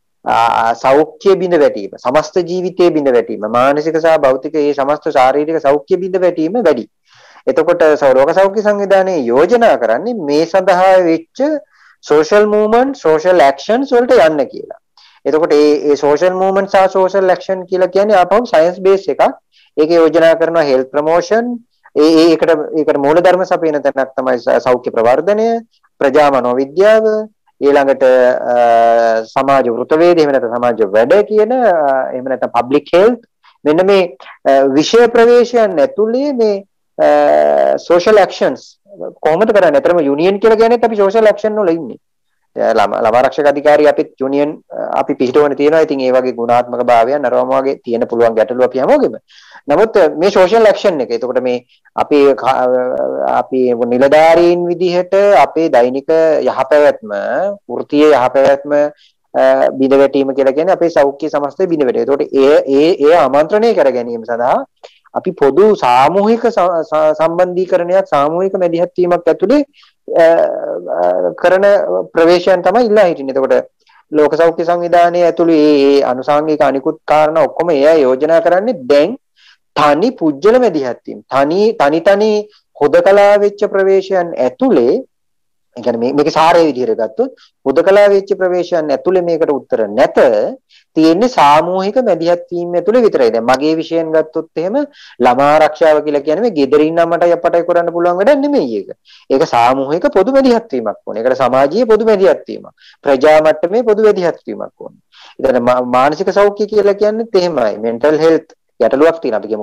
සෞඛ්‍ය බිඳ වැටීම, සමස්ත ජීවිතයේ බිඳ වැටීම, මානසික සහ භෞතික ඒ සමස්ත ශාරීරික සෞඛ්‍ය බිඳ වැටීම වැඩි. එතකොට ලෝක සෞඛ්‍ය සංවිධානයේ යෝජනා කරන්නේ මේ සඳහා වෙච්ච social movement, social actions වලට යන්න කියලා. එතකොට මේ මේ social movement සහ social action කියලා කියන්නේ ආපහු science base එකක්. ඒක යෝජනා කරනවා health promotion. ඒ ඒකට ඒකට මූලධර්ම සපයන තැනක් තමයි සෞඛ්‍ය ප්‍රවර්ධනය, ප්‍රජා මනෝවිද්‍යාව, ඊළඟට සමාජ වෘතවේද, එහෙම නැත්නම් සමාජ වැඩ කියන, එහෙම නැත්නම් public health. මෙන්න මේ විෂය ප්‍රවේශයන් ඇතුලේ මේ social actions කොහොමද කරන්නේ? අතරම යුනියන් කියලා කියන්නේ අපි social action වල ඉන්නේ. ළමා ආරක්ෂක අධිකාරිය අපිත් යුනියන් අපි පිහිටවන තියෙනවා. ඉතින් ඒ වගේ ගුණාත්මක භාවයන් අරවම වගේ තියෙන පුළුවන් ගැටලු අපි හැමෝගෙම. නමුත් මේ social action එක. එතකොට මේ අපි අපි නිලධාරීන් විදිහට අපේ දෛනික යහපැවැත්ම, වෘත්තීය යහපැවැත්ම බිඳ වැටීම කියලා කියන්නේ අපේ සෞඛ්‍ය සමස්තය බිඳ වැටීම. එතකොට ඒ ඒ ඒ ආමන්ත්‍රණය කර ගැනීම සඳහා අපි පොදු සාමූහික සම්බන්ධීකරණයක්, සාමූහික මැදිහත් වීමක් ඇතුලේ කරන ප්‍රවේශයන් තමයි ඉල්ලා හිටින්නේ. එතකොට ලෝක සෞඛ්‍ය සංවිධානයේ ඇතුළේ මේ අනුසංගික අනිකුත් කාරණා ඔක්කොම එයා යෝජනා කරන්නේ දැන් තනි පුජ්‍යල මැදිහත් වීම. තනි තනි තනි හොදකලා වෙච්ච ප්‍රවේශයන් ඇතුලේ, ඒ කියන්නේ මේකේ සාරය විදිහට ගත්තොත් හොදකලා වෙච්ච ප්‍රවේශයන් ඇතුලේ මේකට උත්තර නැත. තියෙන්නේ සාමූහික මැදිහත් වීම ඇතුලේ විතරයි. දැන් මගේ විෂයෙන් ගත්තොත් එහෙම ළමා ආරක්ෂාව කියලා කියන්නේ මේ ගෙදරින් අම්මටයි අප්පටයි කරන්න පුළුවන් වැඩක් නෙමෙයි ඒක. ඒක සාමූහික පොදු මැදිහත් වීමක් ඕනේ. ඒකට සමාජීය පොදු මැදිහත් වීමක්. ප්‍රජා මට්ටමේ පොදු මැදිහත් වීමක් ඕනේ. ඉතින් මානසික සෞඛ්‍ය කියලා කියන්නේත් එහෙමයි. mental health ගැටලුවක් තියෙනවා. අපි කියමු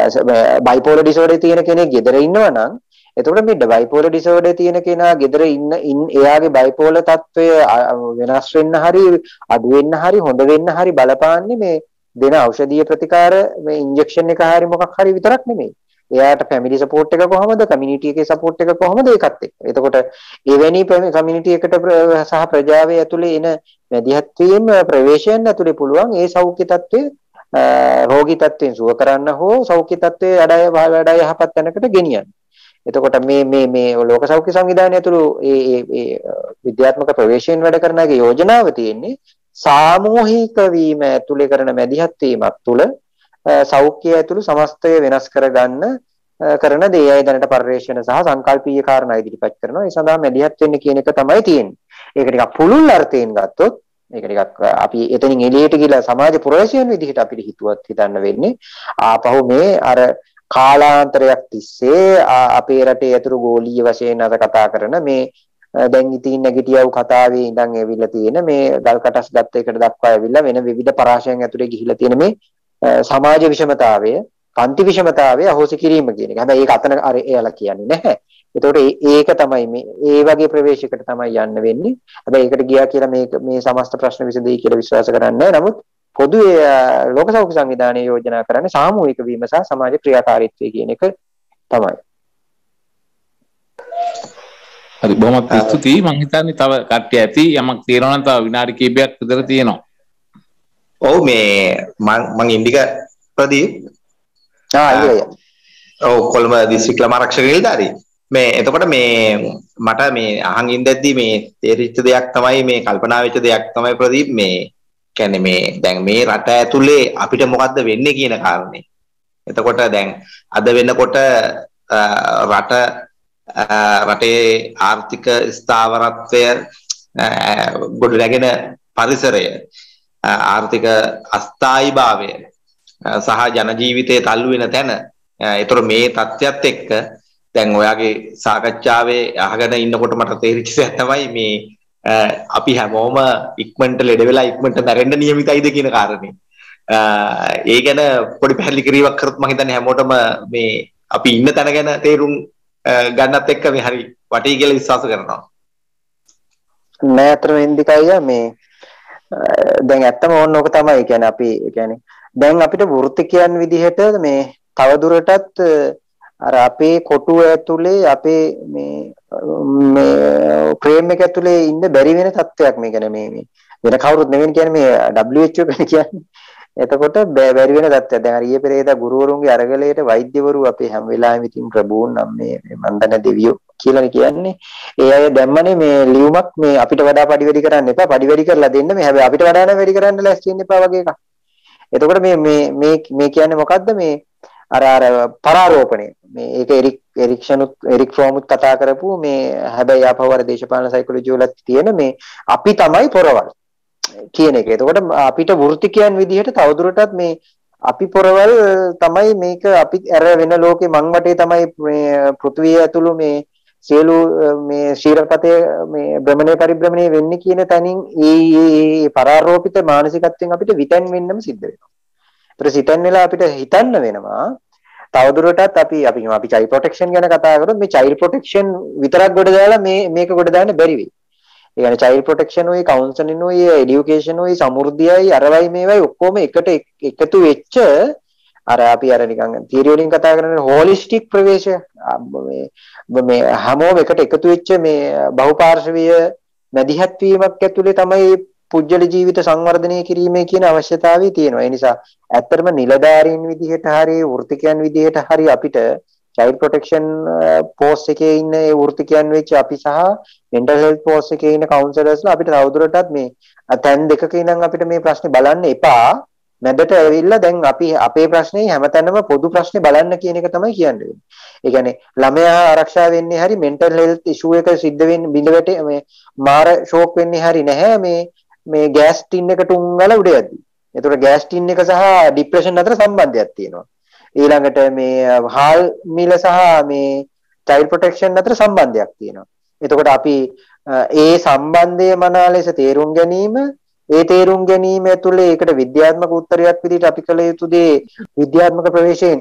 bipolar disorder තියෙන කෙනෙක් ගෙදර ඉන්නවා නම් එතකොට මේ බයිපෝලර් ඩිසෝඩර් තියෙන කෙනා ගෙදර ඉන්න එයාගේ බයිපෝලර් තත්වය වෙනස් වෙන්න හරි අඩු වෙන්න හරි හොඳ වෙන්න හරි බලපාන්නේ මේ දෙන ඖෂධීය ප්‍රතිකාර මේ ඉන්ජෙක්ෂන් එක හරි මොකක් හරි විතරක් නෙමෙයි. එයාට ෆැමිලි සපෝට් එක කොහොමද, කමියුනිටි එකේ සපෝට් එක කොහොමද, ඒකත් එක්ක. එතකොට එවැනි කමියුනිටි එකට සහ ප්‍රජාවේ ඇතුලේ එන මැදිහත් වීම ප්‍රවේශයන් ඇතුලේ පුළුවන් ඒ සෞඛ්‍ය තත්ත්වය රෝගී තත්ත්වයෙන් සුව කරන්න හෝ සෞඛ්‍ය තත්ත්වයේ අඩය වඩා යහපත් තැනකට ගෙනියන්න. එතකොට මේ මේ මේ ලෝක සෞඛ්‍ය සංවිධානය ඇතුළු ඒ ඒ විද්‍යාත්මක ප්‍රවේශයෙන් වැඩ කරනගේ යෝජනාව තියෙන්නේ සාමූහික වීම ඇතුළේ කරන මැදිහත් වීමක් තුළ සෞඛ්‍ය ඇතුළු සමස්තය වෙනස් කරගන්න කරන දේ අය දැනට පරිශ්‍රණ සහ සංකල්පීය කාරණා ඉදිරිපත් කරනවා. ඒ සඳහා මැදිහත් වෙන්න කියන එක තමයි තියෙන්නේ. ඒක ටිකක් පුළුල් අර්ථයෙන් ගත්තොත් මේක ටිකක් අපි එතනින් එළියට ගිහලා සමාජ පුරවැසියන් විදිහට අපිට හිතුවත් හිතන්න වෙන්නේ ආපහු මේ අර කාලාන්තරයක් තිස්සේ අපේ රටේ ඇතුළු ගෝලීය වශයෙන් අද කතා කරන මේ දැන් ඉතින් නැගිටියව කතාවේ ඉඳන් ඇවිල්ලා තියෙන මේ ගල් කටස් ගත්ත එකට දක්වා ඇවිල්ලා වෙන විවිධ පරාශයන් ඇතුලේ ගිහිලා තියෙන මේ සමාජ විෂමතාවය, පන්ති විෂමතාවය අහෝසි කිරීම කියන එක. හැබැයි ඒක අතන අර එයාලා කියන්නේ නැහැ. ඒතකොට ඒක තමයි මේ ඒ වගේ ප්‍රවේශයකට තමයි යන්න වෙන්නේ. හැබැයි ඒකට ගියා කියලා මේ මේ සමස්ත ප්‍රශ්න විසඳෙයි කියලා විශ්වාස කරන්නේ නැහැ. නමුත් පොදුවේ ලෝක සෞඛ්‍ය සංවිධානයේ යෝජනා කරන්නේ සාමූහික වීම සහ සමාජ ක්‍රියාකාරීත්වය කියන එක තමයි. හරි, බොහොමත් ස්තුතියි. මම හිතන්නේ තව කට්ටිය ඇති යමක් තියෙනවා නම් තව විනාඩි කිහිපයක් විතර තියෙනවා. ඔව් මේ මම මම ඉන්දික ප්‍රදීප් ආ ඉතින් ඔව් කොළඹ දිස්ත්‍රික් ළමා ආරක්ෂක නිලධාරී. මේ එතකොට මේ මට මේ අහන් ඉඳද්දි මේ තේරිච්ච දෙයක් තමයි මේ කල්පනා වෙච්ච දෙයක් තමයි ප්‍රදීප් මේ කියන්නේ මේ දැන් මේ රට ඇතුලේ අපිට මොකද්ද වෙන්නේ කියන කාරණේ. එතකොට දැන් අද වෙනකොට රට රටේ ආර්ථික ස්ථාවරත්වය ගොඩනැගෙන පරිසරය, ආර්ථික අස්ථායීභාවය සහ ජන ජීවිතයේ තල්ලු වෙන තැන. ඒතර මේ තත්ත්වයක් එක්ක දැන් ඔයාගේ සාකච්ඡාවේ අහගෙන ඉන්නකොට මට තේරිච්ච දෙයක් තමයි මේ අපි හැමෝම ඉක්මනට ලෙඩ වෙලා ඉක්මනට මැරෙන්න නියමිතයිද කියන කාරණේ. ඒ ගැන පොඩි පැහැදිලි කිරීමක් කරොත් මම හිතන්නේ හැමෝටම මේ අපි ඉන්න තැන ගැන තේරුම් ගන්නත් එක්ක මේ හරි වටී කියලා විශ්වාස කරනවා. නෑ අතර වෙන්දිකයි මේ දැන් ඇත්තම ඕන ඕක තමයි. කියන්නේ අපි කියන්නේ දැන් අපිට වෘත්තිකයන් විදිහට මේ තවදුරටත් අර අපේ කොටුව ඇතුලේ අපේ මේ මේ ෆ්‍රේම් එක ඇතුලේ ඉන්න බැරි වෙන තත්ත්වයක් මේ කියන්නේ මේ මේ වෙන කවුරුත් නෙවෙයි කියන්නේ මේ W H O කියන්නේ එතකොට බැරි වෙන තත්ත්වයක්. දැන් අර ඊයේ පෙරේදා ගුරුවරුන්ගේ අරගලයට වෛද්‍යවරු අපේ හැම වෙලාවෙම ඉතින් ප්‍රභූන් නම් මේ මන් දන්න දෙවියෝ කියලා කියන්නේ. ඒ අය දැම්මනේ මේ ලියුමක් මේ අපිට වඩා පඩි වැඩි කරන්න එපා. පඩි වැඩි කරලා දෙන්න මේ හැබැයි අපිට වඩා නම් වැඩි කරන්න ලෑස්ති වෙන්න එපා වගේ එකක්. එතකොට මේ මේ මේ මේ කියන්නේ මොකද්ද මේ අර අර පරාරෝපණය. මේ ඒක එරික් එරික්ෂනුත් එරික් ෆ්‍රෝමුත් කතා කරපු මේ හැබැයි ආපහු අර දේශපාලන සයිකොලොජි වලත් තියෙන මේ අපි තමයි පොරවල් කියන එක. එතකොට අපිට වෘත්තිකයන් විදිහට තවදුරටත් මේ අපි පොරවල් තමයි මේක අපි අර වෙන ලෝකේ මං වටේ තමයි මේ පෘථිවිය ඇතුළු මේ සියලු මේ ශීරපතේ මේ භ්‍රමණය පරිභ්‍රමණය වෙන්නේ කියන තැනින් ඒ පරාරෝපිත මානසිකත්වයෙන් අපිට විතන් වෙන්නම සිද්ධ වෙනවා. ඒතර සිතන් වෙලා අපිට හිතන්න වෙනවා තවදුරටත් අපි අපි අපි චයිල්ඩ් ප්‍රොටෙක්ෂන් ගැන කතා කරොත් මේ චයිල්ඩ් ප්‍රොටෙක්ෂන් විතරක් ගොඩ දාලා මේ මේක ගොඩ දාන්න බැරි වෙයි. ඒ කියන්නේ චයිල්ඩ් ප්‍රොටෙක්ෂන් උයි කවුන්සලින් උයි එඩියුකේෂන් උයි සමෘද්ධියයි අරවයි මේවයි ඔක්කොම එකට එකතු වෙච්ච අර අපි අර නිකන් තියරි වලින් කතා කරන හොලිස්ටික් ප්‍රවේශය මේ මේ හැමෝම එකට එකතු වෙච්ච මේ බහුපාර්ශවීය මැදිහත් වීමක් ඇතුලේ තමයි පුජ්‍යල ජීවිත සංවර්ධනය කිරීමේ කියන අවශ්‍යතාවය තියෙනවා. ඒ නිසා ඇත්තටම නිලධාරීන් විදිහට හරි වෘත්තිකයන් විදිහට හරි අපිට චයිල්ඩ් ප්‍රොටෙක්ෂන් පෝස්ට් එකේ ඉන්න ඒ වෘත්තිකයන් වෙච්ච අපි සහ මෙන්ටල් හෙල්ත් පෝස්ට් එකේ ඉන්න කවුන්සලර්ස්ලා අපිට තවදුරටත් මේ තැන් දෙකක ඉඳන් අපිට මේ ප්‍රශ්නේ බලන්න එපා. මැදට ඇවිල්ලා දැන් අපි අපේ ප්‍රශ්නේ හැමතැනම පොදු ප්‍රශ්නේ බලන්න කියන එක තමයි කියන්නේ. ඒ කියන්නේ ළමයා ආරක්ෂා වෙන්නේ හරි මෙන්ටල් හෙල්ත් ඉෂුව එක සිද්ධ වෙන්නේ බිඳ වැටේ මේ මාර ෂෝක් වෙන්නේ හරි නැහැ මේ මේ ගෑස් ටින් එකට උංගල උඩ යද්දි. ඒතකොට ගෑස් ටින් එක සහ ડિප්‍රෙෂන් අතර සම්බන්ධයක් තියෙනවා. ඊළඟට මේ හාල් මිල සහ මේ චයිල්ඩ් ප්‍රොටෙක්ෂන් අතර සම්බන්ධයක් තියෙනවා. එතකොට අපි ඒ සම්බන්ධය මනා ලෙස තේරුම් ගැනීම ඒ තේරුම් ගැනීම ඇතුලේ ඒකට විද්‍යාත්මක උත්තරයක් විදිහට අපි කළ යුතු දේ විද්‍යාත්මක ප්‍රවේශයෙන්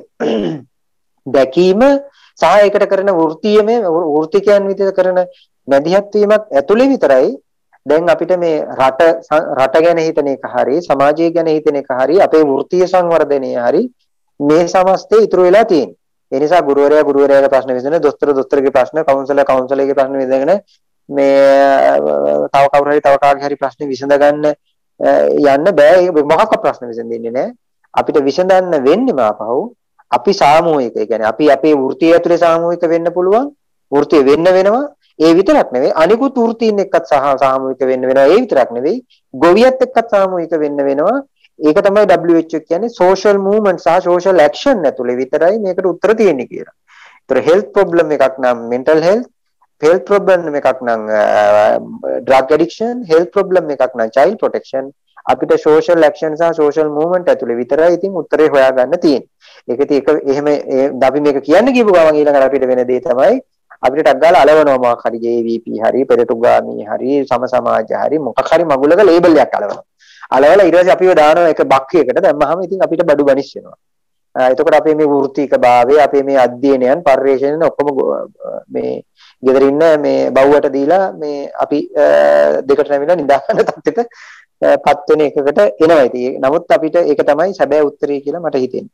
දැකීම සහ ඒකට කරන වෘත්තීයමය වෘත්තිකයන් විදිහට කරන මැදිහත් වීමක් ඇතුලේ විතරයි දැන් අපිට මේ රට රට ගැන හිතන එක හරි සමාජය ගැන හිතන එක හරි අපේ වෘත්තීය සංවර්ධනය හරි මේ සමස්තේ ඉතුරු වෙලා තියෙන්නේ. ඒ නිසා ගුරුවරයා ගුරුවරයාගේ ප්‍රශ්න විසඳන, දොස්තර දොස්තරගේ ප්‍රශ්න, කවුන්සලර් කවුන්සලර්ගේ ප්‍රශ්න විසඳගෙන මේ තව කවුරු හරි තව කාගේ හරි ප්‍රශ්න විසඳ ගන්න යන්න බෑ. ඒක මොකක්වත් ප්‍රශ්න විසඳෙන්නේ නැහැ. අපිට විසඳන්න වෙන්නේ මාපහුව අපි සාමූහික. ඒ කියන්නේ අපි අපේ වෘත්තිය ඇතුලේ සාමූහික වෙන්න පුළුවන්. වෘත්තිය වෙන්න වෙනවා. ඒ විතරක් නෙවෙයි අනිකුත් වෘත්තීන් එක්කත් සහ සාමූහික වෙන්න වෙනවා. ඒ විතරක් නෙවෙයි ගොවියත් එක්කත් සාමූහික වෙන්න වෙනවා. ඒක තමයි W H O කියන්නේ social movement සහ social action ඇතුලේ විතරයි මේකට උත්තර තියෙන්නේ කියලා. ඒතර health problem එකක් නම් mental health, health problem එකක් නම් drug addiction, health problem එකක් නම් child protection. අපිට social action සහ social movement ඇතුලේ විතරයි ඉතින් උත්තරේ හොයාගන්න තියෙන්නේ. ඒක ඉතින් ඒක එහෙම අපි මේක කියන්න කියපු ගමන් ඊළඟට අපිට වෙන දේ තමයි අපිට ටක් ගාලා අලවනවා මොකක් හරි J V P හරි පෙරටුගාමී හරි සම සමාජ හරි මොකක් හරි මගුලක ලේබල් එකක් අලවනවා. අලවලා ඊට පස්සේ අපිව දානවා එක බක්කයකට දැම්මහම ඉතින් අපිට බඩු බනිස් වෙනවා. එතකොට අපේ මේ වෘත්තික භාවය අපේ මේ අධ්‍යයනයන් පරිශ්‍රණයන් ඔක්කොම මේ ගෙදර ඉන්න මේ බව්වට දීලා මේ අපි දෙකට නැමිලා නිදා ගන්න තත්ත්වයකට පත් වෙන එකකට එනවා ඉතින්. නමුත් අපිට ඒක තමයි සැබෑ උත්තරය කියලා මට හිතෙන්නේ.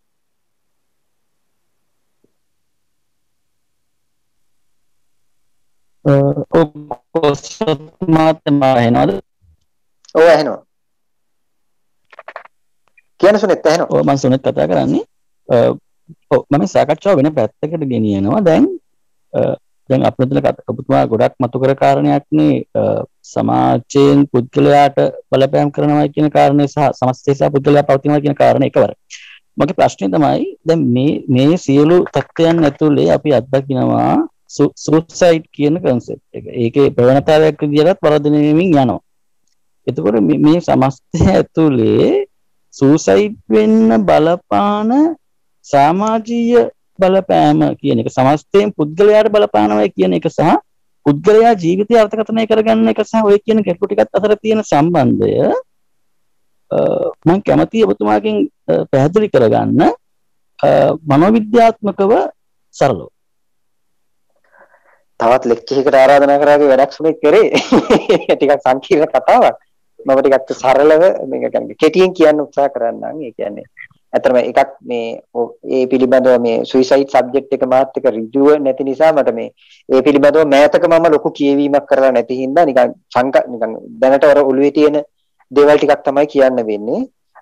ඔව් මාතමා එනවාද? ඔව් ඇහෙනවා. කියන සුනෙත් ඇහෙනවා. ඔව් මම සුනෙත් කතා කරන්නේ. ඔව් මම සාකච්ඡාව වෙන පැත්තකට ගෙනියනවා. දැන් දැන් අපිට ඔබතුමා ගොඩක් මතු කර කාරණයක් සමාජයෙන් පුද්ගලයාට බලපෑම් කරනවා කියන කාරණේ සහ සමස්තය සහ පුද්ගලයා පවතිනවා කියන කාරණේ එකවර. මගේ ප්‍රශ්නේ තමයි දැන් මේ මේ සියලු තත්ත්වයන් ඇතුලේ අපි අත්දකිනවා සුයිසයිඩ් කියන concept එක. ඒකේ ප්‍රවණතාවයක් විදිහට වර්ධනය වෙමින් යනවා. එතකොට මේ සමස්තය ඇතුලේ සුයිසයිඩ් වෙන්න බලපාන සමාජීය බලපෑම කියන එක සමස්තයෙන් පුද්ගලයාට බලපානවා කියන එක සහ පුද්ගලයා ජීවිතය අර්ථකථනය කරගන්න එක සහ ඔය කියන ගැටලු ටිකත් අතර තියෙන සම්බන්ධය මම කැමතියි ඔබතුමාගෙන් පැහැදිලි කරගන්න මනෝවිද්‍යාත්මකව සරලව. තවත් ලෙක්චර් එකකට ආරාධනා කරාගේ වැඩක් සුනේ කරේ. ටිකක් සංකීර්ණ කතාවක්. මම ටිකක් සරලව මේක කියන්නේ කෙටියෙන් කියන්න උත්සාහ කරන්නම්. ඒ කියන්නේ අතරම එකක් මේ ඒ පිළිබඳව මේ සුයිසයිඩ් සබ්ජෙක්ට් එක මාත් එක රිවිව් නැති නිසා මට මේ ඒ පිළිබඳව මෑතක මම ලොකු කියවීමක් කරලා නැති හින්දා නිකන් සංක නිකන් දැනට අර ඔළුවේ තියෙන දේවල් ටිකක් තමයි කියන්න වෙන්නේ.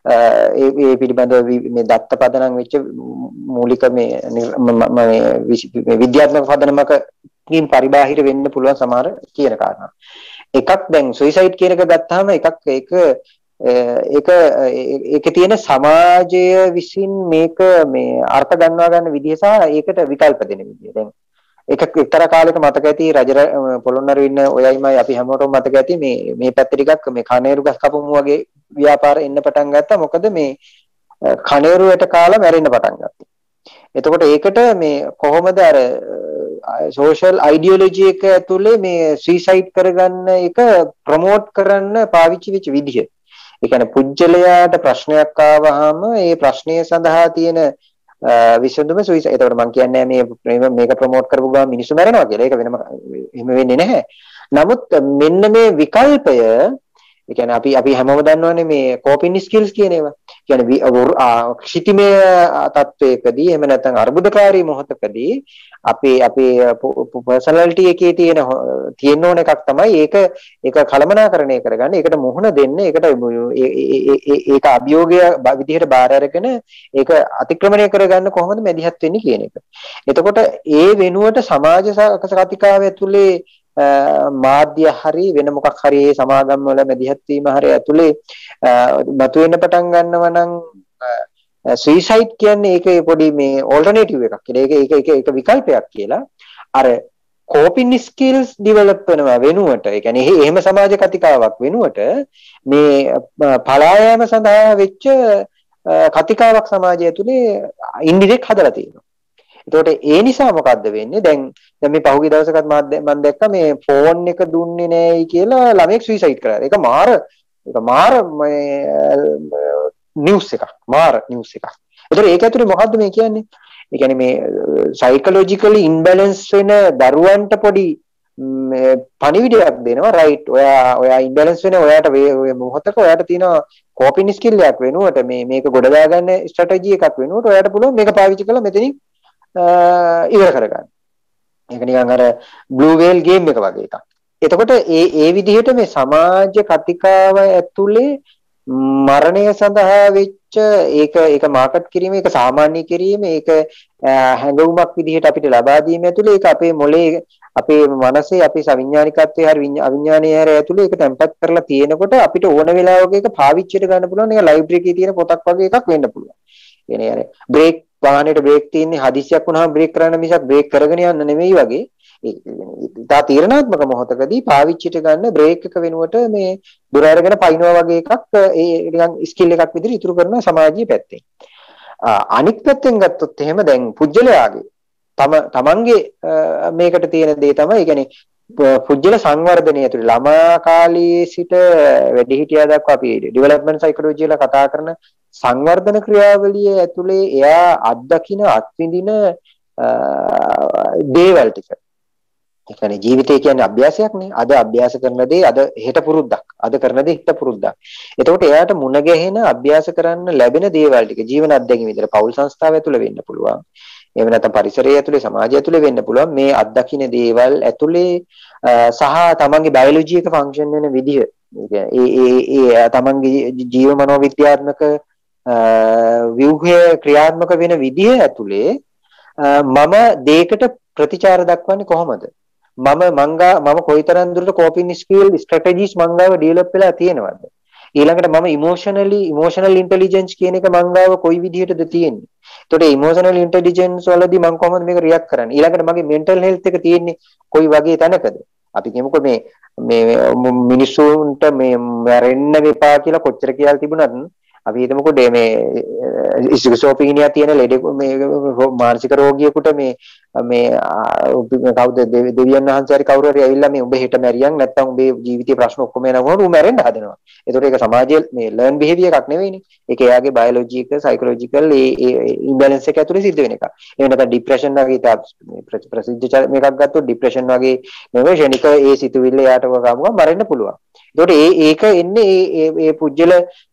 ඒ ඒ පිළිබඳව මේ දත්ත පදනම් වෙච්ච මූලික මේ මේ විද්‍යාත්මක පදනමකින් පරිබාහිර වෙන්න පුළුවන් සමහර කියන කාරණා. එකක් දැන් සුයිසයිඩ් කියන එක ගත්තාම එකක් ඒක ඒක ඒකේ තියෙන සමාජය විසින් මේක මේ අර්ථ ගන්නවා ගන්න විදිහ සහ ඒකට විකල්ප දෙන විදිහ. දැන් ඒක එක්තරා කාලයක මතක ඇති රජ පොළොන්නරු ඉන්න ඔයයිමයි අපි හැමෝටම මතක ඇති මේ මේ පැත්ත ටිකක් මේ කණේරු ගස් කපමු වගේ ව්‍යාපාර එන්න පටන් ගත්තා. මොකද මේ කණේරුවට කාලා මැරෙන්න පටන් ගත්තා. එතකොට ඒකට මේ කොහොමද අර සෝෂල් අයිඩියොලොජි එක ඇතුලේ මේ සුයිසයිඩ් කරගන්න එක ප්‍රොමෝට් කරන්න පාවිච්චි වෙච්ච විදිහ. ඒ කියන්නේ පුජ්‍යලයාට ප්‍රශ්නයක් ආවහම ඒ ප්‍රශ්නය සඳහා තියෙන විසඳුම සුයිසයිඩ්. ඒතකොට මම කියන්නේ මේ මේක ප්‍රොමෝට් කරපු ගමන් මිනිස්සු මැරෙනවා කියලා. ඒක වෙනම එහෙම වෙන්නේ නැහැ. නමුත් මෙන්න මේ විකල්පය ඒ කියන්නේ අපි අපි හැමෝම දන්නවනේ මේ කෝපින් ස්කිල්ස් කියන ඒවා. කියන්නේ ක්ෂිතිමය තත්වයකදී එහෙම නැත්නම් අර්බුදකාරී මොහොතකදී අපේ අපේ පර්සනැලිටි එකේ තියෙන තියෙන ඕන එකක් තමයි ඒක ඒක කළමනාකරණය කරගන්න. ඒකට මුහුණ දෙන්න. ඒකට ඒක අභියෝගය විදිහට බාර අරගෙන ඒක අතික්‍රමණය කරගන්න කොහොමද මැදිහත් වෙන්නේ කියන එක. එතකොට ඒ වෙනුවට සමාජ කතිකාව ඇතුලේ මාධ්‍ය හරි වෙන මොකක් හරි මේ සමාගම් වල මැදිහත් වීම හරි ඇතුලේ මතුවෙන්න පටන් ගන්නවා නම් සුයිසයිඩ් කියන්නේ ඒකේ පොඩි මේ ඕල්ටර්නේටිව් එකක් කියලා. ඒක ඒක ඒක විකල්පයක් කියලා. අර කෝපින් ස්කිල්ස් ඩෙවලොප් වෙනවා වෙනුවට ඒ කියන්නේ එහෙම සමාජ කතිකාවක් වෙනුවට මේ පලා යාම සඳහා වෙච්ච කතිකාවක් සමාජය ඇතුලේ ඉන්ඩිරෙක්ට් හදලා තියෙනවා. එතකොට ඒ නිසා මොකද්ද වෙන්නේ? දැන් දැන් මේ පහුගිය දවසකත් මම දැක්කා මේ ෆෝන් එක දුන්නේ නැහැයි කියලා ළමෙක් සුයිසයිඩ් කරා. ඒක මාර ඒක මාර නිවුස් එකක්. මාර නිවුස් එකක්. ඒතර ඒක ඇතුලේ මොකද්ද මේ කියන්නේ? ඒ කියන්නේ මේ සයිකොලොජිකලි ඉම්බැලන්ස් වෙන දරුවන්ට පොඩි පණිවිඩයක් දෙනවා. රයිට් ඔයා ඔයා ඉම්බැලන්ස් වෙන ඔයාට ඔය මොහොතක ඔයාට තියෙන කෝපින් ස්කිල් එකක් වෙනුවට මේ මේක ගොඩදා ගන්න ස්ට්‍රැටජි එකක් වෙනුවට ඔයාට පුළුවන් මේක පාවිච්චි කරලා මෙතනින් ඉවර කරගන්න. ඒක නිකන් අර බ්ලූ වේල් ගේම් එක වගේ එකක්. එතකොට ඒ ඒ විදිහට මේ සමාජ කතිකාව ඇතුලේ මරණය සඳහා වෙච්ච ඒක ඒක මාකට් කිරීම ඒක සාමාන්‍ය කිරීම ඒක හැඟවුමක් විදිහට අපිට ලබා දීම ඇතුලේ ඒක අපේ මොලේ අපේ මනසේ අපේ සවිඥානිකත්වයේ හරි අවිඥානයේ හරි ඇතුලේ ඒක තැම්පත් කරලා තියෙනකොට අපිට ඕන වෙලාවක ඒක පාවිච්චියට ගන්න පුළුවන්. ඒක ලයිබ්‍රරි එකේ තියෙන පොතක් වගේ එකක් වෙන්න පුළුවන්. එනේ අර බ්‍රේක් වාහනේට බ්‍රේක් තියෙන්නේ හදිසියක් වුණාම බ්‍රේක් කරන්න මිසක් බ්‍රේක් කරගෙන යන්න නෙමෙයි වගේ. ඉතා තීරණාත්මක මොහොතකදී පාවිච්චියට ගන්න බ්‍රේක් එක වෙනුවට මේ දුර අරගෙන පයින්නවා වගේ එකක් ඒ නිකන් ස්කිල් එකක් විදිහට ඉතුරු කරන සමාජීය පැත්තෙන්. අනිත් පැත්තෙන් ගත්තොත් එහෙම දැන් පුජ්‍යලයාගේ තම තමන්ගේ මේකට තියෙන දේ තමයි ඒ කියන්නේ පුජ්‍යල සංවර්ධනය ඇතුළේ ළමා කාලයේ සිට වැඩිහිටියා දක්වා අපි ඩෙවලොප්මන්ට් සයිකොලොජි වල කතා කරන සංවර්ධන ක්‍රියාවලිය ඇතුලේ එයා අත්දකින අත්විඳින දේවල් ටික. ඒ කියන්නේ ජීවිතය කියන්නේ අභ්‍යාසයක් නේ. අද අභ්‍යාස කරන දේ අද හෙට පුරුද්දක්. අද කරන දේ හෙට පුරුද්දක්. එතකොට එයාට මුණ ගැහෙන අභ්‍යාස කරන්න ලැබෙන දේවල් ටික ජීවන අත්දැකීම් විතර පෞල් සංස්ථාව ඇතුලේ වෙන්න පුළුවන්. එහෙම නැත්නම් පරිසරය ඇතුලේ සමාජය ඇතුලේ වෙන්න පුළුවන්. මේ අත්දකින්න දේවල් ඇතුලේ සහ තමන්ගේ බයොලොජි එක ෆන්ක්ෂන් වෙන විදිහ. ඒ ඒ ඒ තමන්ගේ ජීව මනෝවිද්‍යාත්මක ව්‍යුහය ක්‍රියාත්මක වෙන විදිහ ඇතුලේ මම දෙයකට ප්‍රතිචාර දක්වන්නේ කොහොමද? මම මංගා මම කොයිතරම් දුරට කෝපින් ස්කිල් ස්ට්‍රැටජිස් මංගාව ඩෙවලොප් වෙලා තියෙනවද? ඊළඟට මම ඉමෝෂනලි ඉමෝෂනල් ඉන්ටෙලිජන්ස් කියන එක මංගාව කොයි විදිහටද තියෙන්නේ? එතකොට ඉමෝෂනල් ඉන්ටෙලිජන්ස් වලදී මම කොහොමද මේක රියැක්ට් කරන්නේ? ඊළඟට මගේ මෙන්ටල් හෙල්ත් එක තියෙන්නේ කොයි වගේ තැනකද? අපි කියමුකෝ මේ මේ මිනිස්සුන්ට මේ මැරෙන්න එපා කියලා කොච්චර කියලා තිබුණත් අපි හිතමුකෝ මේ ස්කිසෝපීනියා තියෙන ලෙඩ මේ මානසික රෝගියෙකුට මේ මේ කවුද දෙවියන් වහන්සේ හරි කවුරු හරි ඇවිල්ලා මේ උඹ හෙට මැරියන් නැත්තම් උඹේ ජීවිතේ ප්‍රශ්න ඔක්කොම එනකොට උඹ මැරෙන්න හදනවා. ඒතකොට ඒක සමාජයේ මේ ලර්න් බිහේවියර් එකක් නෙවෙයිනේ. ඒක එයාගේ බයොලොජිකල් සයිකොලොජිකල් ඒ ඉම්බැලන්ස් එක ඇතුලේ සිද්ධ වෙන එකක්. එහෙම නැත්නම් ડિප්‍රෙෂන් වගේ ප්‍රසිද්ධ මේකක් ගත්තොත් ડિප්‍රෙෂන් වගේ නෙවෙයි ෂණික ඒ සිතුවිල්ල එයාට ගාමුවා මරෙන්න පුළුවන්. ඒතකොට ඒ ඒක එන්නේ ඒ ඒ පුජ්‍යල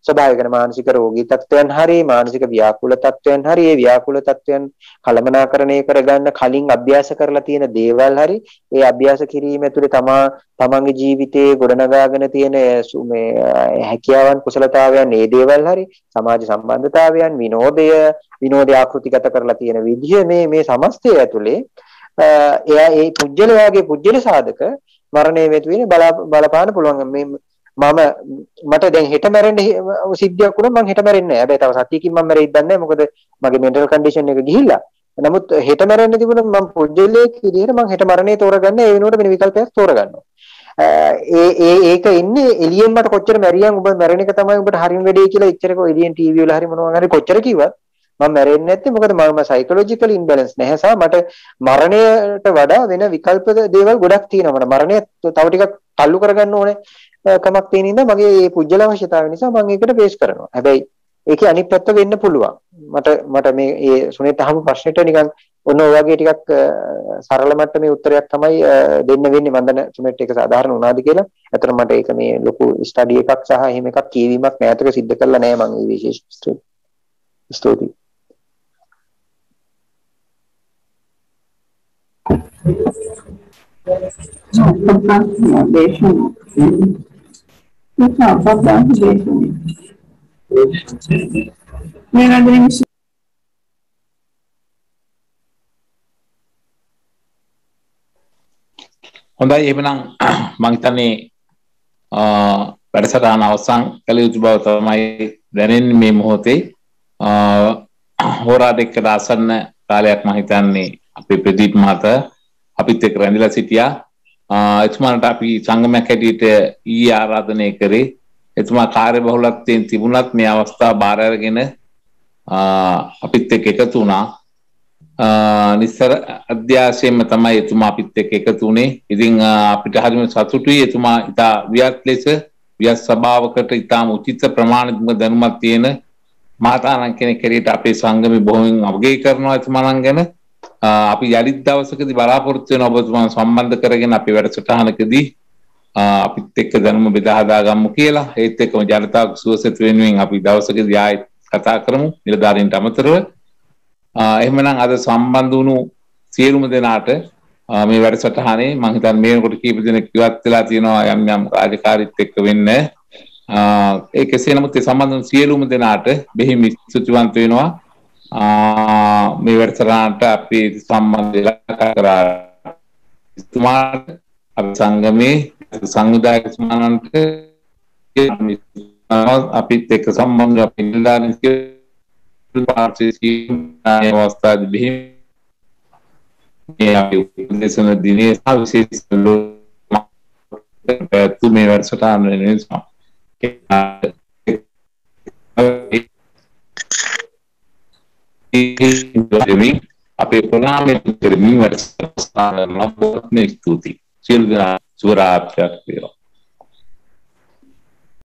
ස්වභාවික මානසික රෝගී තත්ත්වයන් හරි මානසික ව්‍යාකූල තත්ත්වයන් හරි ඒ ව්‍යාකූල තත්ත්වයන් කළමනාකරණය කරගන්න කලින් අභ්‍යාස කරලා තියෙන දේවල් හරි ඒ අභ්‍යාස කිරීම ඇතුලේ තමා තමන්ගේ ජීවිතයේ ගොඩනගාගෙන තියෙන මේ හැකියාවන් කුසලතාවයන් ඒ දේවල් හරි සමාජ සම්බන්ධතාවයන් විනෝදය විනෝදය ආකෘතිගත කරලා තියෙන විදිය මේ මේ සමස්තය ඇතුලේ එයා ඒ පුජ්‍යලයාගේ පුජ්‍යල සාධක මරණය වෙතුනේ බලපාන්න පුළුවන් මේ මම මට දැන් හෙට මැරෙන්න සිද්ධියක් වුණා මම හෙට මැරෙන්නේ නැහැ. හැබැයි තව සතියකින් මම මැරෙයිද දන්නේ නැහැ. මොකද මගේ මෙන්ටල් කන්ඩිෂන් එක ගිහිල්ලා. නමුත් හෙට මැරෙන්න තිබුණා මම පුජ්‍යලයක් විදිහට මම හෙට මරණය තෝරගන්න ඒ වෙනුවට වෙන විකල්පයක් තෝරගන්නවා. ඒ ඒ ඒක ඉන්නේ එළියෙන් මට කොච්චර මැරියන් ඔබ මැරෙන එක තමයි ඔබට හරියම වැඩේ කියලා එච්චරක එළියෙන් ටීවී වල හරි මොනවා හරි කොච්චර කිව්වත් මම මැරෙන්නේ නැත්තේ මොකද මම සයිකොලොජිකල් ඉම්බැලන්ස් නැහැ සහ මට මරණයට වඩා වෙන විකල්ප දේවල් ගොඩක් තියෙනවා මට මරණය තව ටිකක් තල්ලු කරගන්න ඕනේ කමක් තියෙන ඉඳ මගේ මේ පුජ්‍යල අවශ්‍යතාවය නිසා මම ඒකට බේස් කරනවා හැබැයි ඒකේ අනිත් පැත්ත වෙන්න පුළුවන් මට මට මේ ඒ සුනේත් අහපු ප්‍රශ්නෙට නිකන් ඔන්න ඔය වගේ ටිකක් සරල මට්ටමේ උත්තරයක් තමයි දෙන්න වෙන්නේ මම දන්න සුනේත් එක සාධාරණ වුණාද කියලා. අතන මට ඒක මේ ලොකු ස්ටඩි එකක් සහ එහෙම එකක් කියවීමක් නැතක සිද්ධ කරලා නැහැ මම මේ විශේෂ ස්තුතියි. හොඳයි එහෙනම් මම හිතන්නේ වැඩසටහන අවසන් කළ යුතු බව තමයි දැනෙන්නේ මේ මොහොතේ හොරා දෙකකට ආසන්න කාලයක් මම හිතන්නේ අපේ ප්‍රදීප් මහතා අපිත් එක්ක රැඳිලා සිටියා. එතුමාට අපි සංගමයක් හැටියට ඊ ආරාධනය කරේ. එතුමා කාර්යබහුලත්වයෙන් තිබුණත් මේ අවස්ථාව බාර අරගෙන අපිත් එක්ක එකතු වුණා. නිස්සර අධ්‍යාශයෙන්ම තමයි එතුමා අපිත් එක්ක එකතු වුණේ. ඉතින් අපිට හරිම සතුටුයි එතුමා ඉතා වියත් ලෙස වියත් ස්වභාවකට ඉතාම උචිත ප්‍රමාණික දැනුමක් තියෙන මහතාණන් කෙනෙක් හැටියට අපේ සංගමේ බොහොමින් අගය කරනවා එතුමාණන් ගැන. අපි යලිත් දවසකදී බලාපොරොත්තු වෙන ඔබතුමා සම්බන්ධ කරගෙන අපි වැඩසටහනකදී අපිත් එක්ක දැනුම බෙදා හදා ගමු කියලා. ඒත් එක්කම ජනතාවගේ සුවසෙත වෙනුවෙන් අපි දවසකදී ආයෙත් කතා කරමු නිලධාරීන්ට අමතරව. එහෙමනම් අද සම්බන්ධ වුණු සියලුම දෙනාට මේ වැඩසටහනේ මම හිතන්නේ මේ වෙනකොට කීප දෙනෙක් ඉවත් වෙලා තියෙනවා යම් යම් රාජකාරීත් එක්ක වෙන්න. ඒ කෙසේ නමුත් ඒ සම්බන්ධ සියලුම දෙනාට බෙහෙම ස්තුතිවන්ත වෙනවා. මේ වැඩසටහනට අපි සම්බන්ධ වෙලා කරා ඉස්තුමාට අපි සංගමේ සංවිධායක සමානන්ට අපිත් එක්ක සම්බන්ධ අපි නිලධාරීන් පාර්ශ්වයේ අවස්ථාවේ බෙහෙම මේ අපි උපදේශන දිනේ විශේෂ ලෝක මේ වැඩසටහන නිසා අපේ ප්‍රණාමයෙන් කරමින් වැඩසටහන නවත්වන්න ස්තුතියි. සියලු දෙනා සුවරාත්‍රියක් වේවා.